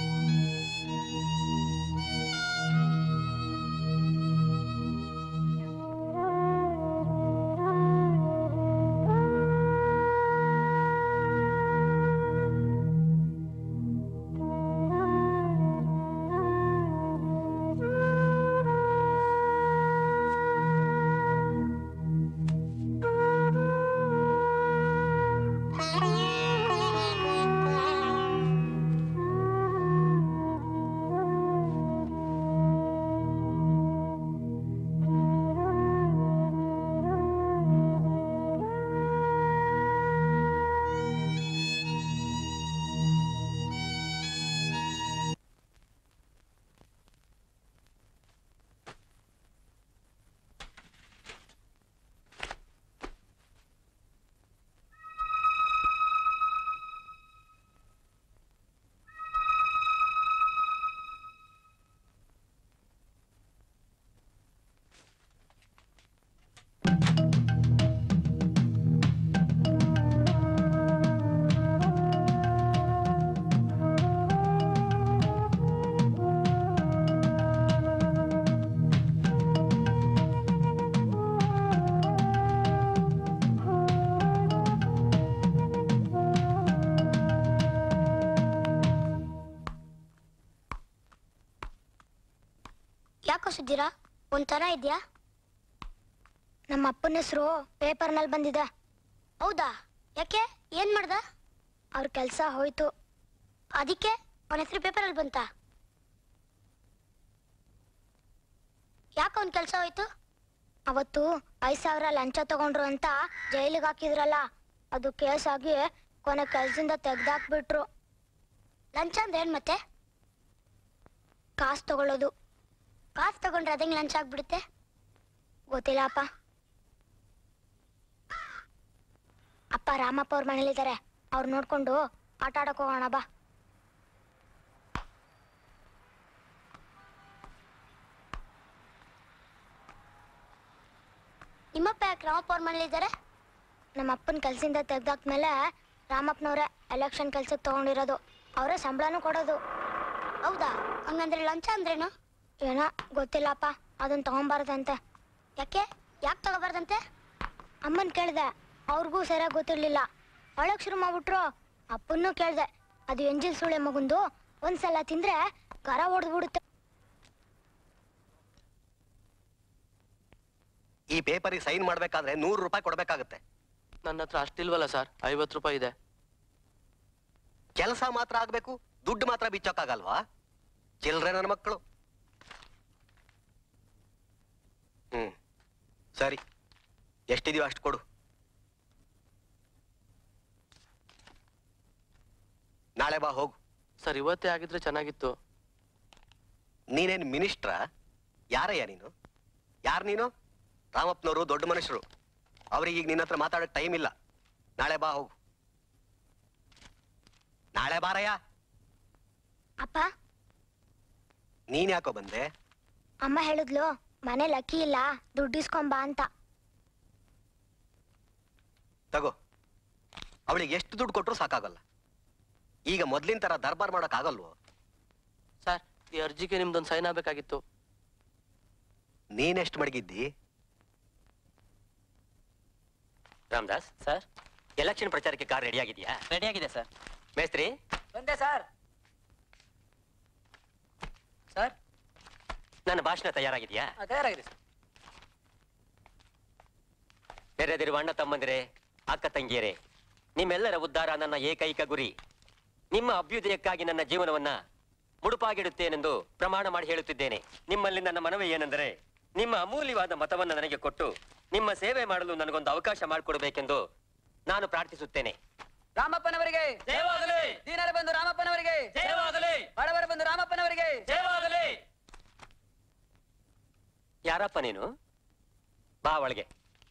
ಯಾಕೋ ಸುದ್ದೀರಾ ಒಂಥರ ಇದ್ಯಾ? ನಮ್ಮ ಅಪ್ಪನ ಹೆಸರು ಪೇಪರ್ನಲ್ಲಿ ಬಂದಿದೆ. ಹೌದಾ? ಯಾಕೆ? ಏನ್ ಮಾಡ್ದ? ಅವ್ರ ಕೆಲಸ ಹೋಯ್ತು, ಅದಕ್ಕೆ ಅವನ ಹೆಸರು ಪೇಪರಲ್ಲಿ ಬಂತ. ಯಾಕೆ ಅವನ ಕೆಲಸ ಹೋಯ್ತು? ಅವತ್ತು ಐದು ಸಾವಿರ ಲಂಚ ತಗೊಂಡ್ರು ಅಂತ ಜೈಲಿಗೆ ಹಾಕಿದ್ರಲ್ಲ, ಅದು ಕೇಸ್ ಆಗಿ ಕೊನೆ ಕೆಲಸದಿಂದ ತೆಗ್ದಾಕ್ಬಿಟ್ರು. ಲಂಚ ಅಂದ್ರೆ ಏನ್ ಮತ್ತೆ? ಕಾಸು ತಗೊಳ್ಳೋದು. ಕಾಸು ತಗೊಂಡ್ರೆ ಅದಂಗೆ ಲಂಚ ಆಗ್ಬಿಡುತ್ತೆ? ಗೊತ್ತಿಲ್ಲ ಅಪ್ಪ. ಅಪ್ಪ ರಾಮಪ್ಪ ಅವ್ರ ಮನೇಲಿದ್ದಾರೆ, ಅವ್ರು ನೋಡ್ಕೊಂಡು ಆಟ ಆಡಕ್ ಹೋಗೋಣ ಬಾ. ನಿಮ್ಮಪ್ಪ ಯಾಕೆ ರಾಮಪ್ಪ ಅವ್ರ ಮನೇಲಿದ್ದಾರೆ? ನಮ್ಮ ಅಪ್ಪನ ಕೆಲ್ಸದಿಂದ ತೆಗ್ದಾಕ್ಮೇಲೆ ರಾಮಪ್ಪನವ್ರೆ ಎಲೆಕ್ಷನ್ ಕೆಲ್ಸಕ್ಕೆ ತಗೊಂಡಿರೋದು, ಅವರೇ ಸಂಬಳನೂ ಕೊಡೋದು. ಹೌದಾ? ಹಂಗಂದ್ರೆ ಲಂಚ ಅಂದ್ರೇನು? ಏನೋ ಗೊತ್ತಿಲ್ಲಪ್ಪ, ಅದನ್ನ ತಗೊಂಬಾರ್ದಂತೆ. ಯಾಕೆ ಯಾಕೆ ತಗೋಬಾರ್ದಂತೆ? ಅಮ್ಮನ್ ಕೇಳ್ದೆ, ಅವ್ರಿಗೂ ಸರಿಯಾಗಿ ಗೊತ್ತಿರ್ಲಿಲ್ಲ. ಒಳಗ್ ಶುರು ಮಾಡ್ಬಿಟ್ರು. ಅಪ್ಪನ್ನೂ ಕೇಳ್ದೆ, ಅದು ಎಂಜಿಲ್ ಸುಳೆ ಮಗುಂದು ಒಂದ್ಸಲ ತಿಂದ್ರೆ ಕರ ಹೊಡೆದ್ಬಿಡುತ್ತೆ. ಈ ಪೇಪರಿಗೆ ಸೈನ್ ಮಾಡ್ಬೇಕಾದ್ರೆ ನೂರು ರೂಪಾಯಿ ಕೊಡ್ಬೇಕಾಗತ್ತೆ. ನನ್ನ ಹತ್ರ ಅಷ್ಟಿಲ್ವಲ್ಲ ಸರ್, ಐವತ್ತು ರೂಪಾಯಿ ಇದೆ. ಕೆಲಸ ಮಾತ್ರ ಆಗ್ಬೇಕು, ದುಡ್ಡು ಮಾತ್ರ ಬಿಚ್ಚೋಕ್ಕಾಗಲ್ವಾ? ಚಿಲ್ರೆ ನನ್ನ ಮಕ್ಕಳು. ಹ್ಮ್ ಸರಿ, ಎಷ್ಟಿದೀವ ಅಷ್ಟು ಕೊಡು. ನಾಳೆ ಬಾ, ಹೋಗು. ಸರ್ ಇವತ್ತೇ ಆಗಿದ್ರೆ ಚೆನ್ನಾಗಿತ್ತು. ನೀನೇನು ಮಿನಿಸ್ಟ್ರಾ? ಯಾರಯ್ಯ ನೀನು? ಯಾರು ನೀನು? ರಾಮಪ್ಪನವರು ದೊಡ್ಡ ಮನುಷ್ಯರು, ಅವ್ರಿಗೆ ಈಗ ನಿನ್ನ ಹತ್ರ ಮಾತಾಡೋಕೆ ಟೈಮ್ ಇಲ್ಲ. ನಾಳೆ ಬಾ, ಹೋಗು. ನಾಳೆ ಬಾರಯ್ಯ. ಅಪ್ಪ, ನೀನ್ ಯಾಕೋ ಬಂದೆ? ಅಮ್ಮ ಹೇಳಿದ್ಲು ಮನೇಲಿ ಅಕ್ಕಿ ಇಲ್ಲ, ದುಡ್ಡಿಸ್ಕೊಂಬಾ ಅಂತ. ತಗೋ, ಅವಳಿಗೆ ಎಷ್ಟು ದುಡ್ಡು ಕೊಟ್ಟರು ಸಾಕಾಗಲ್ಲ. ಈಗ ಮೊದ್ಲಿನ ತರ ದರ್ಬಾರ್ ಮಾಡಕ್ ಆಗಲ್ವೋ? ಸರ್, ಈ ಅರ್ಜಿಗೆ ನಿಮ್ದೊಂದು ಸೈನ್ ಆಗ್ಬೇಕಾಗಿತ್ತು. ನೀನೆಷ್ಟು ಮಡಗಿದ್ದಿ? ರಾಮದಾಸ್ ಸರ್, ಎಲೆಕ್ಷನ್ ಪ್ರಚಾರಕ್ಕೆ ಕಾರ್ ರೆಡಿ ಆಗಿದೆಯಾ? ರೆಡಿ ಆಗಿದೆ ಸರ್. ಮೇಸ್ತ್ರಿ ಬಂದೆ ಸರ್. ಸರ್, ನನ್ನ ಭಾಷಣ ತಯಾರಾಗಿದೆಯಾ? ತಯಾರಾಗಿದೆ ಸರ್. ನೆರೆದಿರುವ ಅಣ್ಣ ತಮ್ಮಂದಿರೇ, ಅಕ್ಕ ತಂಗಿಯರೇ, ನಿಮ್ಮೆಲ್ಲರ ಉದ್ಧಾರ ನನ್ನ ಏಕೈಕ ಗುರಿ. ನಿಮ್ಮ ಅಭ್ಯುದಯಕ್ಕಾಗಿ ನನ್ನ ಜೀವನವನ್ನ ಮುಡುಪಾಗಿಡುತ್ತೇನೆಂದು ಪ್ರಮಾಣ ಮಾಡಿ ಹೇಳುತ್ತಿದ್ದೇನೆ. ನಿಮ್ಮಲ್ಲಿ ನನ್ನ ಮನವಿ ಏನೆಂದರೆ, ನಿಮ್ಮ ಅಮೂಲ್ಯವಾದ ಮತವನ್ನು ನನಗೆ ಕೊಟ್ಟು ನಿಮ್ಮ ಸೇವೆ ಮಾಡಲು ನನಗೊಂದು ಅವಕಾಶ ಮಾಡಿಕೊಡಬೇಕೆಂದು ನಾನು ಪ್ರಾರ್ಥಿಸುತ್ತೇನೆ. ರಾಮಪ್ಪನವರಿಗೆ ಜಯವಾಗಲಿ. ದೀನರ ಬಂಧು ರಾಮಪ್ಪನವರಿಗೆ ಜಯವಾಗಲಿ. ಬಡವರ ಬಂಧು ರಾಮಪ್ಪನವರಿಗೆ ಜಯವಾಗಲಿ. ಯಾರಪ್ಪ ನೀನು? ಬಾ ಒಳಗೆ.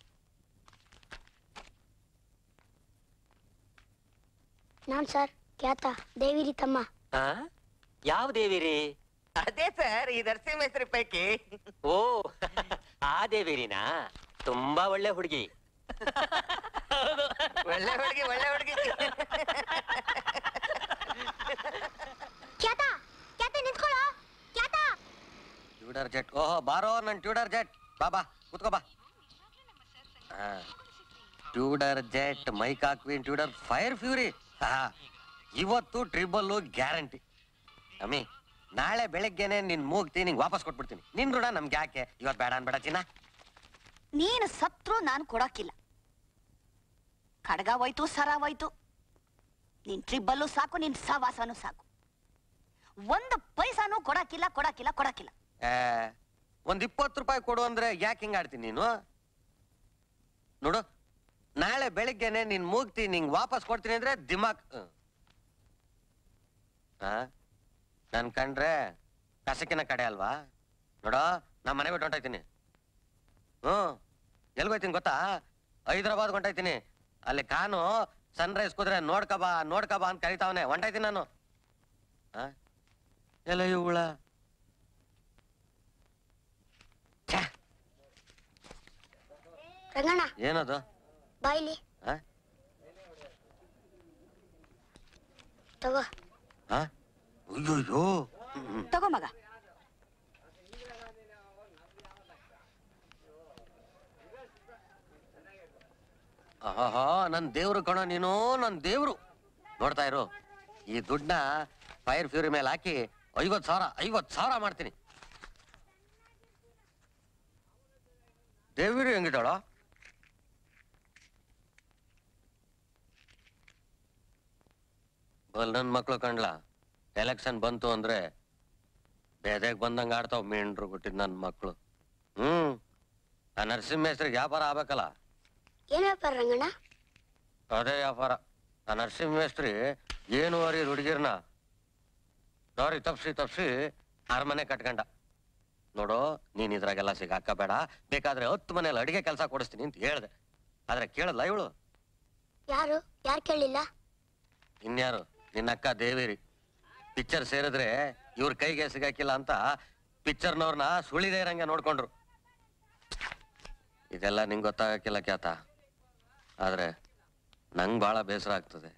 ನಾನ್ ಸರ್ ಖ್ಯಾತ ದೇವಿರಿ ತಮ್ಮ. ಆ? ಯಾವ ದೇವಿರಿ? ಅದೇ ಸರ್, ಈ ನರಸಿಂಹೇಶ್ವರಿ ಪೈಕಿ. ಓ, ಆ ದೇವಿರಿನಾ? ತುಂಬಾ ಒಳ್ಳೆ ಹುಡುಗಿ. ಒಳ್ಳೆ ಹುಡುಗಿ, ಒಳ್ಳೆ ಹುಡುಗಿ. ಖ್ಯಾತ, ಖ್ಯಾತ ನಿಂತ್ಕೊಳ್ಳೋ, ಖ್ಯಾತ. Tudor Jet. ಓಹೋ, ಬಾರೋ ನನ್ ಟ್ಯೂಡರ್ ಜೆಟ್. ಬಾ ಬಾ, ಕೂತ್ಕೋ ಬಾ. Tudor Jet, Mike Hawkin, Tudor Fire Fury. ಇವತ್ತು ಟ್ರಿಬಲ್ಲು ಗ್ಯಾರಂಟಿ. ಅಮ್ಮಿ, ನಾಳೆ ಬೆಳಗ್ಗೆನೆ ನಿನ್ ಮೂಗ್ತಿ ನಿಂಗೆ ವಾಪಸ್ ಕೊಟ್ಬಿಡ್ತೀನಿ. ನಿನ್ ಋಣ ನಮ್ಗೆ ಯಾಕೆ? ಇವತ್ತು ಬೇಡ ಅನ್ಬೇಡ ಚಿನ್ನ. ನೀನು ಸತ್ರು ನಾನು ಕೊಡಕ್ಕಿಲ್ಲ. ಖಡ್ಗ ಹೋಯ್ತು, ಸರ ಹೋಯ್ತು. ನಿನ್ ಟ್ರಿಬ್ಬಲ್ಲು ಸಾಕು, ನಿನ್ ಸವಾಸನೂ ಸಾಕು. ಒಂದು ಪೈಸಾನು ಕೊಡಕ್ಕಿಲ್ಲ, ಕೊಡಕ್ಕಿಲ್ಲ, ಕೊಡಕ್ಕಿಲ್ಲ. ಒಂದ್ ಇಪ್ಪತ್ತು ರೂಪಾಯಿ ಕೊಡು ಅಂದ್ರೆ ಯಾಕೆ ಹಿಂಗ ಆಡ್ತೀನಿ ನೀನು? ನೋಡು, ನಾಳೆ ಬೆಳಿಗ್ಗೆನೆ ನಿನ್ ಮೂಗ್ತಿ ನಿಂಗ್ ವಾಪಸ್ ಕೊಡ್ತೀನಿ ಅಂದ್ರೆ ದಿಮಾಕ್. ನನ್ ಕಂಡ್ರೆ ಕಸಕಿನ ಕಡೆ ಅಲ್ವಾ? ನೋಡೋ, ನಾ ಮನೆ ಬಿಟ್ಟು ಹೊಂಟಾಯ್ತೀನಿ. ಹ್ಮ್, ಎಲ್ಗೋಯ್ತೀನಿ ಗೊತ್ತಾ? ಹೈದರಾಬಾದ್ ಹೊಂಟಾಯ್ತೀನಿ. ಅಲ್ಲಿ ಕಾನು ಸನ್ ರೈಸ್ ಕುದ್ರೆ ನೋಡ್ಕಬಾ ನೋಡ್ಕಬಾ ಅಂತ ಕರಿತಾವನೆ. ಹೊಂಟಾಯ್ತೀನಿ ನಾನು. ಎಲ್ಲ ಇವುಗಳ ರಂಗಣ್ಣ, ಏನದು? ಬಾಯ್ಲಿ ತಗೋ. ಅಯ್ಯೋ, ತಗೋ ಮಗ. ಆಹಾ, ನನ್ ದೇವ್ರು ಕಣೋ ನೀನು, ನನ್ ದೇವ್ರು. ನೋಡ್ತಾ ಇರು, ಈ ದುಡ್ಡನ್ನ ಫೈರ್ ಫ್ಯೂರಿ ಮೇಲೆ ಹಾಕಿ ಐವತ್ ಸಾವಿರ ಐವತ್ ಸಾವಿರ ಮಾಡ್ತೀನಿ. ದೇವಿರು ಹೆಂಗಿದ್ದಾಳ? ಬಲ್ ನನ್ ಮಕ್ಳು ಕಂಡ್ಲ, ಎಲೆಕ್ಷನ್ ಬಂತು ಅಂದ್ರೆ ಬೇದೆಗ್ ಬಂದಂಗ ಆಡ್ತಾವ್ ಮೇಂಡ್ರು ಗುಟ್ಟಿದ್ ನನ್ ಮಕ್ಳು. ಹ್ಮ್, ಆ ನರಸಿಂಹೇಶ್ವರಿಗೆ ವ್ಯಾಪಾರ ಆಗ್ಬೇಕಲ್ಲ. ಏನ್ ವ್ಯಾಪಾರ ರಂಗಣ್ಣ? ಅದೇ ವ್ಯಾಪಾರ. ಆ ನರಸಿಂಹೇಶ್ವರಿ ಏನುವರಿ ಹುಡುಗಿರ್ನ ದಾರಿ ತಪ್ಸಿ ತಪ್ಸಿ ಅರಮನೆ ಕಟ್ಕೊಂಡ. ನೋಡು, ನೀನ್ ಇದ್ರಾಗೆಲ್ಲ ಸಿಗಾಕಬೇಡ. ಬೇಕಾದ್ರೆ ಹತ್ತು ಮನೇಲಿ ಅಡಿಗೆ ಕೆಲಸ ಕೊಡಿಸ್ತೀನಿ ಅಂತ ಹೇಳ್ದೆ. ಆದ್ರೆ ಕೇಳಲ್ಲ ಇವಳು. ಯಾರು ಯಾರು ಕೇಳಿಲ್ಲ? ಇನ್ಯಾರು? ನಿನ್ನ ಅಕ್ಕ ದೇವೇರಿ. ಪಿಕ್ಚರ್ ಸೇರಿದ್ರೆ ಇವ್ರ ಕೈಗೆ ಸಿಗಾಕಿಲ್ಲ ಅಂತ ಪಿಕ್ಚರ್ನವ್ರನ್ನ ಸುಳಿದೇ ಇರಂಗೆ ನೋಡ್ಕೊಂಡ್ರು. ಇದೆಲ್ಲ ನಿಂಗೆ ಗೊತ್ತಾಗಕ್ಕಿಲ್ಲ ಕ್ಯಾತ, ಆದ್ರೆ ನಂಗೆ ಭಾಳ ಬೇಸರ ಆಗ್ತದೆ.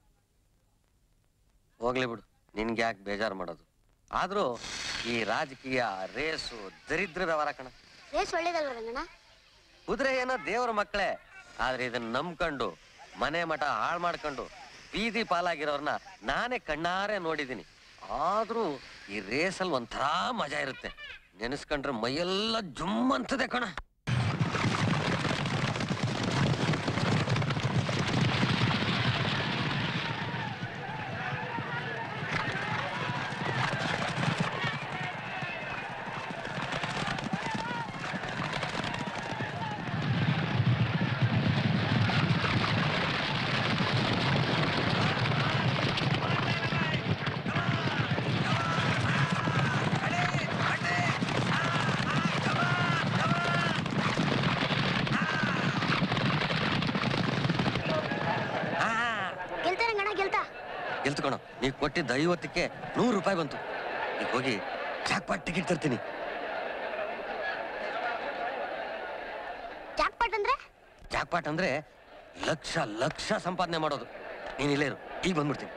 ಹೋಗ್ಲಿ ಬಿಡು, ನಿನ್ಗೆ ಯಾಕೆ ಬೇಜಾರು ಮಾಡೋದು. ಆದ್ರೂ ಈ ರಾಜಕೀಯ ರೇಸು ದರಿದ್ರ ವ್ಯವಹಾರ ಕಣ. ರೇಸ್ ಒಳ್ಳೇದಲ್ವ ರಂಗಣ್ಣ? ಕುದುರೆ ಏನೋ ದೇವ್ರ ಮಕ್ಕಳೇ, ಆದ್ರೆ ಇದನ್ನ ನಂಬ್ಕೊಂಡು ಮನೆ ಮಠ ಹಾಳು ಮಾಡ್ಕೊಂಡು ಬೀದಿ ಪಾಲಾಗಿರೋರ್ನ ನಾನೇ ಕಣ್ಣಾರೆ ನೋಡಿದ್ದೀನಿ. ಆದ್ರೂ ಈ ರೇಸಲ್ಲಿ ಒಂಥರ ಮಜಾ ಇರುತ್ತೆ. ನೆನೆಸ್ಕೊಂಡ್ರೆ ಮೈಯೆಲ್ಲ ಜುಮ್ ಅಂತದೆ ಕಣ. ಗೆಲ್ತ್ಕೊಣ, ನೀವ್ ಕೊಟ್ಟಿದ್ದ ಐವತ್ತಕ್ಕೆ ನೂರು ರೂಪಾಯಿ ಬಂತು. ಈಗ ಹೋಗಿ ಜಾಕ್ಪಾಟ್ ಟಿಕೆಟ್ ತರ್ತೀನಿ. ಜಾಕ್ಪಾಟ್ ಅಂದ್ರೆ? ಜಾಕ್ಪಾಟ್ ಅಂದ್ರೆ ಲಕ್ಷ ಲಕ್ಷ ಸಂಪಾದನೆ ಮಾಡೋದು. ನೀನ್ ಇಲ್ಲೇ ಇರು, ಈಗ ಬಂದ್ಬಿಡ್ತೀನಿ.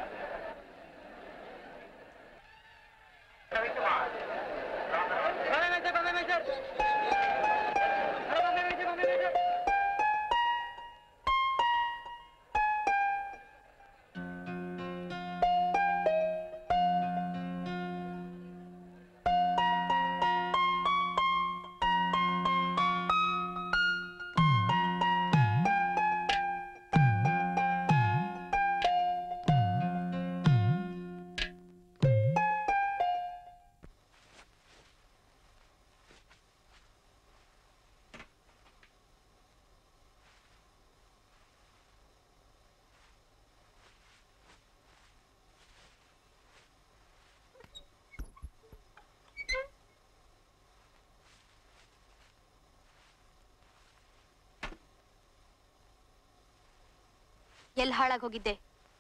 ಎಲ್ಲಿ ಹಾಳಾಗಿ ಹೋಗಿದ್ದೆ?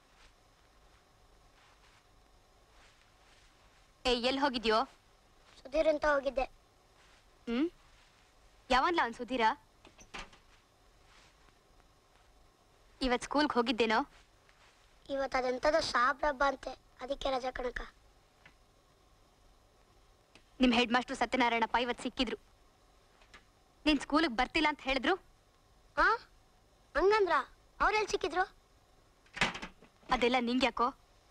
ಏ, ಎಲ್ಲಿ ಹೋಗಿದ್ಯೋ? ಸುಧೀರ್ ಅಂತ ಹೋಗಿದ್ದೆ. ಹ್ಮ್ ಯಾವನ್ಲ ಅವ್ನ್ ಸುಧೀರ? ಇವತ್ ಸ್ಕೂಲ್ಗೆ ಹೋಗಿದ್ದೇನೋ? ಇವತ್ತು ಅದೆಂತದ ಸಾಬ್ರ ಹಬ್ಬ ಅಂತೆ, ಅದಕ್ಕೆ ರಜಾ ಕಣಕ. ನಿಮ್ ಹೆಡ್ ಮಾಸ್ಟರ್ ಸತ್ಯನಾರಾಯಣಪ್ಪ ಇವತ್ ಸಿಕ್ಕಿದ್ರು. ನೀನ್ ಸ್ಕೂಲಿಗೆ ಬರ್ತಿಲ್ಲ ಅಂತ ಹೇಳಿದ್ರು. ಹಾ ಹಂಗಂದ್ರ ಅವ್ರೆಲ್ಲಿ ಸಿಕ್ಕಿದ್ರು? ಅದೆಲ್ಲ ನಿಂಗ್ಯಾಕೋ?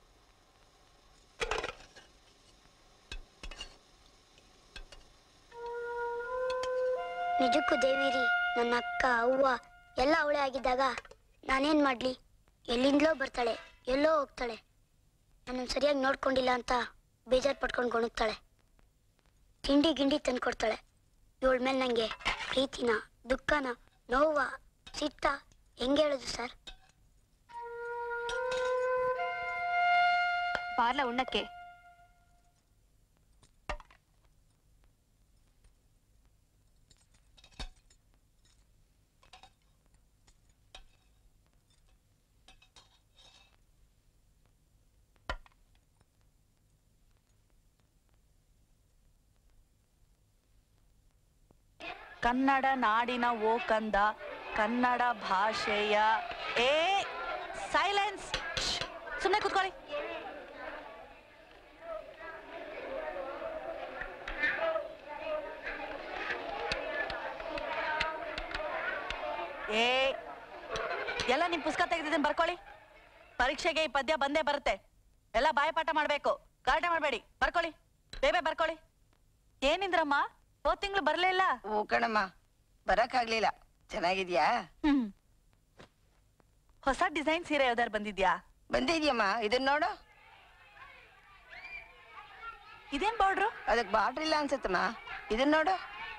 ನಿಜಕ್ಕೂ ದೇವಿರಿ, ನನ್ನ ಅಕ್ಕ ಅವ್ವ ಎಲ್ಲ ಅವಳೇ ಆಗಿದ್ದಾಗ ನಾನೇನ್ ಮಾಡ್ಲಿ? ಎಲ್ಲಿಂದಲೋ ಬರ್ತಾಳೆ, ಎಲ್ಲೋ ಹೋಗ್ತಾಳೆ. ನನ್ನ ಸರಿಯಾಗಿ ನೋಡ್ಕೊಂಡಿಲ್ಲ ಅಂತ ಬೇಜಾರು ಪಟ್ಕೊಂಡು ಗೊಣಗ್ತಾಳೆ. ತಿಂಡಿ ಗಿಂಡಿ ತಂದ್ಕೊಡ್ತಾಳೆ. ಇವಳ ಮೇಲೆ ನಂಗೆ ಪ್ರೀತಿನ, ದುಃಖನ, ನೋವ, ಸಿಟ್ಟ ಹೆಂಗೆ ಹೇಳೋದು ಸರ್? ಬಾರ್ಲ ಉಣ್ಣಕ್ಕೆ. ಕನ್ನಡ ನಾಡಿನ ಓ ಕಂದ, ಕನ್ನಡ ಭಾಷೆಯ ಏ ಸೈಲೆನ್ಸ್, ಸುಮ್ಮನೆ ಕೂತ್ಕೊಳ್ಳಿ. ಏ ಎಲ್ಲ ನಿಮ್ ಪುಸ್ತಕ ತೆಗೆದಿದ್ದೀನಿ, ಬರ್ಕೊಳ್ಳಿ. ಪರೀಕ್ಷೆಗೆ ಈ ಪದ್ಯ ಬಂದೇ ಬರುತ್ತೆ. ಎಲ್ಲ ಬಾಯಪಾಠ ಮಾಡ್ಬೇಕು, ಗಲಾಟೆ ಮಾಡ್ಬೇಡಿ. ಬರ್ಕೊಳ್ಳಿ, ಬೇಬೆ ಬರ್ಕೊಳ್ಳಿ. ಏನಿಂದ್ರಮ್ಮ ಹೋದ್ ತಿಂಗಳು ಬರ್ಲಿಲ್ಲ? ಓ ಕಣಮ್ಮ, ಬರಕ್ ಆಗ್ಲಿಲ್ಲ. ಚೆನ್ನಾಗಿದ್ಯಾ? ಹ್ಮ್. ಹೊಸ ಡಿಸೈನ್ ಸೀರೆ ಯಾವ್ದಾರು ಬಂದಿದ್ಯಾ? ಬಂದಿದ್ಯಮ್ಮ, ಇದನ್ ನೋಡು. ಇದೇನ್ ಬಾರ್ಡ್ರು? ಅದಕ್ ಬಾರ್ಡ್ರ್ ಇಲ್ಲ ಅನ್ಸತ್ತಮ್ಮ. ಇದನ್ ನೋಡು,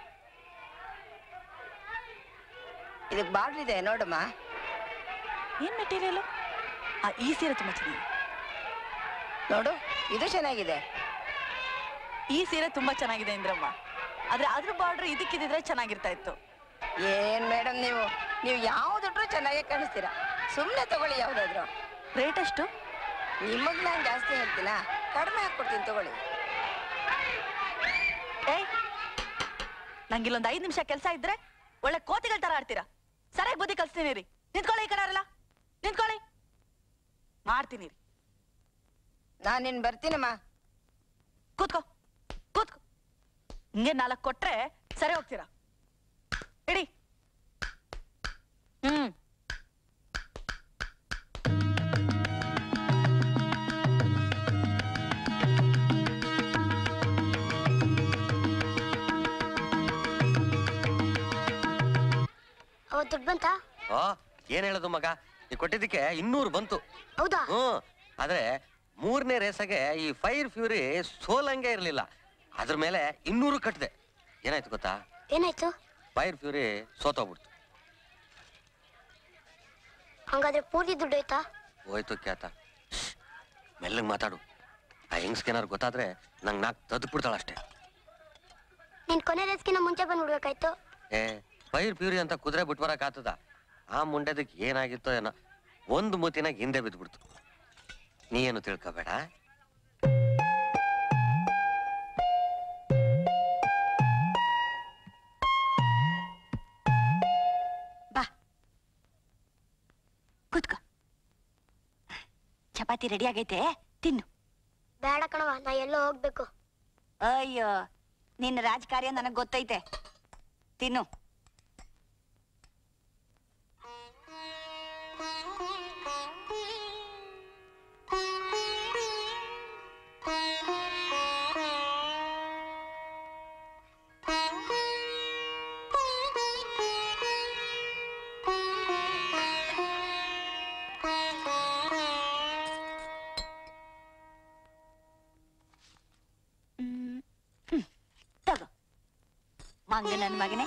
ಇದಕ್ ಬಾರ್ಡ್ರ್ ಇದೆ ನೋಡಮ್ಮ. ಏನ್ ಮೆಟೀರಿಯಲ್? ಈ ಸೀರೆ ತುಂಬಾ ಚೆನ್ನಾಗಿದೆ ನೋಡು, ಇದು ಚೆನ್ನಾಗಿದೆ. ಈ ಸೀರೆ ತುಂಬಾ ಚೆನ್ನಾಗಿದೆ ಇಂದ್ರಮ್ಮ, ಆದ್ರೆ ಅದ್ರ ಬಾರ್ಡ್ರ್ ಇದಕ್ಕಿದ್ರೆ ಚೆನ್ನಾಗಿರ್ತಾ ಇತ್ತು. ಏನ್ ಮೇಡಮ್ ನೀವು ನೀವು ಯಾವ್ದಿಟ್ರು ಚೆನ್ನಾಗಿ ಕಾಣಿಸ್ತೀರಾ. ಸುಮ್ನೆ ತಗೊಳ್ಳಿ ಯಾವ್ದಾದ್ರು. ರೇಟ್ ಎಷ್ಟು? ನಿಮಗ್ ನಾನ್ ಜಾಸ್ತಿ ಹೇಳ್ತೀನಾ? ಕಡಿಮೆ ಹಾಕ್ಕೊಡ್ತೀನಿ ತಗೊಳ್ಳಿ. ಏಯ್, ನಂಗಿಲ್ಲೊಂದು ಐದು ನಿಮಿಷ ಕೆಲಸ ಇದ್ರೆ ಒಳ್ಳೆ ಕೋತಿಗಳ ತರ ಆಡ್ತೀರಾ. ಸರಿಯಾಗಿ ಬುದ್ಧಿ ಕಲ್ಸ್ತೀನಿ ರೀ. ನಿಂತ್ಕೊಳ್ಳಿ ಈ ಕಡೆ ಅವರೆಲ್ಲ ನಿಂತ್ಕೊಳ್ಳಿ. ಮಾಡ್ತೀನಿ ರೀ. ನಾನಿನ್ ಬರ್ತೀನಮ್ಮ. ಕೂತ್ಕೋ ಕೂತ್ಕೋ. ಹಿಂಗೆ ನಾಲ್ಕು ಕೊಟ್ರೆ ಸರಿ ಹೋಗ್ತೀರಾ. ಇಡಿ. ಹ್ಮ್ ದುಡ್ಡು ಬಂತ? ಆ ಏನ್ ಹೇಳೋದು ಮಗ, ನೀ ಕೊಟ್ಟಿದ್ದಕ್ಕೆ ಇನ್ನೂರು ಬಂತು. ಹೌದಾ? ಹ್ಮ್. ಆದ್ರೆ ಮೂರನೇ ರೇಸಾಗೆ ಈ ಫೈರ್ ಫ್ಯೂರಿ ಸೋಲಂಗೆ ಇರ್ಲಿಲ್ಲ. ಅದ್ರ ಮೇಲೆ ಇನ್ನೂರು ಕಟ್ಟಿದೆ. ಏನಾಯ್ತು ಗೊತ್ತಾ? ಏನಾಯ್ತು? ಫೈರ್ ಫ್ಯೂರಿ ಸೋತೋಗ್ಬಿಡ್ತು. ಹಂಗಾದ್ರೆ ಪೂರ್ತಿ ದುಡ್ಡು ಆಯ್ತಾ? ಹೋಯ್ತು ಕ್ಯಾತ. ಮೆಲ್ಲಗ್ ಮಾತಾಡು. ಆ ಹೆಂಗ್ಸ್ಗೇನಾರು ಗೊತ್ತಾದ್ರೆ ನಂಗೆ ನಾಕ್ ತದ್ ಬಿಡ್ತಾಳ ಅಷ್ಟೇ. ನೀನ್ ಕೊನೆ ರೇಸ್ಗಿನ ಮುಂಚೆ ಬಂದ್ಬಿಡ್ಬೇಕಾಯ್ತು. ಏ ಫೈರ್ ಫ್ಯೂರಿ ಅಂತ ಕುದುರೆ ಬಿಟ್ಬರಕ್ ಆತದ? ಆ ಮುಂಡೆದಕ್ಕೆ ಏನಾಗಿತ್ತೋ ಏನೋ ಒಂದು ಮೂತಿನಾಗ ಹಿಂದೆ ಬಿದ್ದ್ಬಿಡ್ತು. ನೀ ಏನು ತಿಳ್ಕೊಬೇಡ. ಬಾ ಕೂತ್ಕೋ. ಚಪಾತಿ ರೆಡಿ ಆಗೈತೆ, ತಿನ್ನು. ಬೇಡ ಕಣವ, ನಾ ಎಲ್ಲೋ ಹೋಗ್ಬೇಕು. ಅಯ್ಯೋ, ನಿನ್ನ ರಾಜಕಾರ್ಯ ನನಗ್ ಗೊತ್ತೈತೆ, ತಿನ್ನು. ತಗೋ ಮಂಗ ನನ್ನ ಮಗನೇ.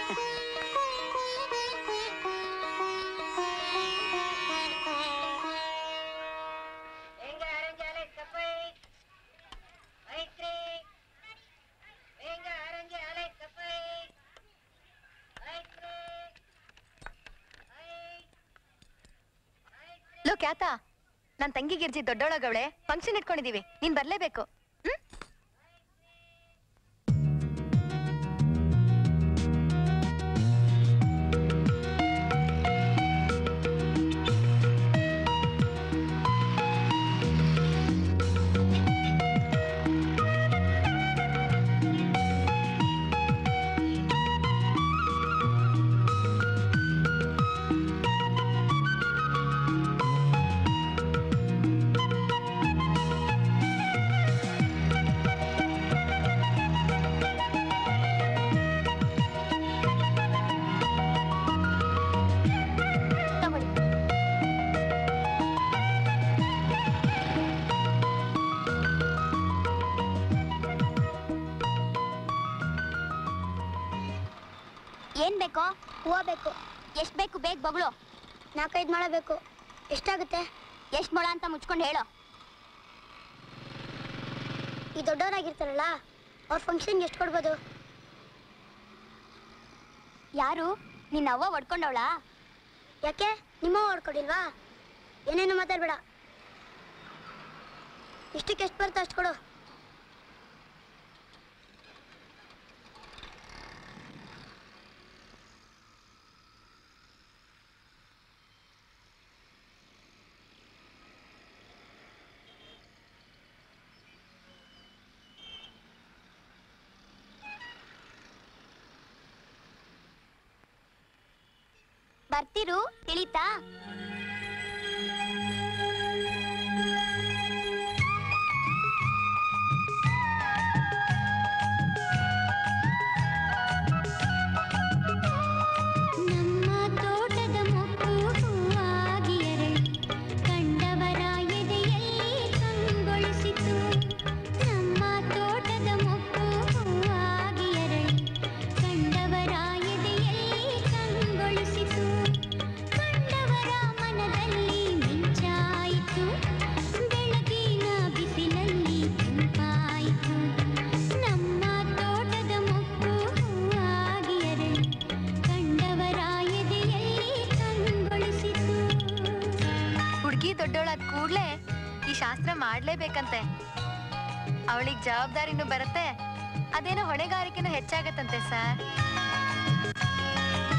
ಲೋ ಕ್ಯಾತ, ನನ್ ತಂಗಿ ಗಿರ್ಜಿ ದೊಡ್ಡೊಳಗವಳೆ, ಫಂಕ್ಷನ್ ಇಟ್ಕೊಂಡಿದೀವಿ, ನೀನ್ ಬರ್ಲೇಬೇಕು. ಏನ್ ಬೇಕೋ? ಹೂವು ಬೇಕು. ಎಷ್ಟ್ ಬೇಕು? ಬೇಗ ಬಗಳು. ನಾಲ್ಕೈದು ಮೊಳ ಬೇಕು. ಎಷ್ಟಾಗುತ್ತೆ? ಎಷ್ಟ್ ಮೊಳ ಅಂತ ಮುಚ್ಕೊಂಡು ಹೇಳೋ. ಈ ದೊಡ್ಡವರಾಗಿರ್ತಾರಲ್ಲ, ಅವ್ರ ಫಂಕ್ಷನ್ಗೆ ಎಷ್ಟು ಕೊಡ್ಬೋದು? ಯಾರು? ನಿನ್ನ ಅವ್ವ ಹೊಡ್ಕೊಂಡವಳಾ? ಯಾಕೆ ನಿಮ್ಮವ್ವ ಹೊಡ್ಕೊಡಿಲ್ವಾ? ಏನೇನು ಮಾತಾಡ್ಬೇಡ. ಇಷ್ಟಕ್ಕೆ ಎಷ್ಟು ಬರುತ್ತೆ ಅಷ್ಟು ಕೊಡು. ಬರ್ತಿರು, ತಿಳಿತಾ? ದೊಡ್ಡೋಳಾದ ಕೂಡ್ಲೆ ಈ ಶಾಸ್ತ್ರ ಮಾಡ್ಲೇಬೇಕಂತೆ. ಅವಳಿಗೆ ಜವಾಬ್ದಾರಿನೂ ಬರುತ್ತೆ, ಅದೇನೋ ಹೊಣೆಗಾರಿಕೆನೂ ಹೆಚ್ಚಾಗತ್ತಂತೆ ಸರ್.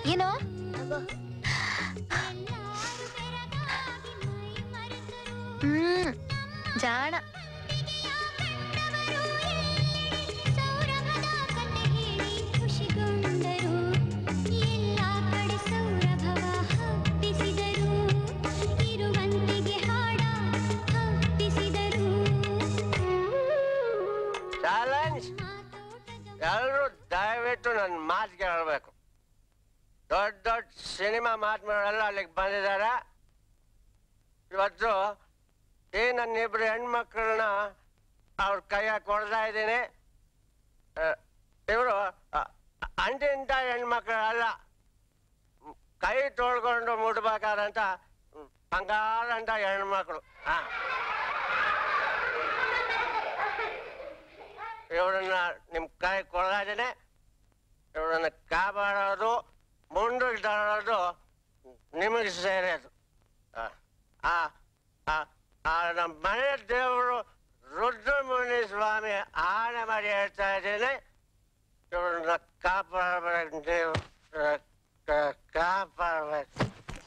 ಏನೋ ಹ್ಮ್ ಜಾಣ. ಚಾಲೆಂಜ್ ಎಲ್ಲರೂ ದಯವಿಟ್ಟು ನನ್ನ ಮಾತು ಕೇಳಬೇಕು. ದೊಡ್ಡ ದೊಡ್ಡ ಸಿನಿಮಾ ಮಾತುಗಳೆಲ್ಲ ಅಲ್ಲಿಗೆ ಬಂದಿದ್ದಾರೆ. ಇವತ್ತು ಈ ನನ್ನ ಇಬ್ರು ಹೆಣ್ಮಕ್ಳನ್ನ ಅವ್ರ ಕೈಯಾಗ ಕೊಡ್ತಾ ಇದ್ದೀನಿ. ಇವರು ಅಂಟಿಂತ ಹೆಣ್ಮಕ್ಳಲ್ಲ, ಕೈ ತೊಳ್ಕೊಂಡು ಮುಟ್ಬೇಕಾದಂತ ಬಂಗಾರಂತ ಹೆಣ್ಮಕ್ಳು. ಹಾ, ಇವ್ರನ್ನ ನಿಮ್ ಕೈ ಕೊಡ್ತಾ ಇದ್ದೀನಿ. ಇವ್ರನ್ನ ಕಾಪಾಡೋದು ಮುಂದಕ್ಕೆ ತರೋದು ನಿಮಗೆ ಸೇರೋದು. ಆ ನಮ್ಮ ಮನೆ ದೇವರು ರುದ್ರಮುನಿ ಸ್ವಾಮಿ ಆಣೆ ಮಾಡಿ ಹೇಳ್ತಾ ಇದ್ದೀನಿ, ಇವ್ರನ್ನ ಕಾಪಾಡಬೇಕು, ನೀವು ಕಾಪಾಡಬೇಕು.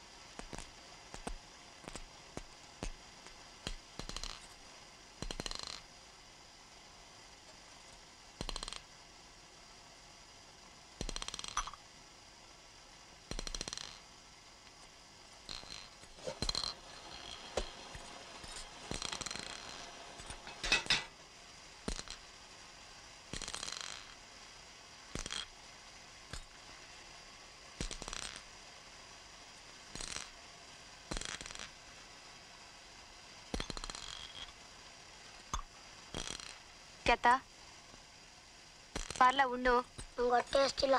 ಕೆತ್ತ ಪಾರ್ಲ ಉಣ್ಣು. ನಂಗೆ ಹೊಟ್ಟೆ ಅಷ್ಟಿಲ್ಲ.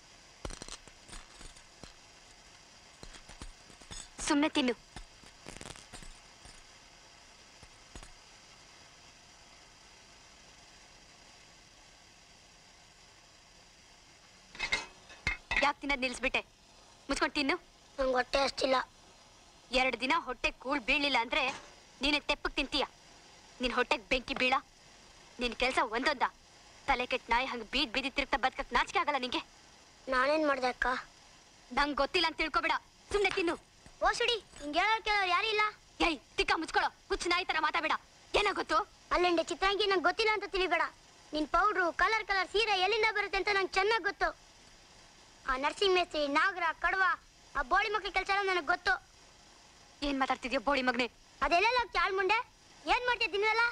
ಸುಮ್ಮನೆ ತಿನ್ನು. ಯಾಕೆ ತಿನ್ನೋದು ನಿಲ್ಲಿಸ್ಬಿಟ್ಟೆ? ಮುಚ್ಕೊಂಡು ತಿನ್ನು. ನಂಗೆ ಹೊಟ್ಟೆ ಅಷ್ಟಿಲ್ಲ. ಎರಡು ದಿನ ಹೊಟ್ಟೆ ಕೂಳ್ ಬೀಳಿಲ್ಲ ಅಂದ್ರೆ ನೀನೆ ತೆಪ್ಪಕ್ ತಿಂತೀಯ. ನಿನ್ ಹೊಟ್ಟೆಗೆ ಬೆಂಕಿ ಬೀಳ. ನಿನ್ ಕೆಲ್ಸ ಒಂದೊಂದ ತಲೆ ಕೆಟ್ಟ ನಾಯಿ ಹಂಗ ಬೀದ್ ಬೀದಿ ತಿರುಗ್ತಾ ಬದುಕಕ್ ನಾಚಿಕೆ ಆಗಲ್ಲ ನಿಂಗೆ? ನಾನೇನ್ ಮಾಡ್ದೆ ಅಕ್ಕ? ನಂಗ್ ಗೊತ್ತಿಲ್ಲ ಅಂತ ತಿಳ್ಕೊಬೇಡ, ಸುಮ್ನೆ ತಿನ್ನು. ಓಸುಡಿ, ಹಿಂಗೆ ಹೇಳೋರ್ ಕೇಳೋರು ಯಾರಿಲ್ಲ. ಏಯ್ ತಿಕ್ಕ ಮುಚ್ಕೊಳ್ಳೋ, ಹುಚ್ಚ ನಾಯಿ ತರ ಮಾತಾಬೇಡ. ಏನೋ ಗೊತ್ತು? ಅಲ್ಲಿಂದ ಚಿತ್ರಾಂಗಿ ನಂಗೆ ಗೊತ್ತಿಲ್ಲ ಅಂತ ತಿಳಿಬೇಡ. ನಿನ್ ಪೌಡ್ರು ಕಲರ್ ಕಲರ್ ಸೀರೆ ಎಲ್ಲಿಂದ ಬರುತ್ತೆ ಅಂತ ನಂಗೆ ಚೆನ್ನಾಗಿ ಗೊತ್ತು. ಆ ನರ್ಸಿಂಗ್ ಮೇಸ್ತ್ರಿ, ನಾಗರ, ಕಡವ, ಆ ಬೋಳಿ ಮಕ್ಳ ಕೆಲಸ ಎಲ್ಲ ನನಗೆ ಗೊತ್ತು. ಏನ್ ಮಾತಾಡ್ತಿದ್ಯೋ ಬೋಳಿ ಮಗನೆ? ಅದೆಲ್ಲ ಚಾಳ್ ಮುಂಡೆ ಏನ್ ಮಾಡ್ತೀಯ ದಿನವೆಲ್ಲ?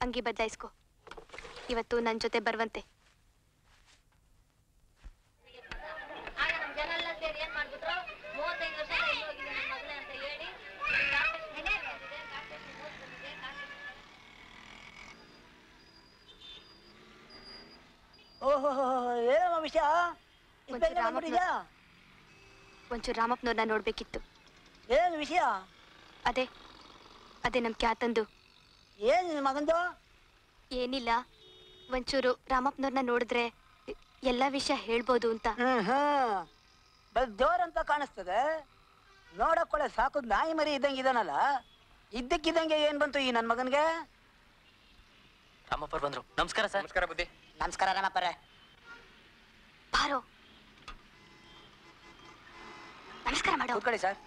ಅಂಗಿ ಬದಲಾಯಿಸ್ಕೊ. ಇವತ್ತು ನನ್ನ ಜೊತೆ ಬರುವಂತೆ. ಓಹೋ ಏನಮ್ಮ ವಿಷಯ? ಒಂಚೂರು ರಾಮಪ್ಪನವ್ರನ್ನ ನೋಡ್ಬೇಕಿತ್ತು. ಏನು ವಿಷಯ? ಅದೇ ಅದೇ ನಮ್ ಕ್ಯಾತಂದು. ಏನ್ ನಿನ್ ಮಗಂದು? ಏನಿಲ್ಲ, ಒಂಚೂರು ರಾಮಪ್ಪನವ್ರನ್ನ ನೋಡಿದ್ರೆ ಎಲ್ಲಾ ವಿಷಯ ಹೇಳ್ಬೋದು ಅಂತ. ಹ್ಮ್ ಹ್ಮ್ ಬಲ್ ಜೋರಂತ ಕಾಣಿಸ್ತದೆ. ನೋಡಕ್ಕೊಳೆ ಸಾಕು ನಾಯಿ ಮರಿ ಇದ್ದಂಗೆ ಇದಾನಲ್ಲ. ಇದ್ದಕ್ಕಿದ್ದಂಗೆ ಏನ್ ಬಂತು ಈ ನನ್ ಮಗನ್ಗೆ? ರಾಮಪ್ಪರ್ ಬಂದ್ರು. ನಮಸ್ಕಾರ ಸರ್. ನಮಸ್ಕಾರ ಬುದ್ಧಿ. ನಮಸ್ಕಾರ ರಾಮಪ್ಪರೇ. ಬಾರೋ, ನಮಸ್ಕಾರ ಮಾಡೋ. ಕೂತ್ಕೊಳ್ಳಿ ಸರ್.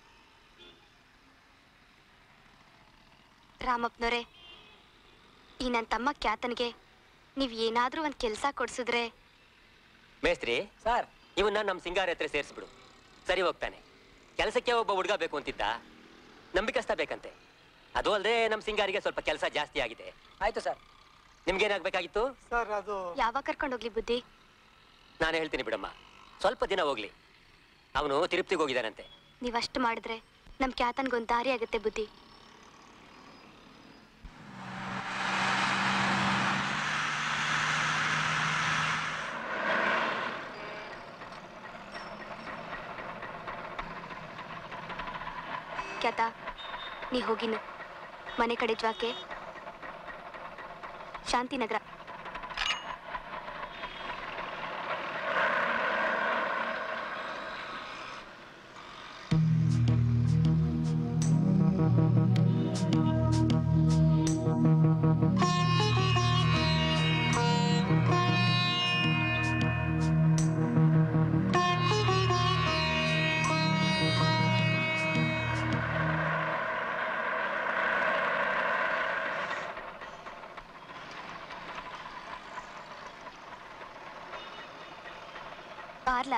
ರಾಮಪ್ಪನವ್ರೆ, ಈ ನನ್ನ ತಮ್ಮ ಕ್ಯಾತನ್ಗೆ ನೀವ್ ಏನಾದ್ರೂ ಒಂದ್ ಕೆಲ್ಸ ಕೊಡ್ಸಿದ್ರೆ. ಮೇಸ್ತ್ರಿ ಸರ್, ಇವನ್ನ ನಮ್ ಸಿಂಗಾರ ಹತ್ರ ಸೇರಿಸ್ಬಿಡು, ಸರಿ ಹೋಗ್ತಾನೆ. ಕೆಲಸಕ್ಕೆ ಒಬ್ಬ ಹುಡುಗ ಬೇಕು ಅಂತಿದ್ದ, ನಂಬಿಕಸ್ತ ಬೇಕಂತೆ. ಅದು ಅಲ್ಲದೆ ನಮ್ ಸಿಂಗಾರಿಗೆ ಸ್ವಲ್ಪ ಕೆಲಸ ಜಾಸ್ತಿ ಆಗಿದೆ. ಆಯ್ತು ಸರ್. ನಿಮ್ಗೇನಾಗ್ಬೇಕಾಗಿತ್ತು ಸರ್? ಅದು ಯಾವಾಗ ಕರ್ಕೊಂಡು ಹೋಗ್ಲಿ ಬುದ್ಧಿ? ನಾನು ಹೇಳ್ತೀನಿ ಬಿಡಮ್ಮ, ಸ್ವಲ್ಪ ದಿನ ಹೋಗ್ಲಿ. ಅವನು ತಿರುಪ್ತಿಗೆ ಹೋಗಿದ್ದಾನಂತೆ. ನೀವಷ್ಟು ಮಾಡಿದ್ರೆ ನಮ್ ಕ್ಯಾತನ್ಗೊಂದ್ ದಾರಿ ಆಗುತ್ತೆ ಬುದ್ಧಿ. ಕ್ಯಾತ, ನೀ ಹೋಗಿನು ಮನೆ ಕಡೆ ಜ್ವಾಕೆ ಶಾಂತಿನಗರ. ಪಾರ್ಲಾ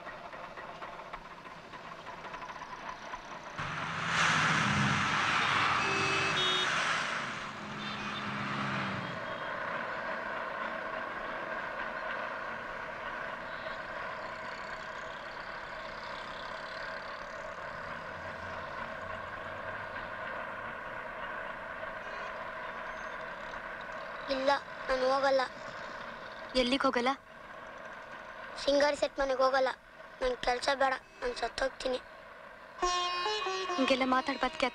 ಇಲ್ಲ, ನಾನು ಹೋಗಲ್ಲ. ಎಲ್ಲಿಗೆ ಹೋಗಲ್ಲ? ಸಿಂಗಾರಿ ಸೆಟ್ ಮನೆಗೆ ಹೋಗಲ್ಲ. ನನ್ ಕೆಲಸ ಬೇಡ, ನಾನು ಸತ್ತೋಗ್ತೀನಿ. ಹಿಂಗೆಲ್ಲ ಮಾತಾಡ್ಬಾರ್ದು ಕ್ಯಾತ.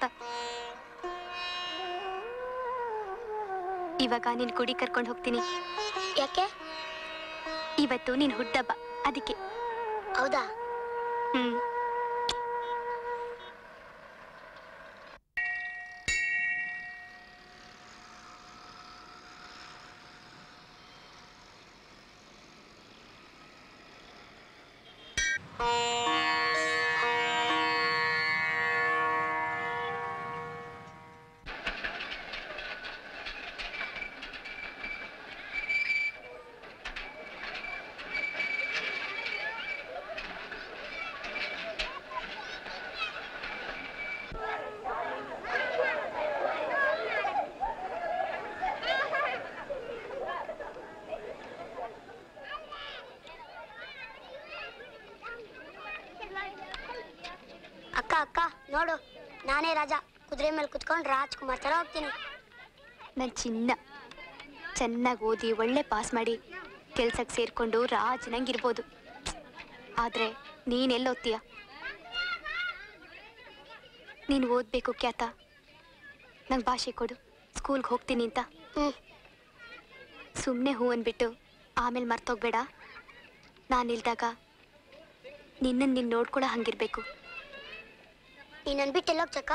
ಇವಾಗ ನೀನ್ ಕುಡಿ ಕರ್ಕೊಂಡು ಹೋಗ್ತೀನಿ. ಯಾಕೆ? ಇವತ್ತು ನೀನ್ ಹುಟ್ಟಬ್ಬ, ಅದಕ್ಕೆ. ಹೌದಾ? ಹ್ಮ್. ಅಕ್ಕ ಅಕ್ಕ ನೋಡು, ನಾನೇ ರಾಜ. ಕುದುರೆ ಮೇಲೆ ಕುತ್ಕೊಂಡು ರಾಜ್ಕುಮಾರ್ ತರ ಹೋಗ್ತೀನಿ. ನನ್ ಚಿನ್ನ ಚೆನ್ನಾಗಿ ಓದಿ ಒಳ್ಳೆ ಪಾಸ್ ಮಾಡಿ ಕೆಲ್ಸಕ್ಕೆ ಸೇರ್ಕೊಂಡು ರಾಜನಂಗಿರ್ಬೋದು. ಆದ್ರೆ ನೀನೆಲ್ಲ ಓದ್ತೀಯ? ನೀನು ಓದ್ಬೇಕು ಕ್ಯಾತ. ನಂಗೆ ಭಾಷೆ ಕೊಡು, ಸ್ಕೂಲ್ಗೆ ಹೋಗ್ತೀನಿ ಅಂತ. ಹ್ಞೂ. ಸುಮ್ಮನೆ ಹೂ ಅಂದ್ಬಿಟ್ಟು ಆಮೇಲೆ ಮರ್ತೋಗ್ಬೇಡ. ನಾನಿಲ್ದಾಗ ನಿನ್ನನ್ನು ನೀನು ನೋಡ್ಕೊಳ್ಳೋ ಹಂಗಿರ್ಬೇಕು. ನೀನು ಅನ್ಬಿಟ್ಟು ಎಲ್ಲೋಗ್ಚಕ್ಕ?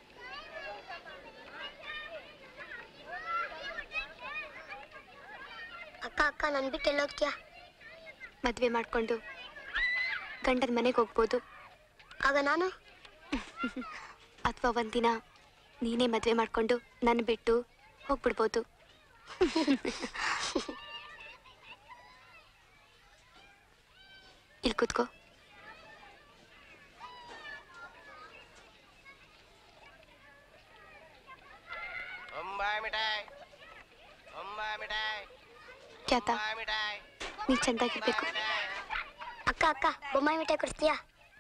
ಅಕ್ಕ ಅಕ್ಕ ನನ್ ಬಿಟ್ಟು ಎಲ್ಲೋಗ್ತೀಯಾ? ಮದ್ವೆ ಮಾಡ್ಕೊಂಡು ಗಂಡನ ಮನೆಗೆ ಹೋಗ್ಬೋದು. ಆಗ ನಾನು? ಅಥವಾ ಒಂದಿನ ನೀನೇ ಮದ್ವೆ ಮಾಡ್ಕೊಂಡು ನನ್ನ ಬಿಟ್ಟು ಹೋಗ್ಬಿಡ್ಬೋದು. ಇಲ್ಲಿ ಕೂತ್ಕೋ. ಬೊಂಬಾಯಿ ಮಿಠಾಯಿ, ಚೆಂದಾಗಿರ್ಬೇಕು. ಅಕ್ಕ ಅಕ್ಕ ಬೊಮ್ಮಾಯಿ ಮಿಠಾಯಿ ಕೊಡ್ತೀಯಾ?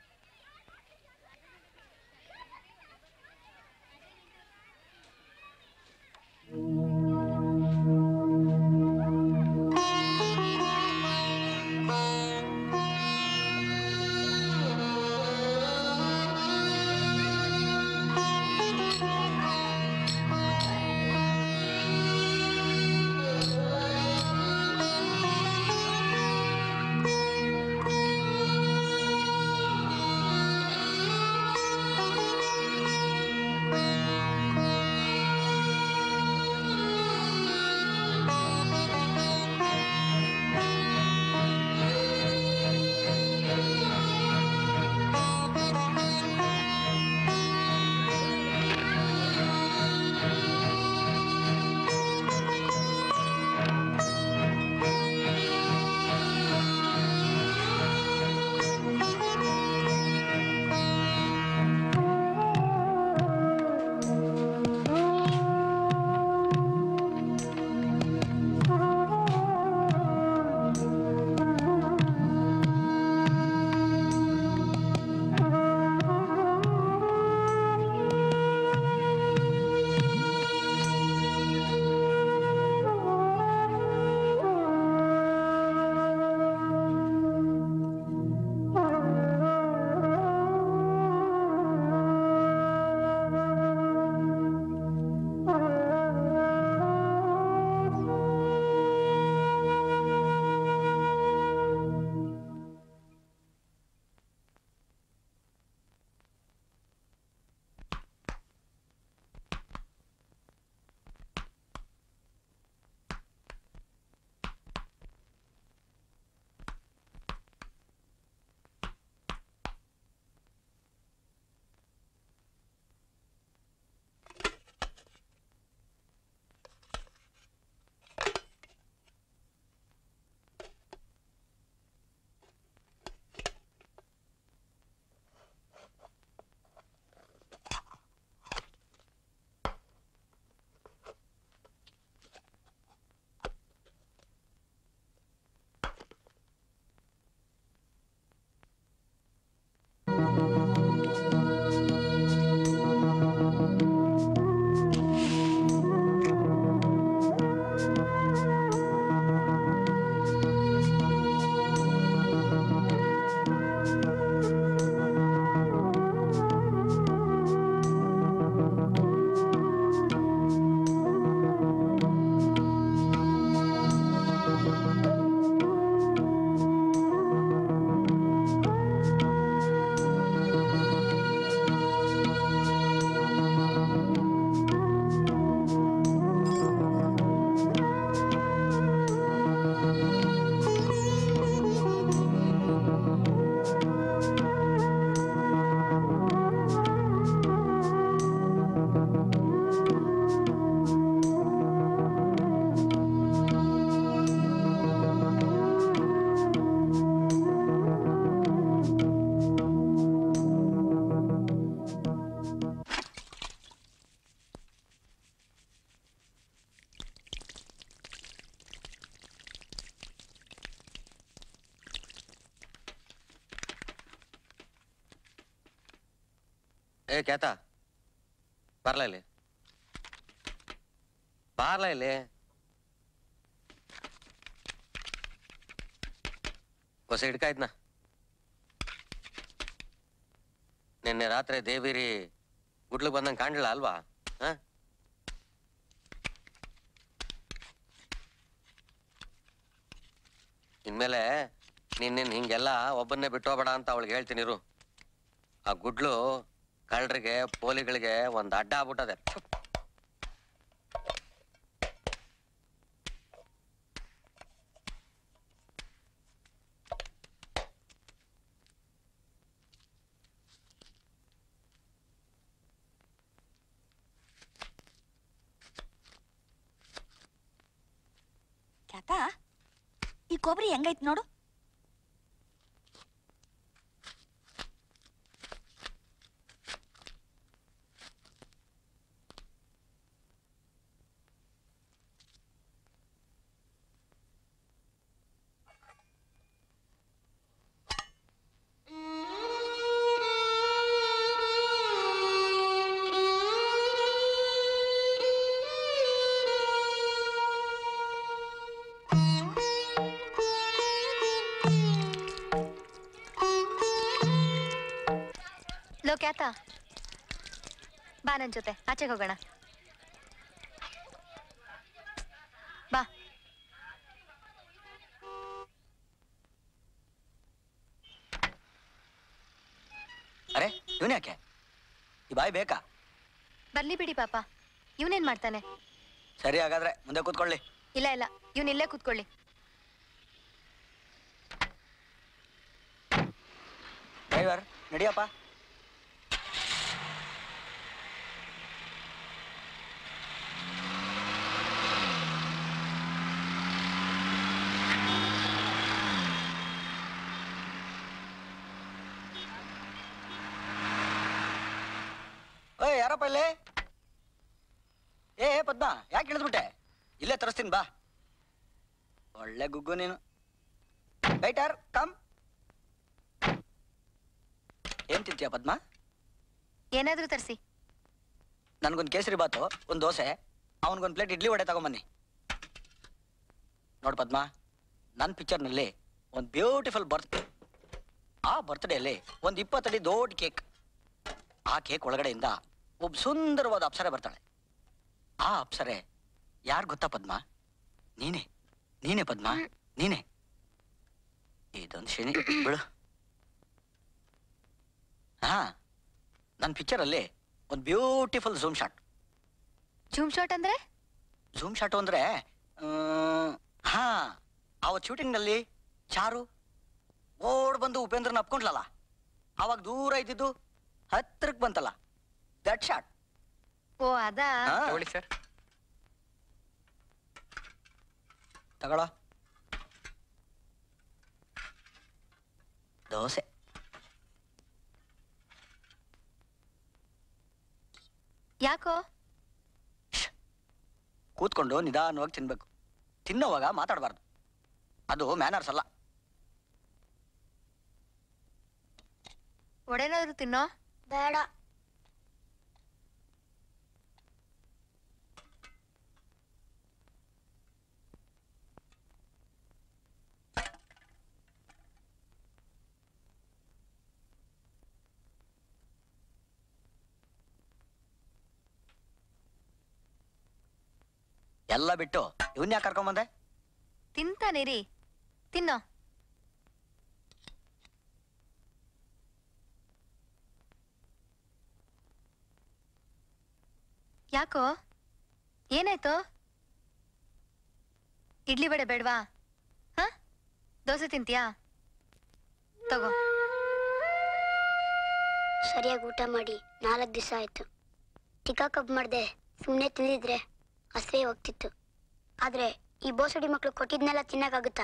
ಏ ಕ್ಯಾತ ಬರ್ಲಾ ಇಲ್ಲಿ ಬಾರ್ಲಾ ಇಲ್ಲಿ ಹೊಸ ಹಿಡ್ಕಾಯ್ತನ ನಿನ್ನೆ ರಾತ್ರಿ ದೇವಿರಿ ಗುಡ್ಲು ಬಂದಂಗೆ ಕಾಣಲಿಲ್ಲ ಅಲ್ವಾ ಹ ಇನ್ಮೇಲೆ ನಿನ್ನ ಹಿಂಗೆಲ್ಲ ಒಬ್ಬನ್ನೇ ಬಿಟ್ಟು ಹೋಗ್ಬೇಡ ಅಂತ ಅವಳಿಗೆ ಹೇಳ್ತೀನಿರು ಆ ಗುಡ್ಲು ಕಳ್ಳರಿಗೆ ಪೋಲಿಗಳಿಗೆ ಒಂದು ಅಡ್ಡ ಆಗ್ಬಿಟ್ಟದೆ ಕ್ಯಾತ ಈ ಕೊಬ್ಬರಿ ಹೆಂಗೈತ್ ನೋಡು ಲೋ ಕ್ಯಾತ ಬಾ ನನ್ ಜೊತೆ ಆಚೆಗೆ ಹೋಗೋಣ ಬಾ. ಅರೆ ಇವನ್ ಯಾಕೆ ಈ ಬಾಯಿ ಬೇಕಾ? ಬರ್ಲಿ ಬಿಡಿ ಪಾಪ, ಇವನೇನ್ ಮಾಡ್ತಾನೆ? ಸರಿ ಹಾಗಾದ್ರೆ ಮುಂದೆ ಕೂತ್ಕೊಳ್ಳಿ. ಇಲ್ಲ ಇಲ್ಲ, ಇವನ್ ಇಲ್ಲೇ ಕೂತ್ಕೊಳ್ಳಿ. ಡ್ರೈವರ್ ನಡಿಯಪ್ಪ. ಓಯ್ ಯಾರಪ್ಪ ಇಲ್ಲಿ? ಏ ಪದ್ಮ ಯಾಕೆ ಇಳಿದ್ಬಿಟ್ಟೆ? ಇಲ್ಲೇ ತರಿಸ್ತೀನಿ ಬಾ. ಒಳ್ಳೆ ಗುಗ್ಗು ನೀನು. Waiter come. ಏನ್ ತಿಂತೀಯ ಪದ್ಮ? ಏನಾದ್ರೂ ತರಿಸಿ. ನನ್ಗೊಂದು ಕೇಸರಿ ಬಾತು, ಒಂದು ದೋಸೆ, ಅವನಿಗೊಂದು ಪ್ಲೇಟ್ ಇಡ್ಲಿ ವಡೆ ತಗೊಂಬನ್ನಿ. ನೋಡ್ ಪದ್ಮ, ನನ್ನ ಪಿಕ್ಚರ್ನಲ್ಲಿ ಒಂದು ಬ್ಯೂಟಿಫುಲ್ ಬರ್ತ್ ಆ ಬರ್ತ್ಡೇಲಿ ಒಂದು ಇಪ್ಪತ್ತಡಿ ದೊಡ್ಡ ಕೇಕ್. ಆ ಕೇಕ್ ಒಳಗಡೆಯಿಂದ ಒಬ್ಬ ಸುಂದರವಾದ ಅಪ್ಸರೆ ಬರ್ತಾಳೆ. ಆ ಅಪ್ಸರೆ ಯಾರು ಗೊತ್ತಾ ಪದ್ಮ? ನೀನೇ ನೀನೇ ಪದ್ಮ, ನೀನೇ. ಇದೊಂದು ಶನಿ ಬಿಡು. ಹಾ, ನನ್ನ ಪಿಕ್ಚರಲ್ಲಿ ಒಂದು beautiful zoom shot. Zoom shot ಅಂದ್ರೆ? ಝೂಮ್ ಶಾಟ್ ಅಂದ್ರೆ ಹಾ, ಅವತ್ತು ಶೂಟಿಂಗ್ನಲ್ಲಿ ಚಾರು ಓಡ್ ಬಂದು ಉಪೇಂದ್ರನ ಅಪ್ಕೊಂಡ್ಲಲ್ಲ, ಅವಾಗ ದೂರ ಇದ್ದಿದ್ದು ಹತ್ರಕ್ಕೆ ಬಂತಲ್ಲ, ದಟ್ ಶಾಟ್. ಓ ಅದಾ? ತಗೊಳ್ಳಿ ಸರ್. ತಗೊಳ್ಳೋ. ದೋಸೆ. ಯಾಕೋ? ಕೂತ್ಕೊಂಡು ನಿಧಾನವಾಗಿ ತಿನ್ಬೇಕು. ತಿನ್ನೋವಾಗ ಮಾತಾಡಬಾರ್ದು, ಅದು ಮ್ಯಾನರ್ಸ್ ಅಲ್ಲ. ಒಡೆನಾದ್ರು ತಿನ್ನೋ? ಬೇಡ. ಎಲ್ಲ ಬಿಟ್ಟು ಇವನ್ ಯಾಕೆ ಕರ್ಕೊಂಬಂದೆ? ತಿಂತಾನಿರಿ, ತಿನ್ನೋ. ಯಾಕೋ ಏನಾಯ್ತು? ಇಡ್ಲಿ ವಡೆ ಬೇಡವಾ? ಹ, ದೋಸೆ ತಿಂತೀಯಾ? ತಗೋ. ಸರಿಯಾಗಿ ಊಟ ಮಾಡಿ ನಾಲ್ಕು ದಿವಸ ಆಯ್ತು. ಟಿಕಾ ಕಬ್ ಮಾಡ್ದೆ ಸುಮ್ಮನೆ ತಿಂದಿದ್ರೆ ಹಸಿವೆ ಹೋಗ್ತಿತ್ತು. ಆದ್ರೆ ಈ ಬೋಸಡಿ ಮಕ್ಳು ಕೊಟ್ಟಿದ್ನೆಲ್ಲ ತಿನ್ನಕ್ಕಾಗುತ್ತಾ?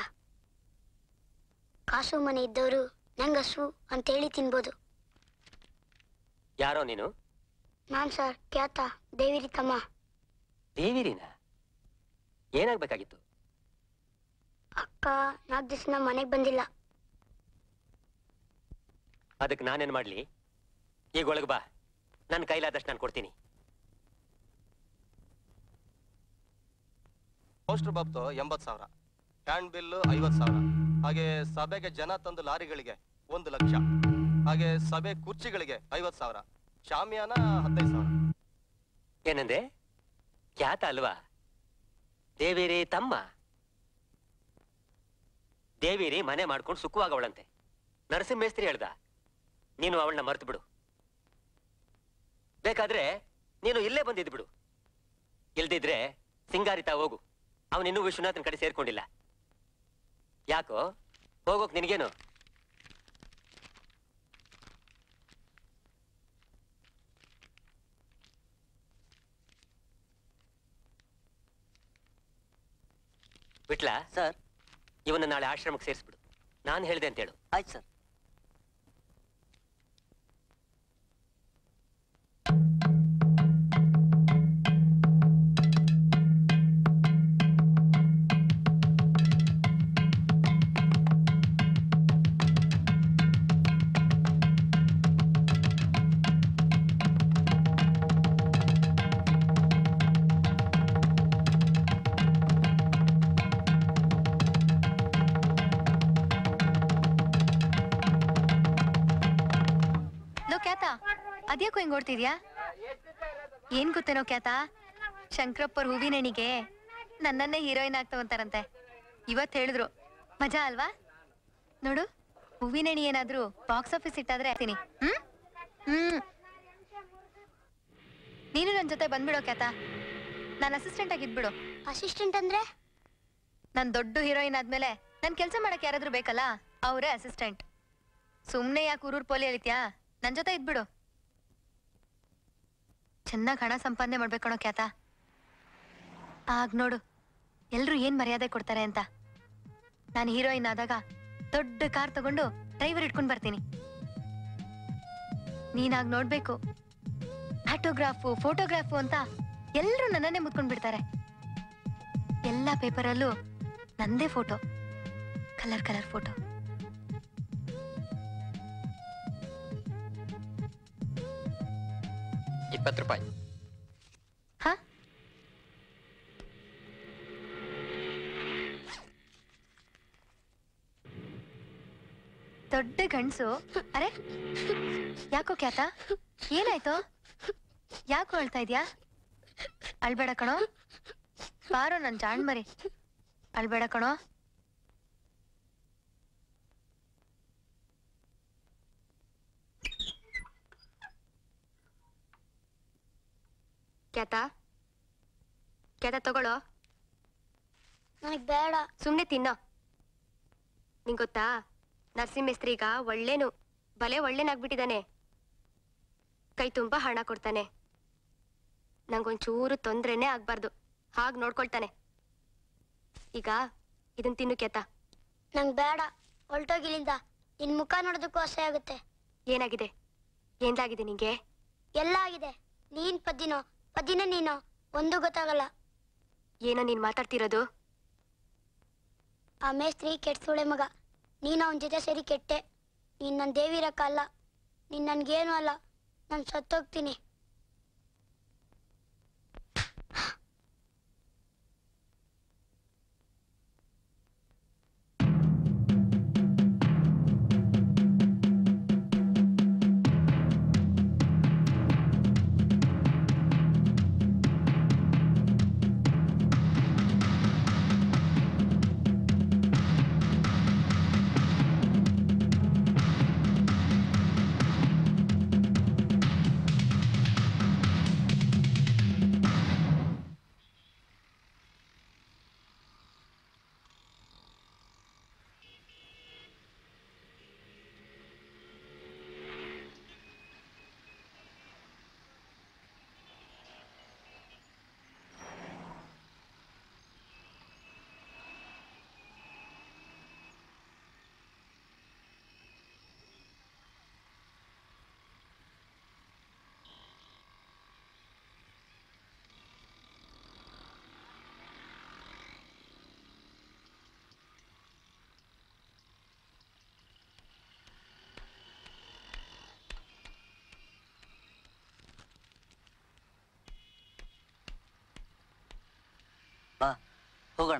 ಕಾಸು ಮನೆ ಇದ್ದವರು ನಂಗೆ ಹಸು ಅಂತೇಳಿ ತಿನ್ಬೋದು. ಯಾರೋ ನೀನು? ನಾನ್ ಸರ್ ಕ್ಯಾತ, ದೇವಿರಿ ತಮ್ಮ. ದೇವಿರಿನ? ಏನಾಗ್ಬೇಕಾಗಿತ್ತು? ಅಕ್ಕ ನಾಲ್ಕು ದಿವಸ ಮನೆಗೆ ಬಂದಿಲ್ಲ. ಅದಕ್ಕೆ ನಾನೇನ್ ಮಾಡ್ಲಿ? ಈಗ ಒಳಗೆ ಬಾ, ನನ್ನ ಕೈಲಾದಷ್ಟು ನಾನು ಕೊಡ್ತೀನಿ. ಪೋಸ್ಟರ್ ಬಾಬ್ತು ಎಂಬತ್ತು ಸಾವಿರ, ಹ್ಯಾಂಡ್ ಬಿಲ್ ಐವತ್ತು ಸಾವಿರ, ಹಾಗೆ ಸಭೆಗೆ ಜನ ತಂದು ಲಾರಿಗಳಿಗೆ ಒಂದು ಲಕ್ಷ, ಹಾಗೆ ಸಭೆ ಕುರ್ಚಿಗಳಿಗೆ ಐವತ್ತು ಸಾವಿರ, ಶಾಮಿಯಾನ ಹದಿನೈದು ಸಾವಿರ. ಏನಂದೆ? ಖ್ಯಾತ ಅಲ್ವಾ? ದೇವೇರಿ ತಮ್ಮ. ದೇವಿರಿ ಮನೆ ಮಾಡ್ಕೊಂಡು ಸುಖವಾಗವಳಂತೆ. ನರಸಿಂಹೇಸ್ತ್ರಿ ಹೇಳ್ದ, ನೀನು ಅವಳನ್ನ ಮರ್ತು ಬಿಡು. ಬೇಕಾದ್ರೆ ನೀನು ಇಲ್ಲೇ ಬಂದಿದ್ ಬಿಡು. ಇಲ್ದಿದ್ರೆ ಸಿಂಗಾರಿತಾ ಹೋಗು. ಅವನಿನ್ನೂ ವಿಶ್ವನಾಥನ್ ಕಡೆ ಸೇರ್ಕೊಂಡಿಲ್ಲ. ಯಾಕೋ ಹೋಗೋಕ್ ನಿನಗೇನು? ಬಿಟ್ಲಾ ಸರ್, ಇವನ್ನ ನಾಳೆ ಆಶ್ರಮಕ್ಕೆ ಸೇರಿಸ್ಬಿಡು. ನಾನು ಹೇಳ್ದೆ ಅಂತ ಹೇಳು. ಆಯ್ತು ಸರ್. ಲೋ ಕ್ಯಾತ, ಅದ್ಯಾಕೋ ಹಿಂಗ್ ಓಡ್ತಿದ್ಯಾ? ಏನ್ ಗೊತ್ತೇನೋ ಖ್ಯಾತ, ಶಂಕರಪ್ಪರ್ ಹೂವಿನೆಣಿಗೆ ನನ್ನನ್ನೇ ಹೀರೋಯಿನ್ ಆಗ್ತಾವಂತಾರಂತೆ. ಇವತ್ ಹೇಳಿದ್ರು, ಮಜಾ ಅಲ್ವಾ? ನೋಡು, ಹೂವಿನೆಣಿ ಏನಾದ್ರೂ ಬಾಕ್ಸ್ ಆಫೀಸ್ ಇಟ್ಟಾದ್ರೆ ಆಗ್ತೀನಿ. ಹ್ಮ್ ಹ್ಮ್ ನೀನು ನನ್ ಜೊತೆ ಬಂದ್ಬಿಡೋ ಖ್ಯಾತ. ನಾನ್ ಅಸಿಸ್ಟೆಂಟ್ ಆಗಿದ್ಬಿಡು. ಅಸಿಸ್ಟೆಂಟ್ ಅಂದ್ರೆ? ನಾನ್ ದೊಡ್ಡ ಹೀರೋಯಿನ್ ಆದ್ಮೇಲೆ ನನ್ ಕೆಲ್ಸ ಮಾಡಕ್ ಯಾರಾದ್ರೂ ಬೇಕಲ್ಲ, ಅವರೇ ಅಸಿಸ್ಟೆಂಟ್. ಸುಮ್ನೆ ಯಾಕೆ ಊರೂರ್ ಪೋಲಿ ಹೇಳಿತ್ಯಾ? ನನ್ ಜೊತೆ ಇದ್ಬಿಡು. ಚೆನ್ನಾಗ್ ಹಣ ಸಂಪಾದನೆ ಮಾಡ್ಬೇಕಣೋ ಖ್ಯಾತ. ಆಗ ನೋಡು ಎಲ್ರು ಏನ್ ಮರ್ಯಾದೆ ಕೊಡ್ತಾರೆ ಅಂತ. ನಾನು ಹೀರೋಯಿನ್ ಆದಾಗ ದೊಡ್ಡ ಕಾರ್ ತಗೊಂಡು ಡ್ರೈವರ್ ಇಟ್ಕೊಂಡ್ ಬರ್ತೀನಿ. ನೀನಾಗ್ ನೋಡ್ಬೇಕು, ಆಟೋಗ್ರಾಫು ಫೋಟೋಗ್ರಾಫು ಅಂತ ಎಲ್ರು ನನ್ನನ್ನೇ ಮುತ್ಕೊಂಡ್ ಬಿಡ್ತಾರೆ. ಎಲ್ಲಾ ಪೇಪರಲ್ಲೂ ನಂದೇ ಫೋಟೋ, ಕಲರ್ ಕಲರ್ ಫೋಟೋ. ಇಪ್ಪತ್ತು ರೂಪಾಯಿ. ಹಾ, ದೊಡ್ಡ ಗಂಡ್ಸು. ಅರೆ ಯಾಕೋ ಖ್ಯಾತ, ಏನಾಯ್ತು? ಯಾಕೋ ಅಳ್ತಾ ಇದ್ಯಾ? ಅಳ್ಬೇಡ ಕಣೋ, ಬಾರೋ ನನ್ ಜಾಣ್ ಮರಿ, ಅಳ್ಬೇಡ ಕಣೋ. ಕ್ಯಾತ ಕ್ಯಾತ ತಗೊಳ್ಳೋ. ನನಗ್ ಬೇಡ. ಸುಮ್ನೆ ತಿನ್ನೋ. ನಿಂಗ್ ಗೊತ್ತಾ, ನರಸಿಂಹೇಸ್ತ್ರಿ ಈಗ ಒಳ್ಳೇನು ಬಲೆ ಒಳ್ಳೇನಾಗ್ಬಿಟ್ಟಿದ್ದಾನೆ. ಕೈ ತುಂಬಾ ಹಣ ಕೊಡ್ತಾನೆ. ನಂಗೊಂಚೂರು ತೊಂದ್ರೆನೇ ಆಗ್ಬಾರ್ದು, ಹಾಗ್ ನೋಡ್ಕೊಳ್ತಾನೆ. ಈಗ ಇದನ್ ತಿನ್ನು ಕ್ಯಾತ. ನಂಗ್ ಬೇಡ, ಹೊಲ್ಟೋಗಿಲಿಂದ. ನಿನ್ ಮುಖ ನೋಡೋದಕ್ಕೂ ಆಸೆ ಆಗುತ್ತೆ. ಏನಾಗಿದೆ? ಏನ್ಲಾಗಿದೆ ನಿಂಗೆ? ಎಲ್ಲ ಆಗಿದೆ. ನೀನ್ ಪದ್ದಿನೋ ಪದ್ದಿನ ನೀನೋ ಒಂದು ಗೊತ್ತಾಗಲ್ಲ. ಏನೋ ನೀನ್ ಮಾತಾಡ್ತಿರೋದು? ಆ ಮೇಸ್ತ್ರಿ ಕೆಟ್ಟ ಸುಳೆ ಮಗ. ನೀನು ಅವನ ಜೊತೆ ಸೇರಿ ಕೆಟ್ಟೆ. ನೀನ್ ನನ್ ದೇವಿರಕ್ಕ ಅಲ್ಲ. ನೀನ್ ನನ್ಗೇನು ಅಲ್ಲ. ನಾನು ಸತ್ತೋಗ್ತೀನಿ. ಬಾ ಹೋಗೋಣ.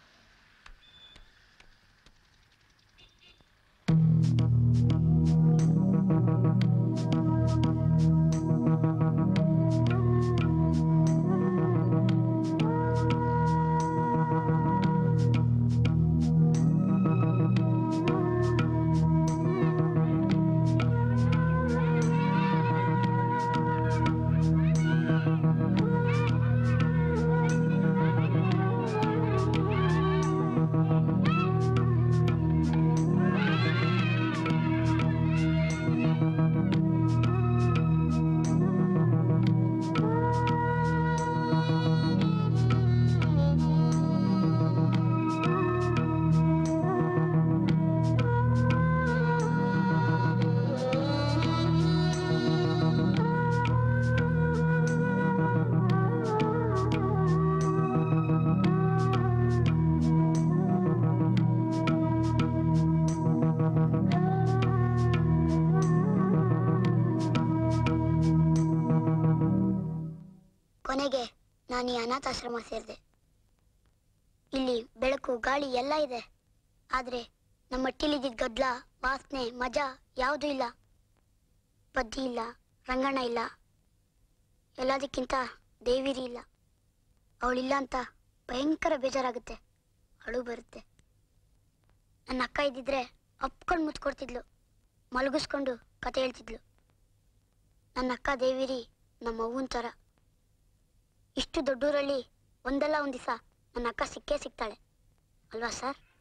ಕೊನೆಗೆ ನಾನು ಈ ಅನಾಥಾಶ್ರಮ ಸೇರಿದೆ. ಇಲ್ಲಿ ಬೆಳಕು ಗಾಳಿ ಎಲ್ಲ ಇದೆ. ಆದ್ರೆ ನಮ್ಮ ಮಟ್ಟಿಲಿದ್ದ ಗದ್ಲ ವಾಸನೆ ಮಜಾ ಯಾವುದೂ ಇಲ್ಲ. ಪದ್ದಿ ಇಲ್ಲ, ರಂಗಣ್ಣ ಇಲ್ಲ, ಎಲ್ಲದಕ್ಕಿಂತ ದೇವಿರಿ ಇಲ್ಲ. ಅವಳಿಲ್ಲ ಅಂತ ಭಯಂಕರ ಬೇಜಾರಾಗುತ್ತೆ, ಅಳು ಬರುತ್ತೆ. ನನ್ನ ಅಕ್ಕ ಇದ್ದಿದ್ರೆ ಅಪ್ಕೊಂಡು ಮುತ್ಕೊಡ್ತಿದ್ಲು, ಮಲಗಿಸ್ಕೊಂಡು ಕತೆ ಹೇಳ್ತಿದ್ಲು. ನನ್ನ ಅಕ್ಕ ದೇವಿರಿ ನಮ್ಮ ಅವ್ವನ ಥರ. ಇಷ್ಟು ದೊಡ್ಡೂರಲ್ಲಿ ಒಂದಲ್ಲ ಒಂದು ದಿವಸ ನನ್ನ ಅಕ್ಕ ಸಿಕ್ಕೇ ಸಿಗ್ತಾಳೆ ಅಲ್ವಾ ಸರ್?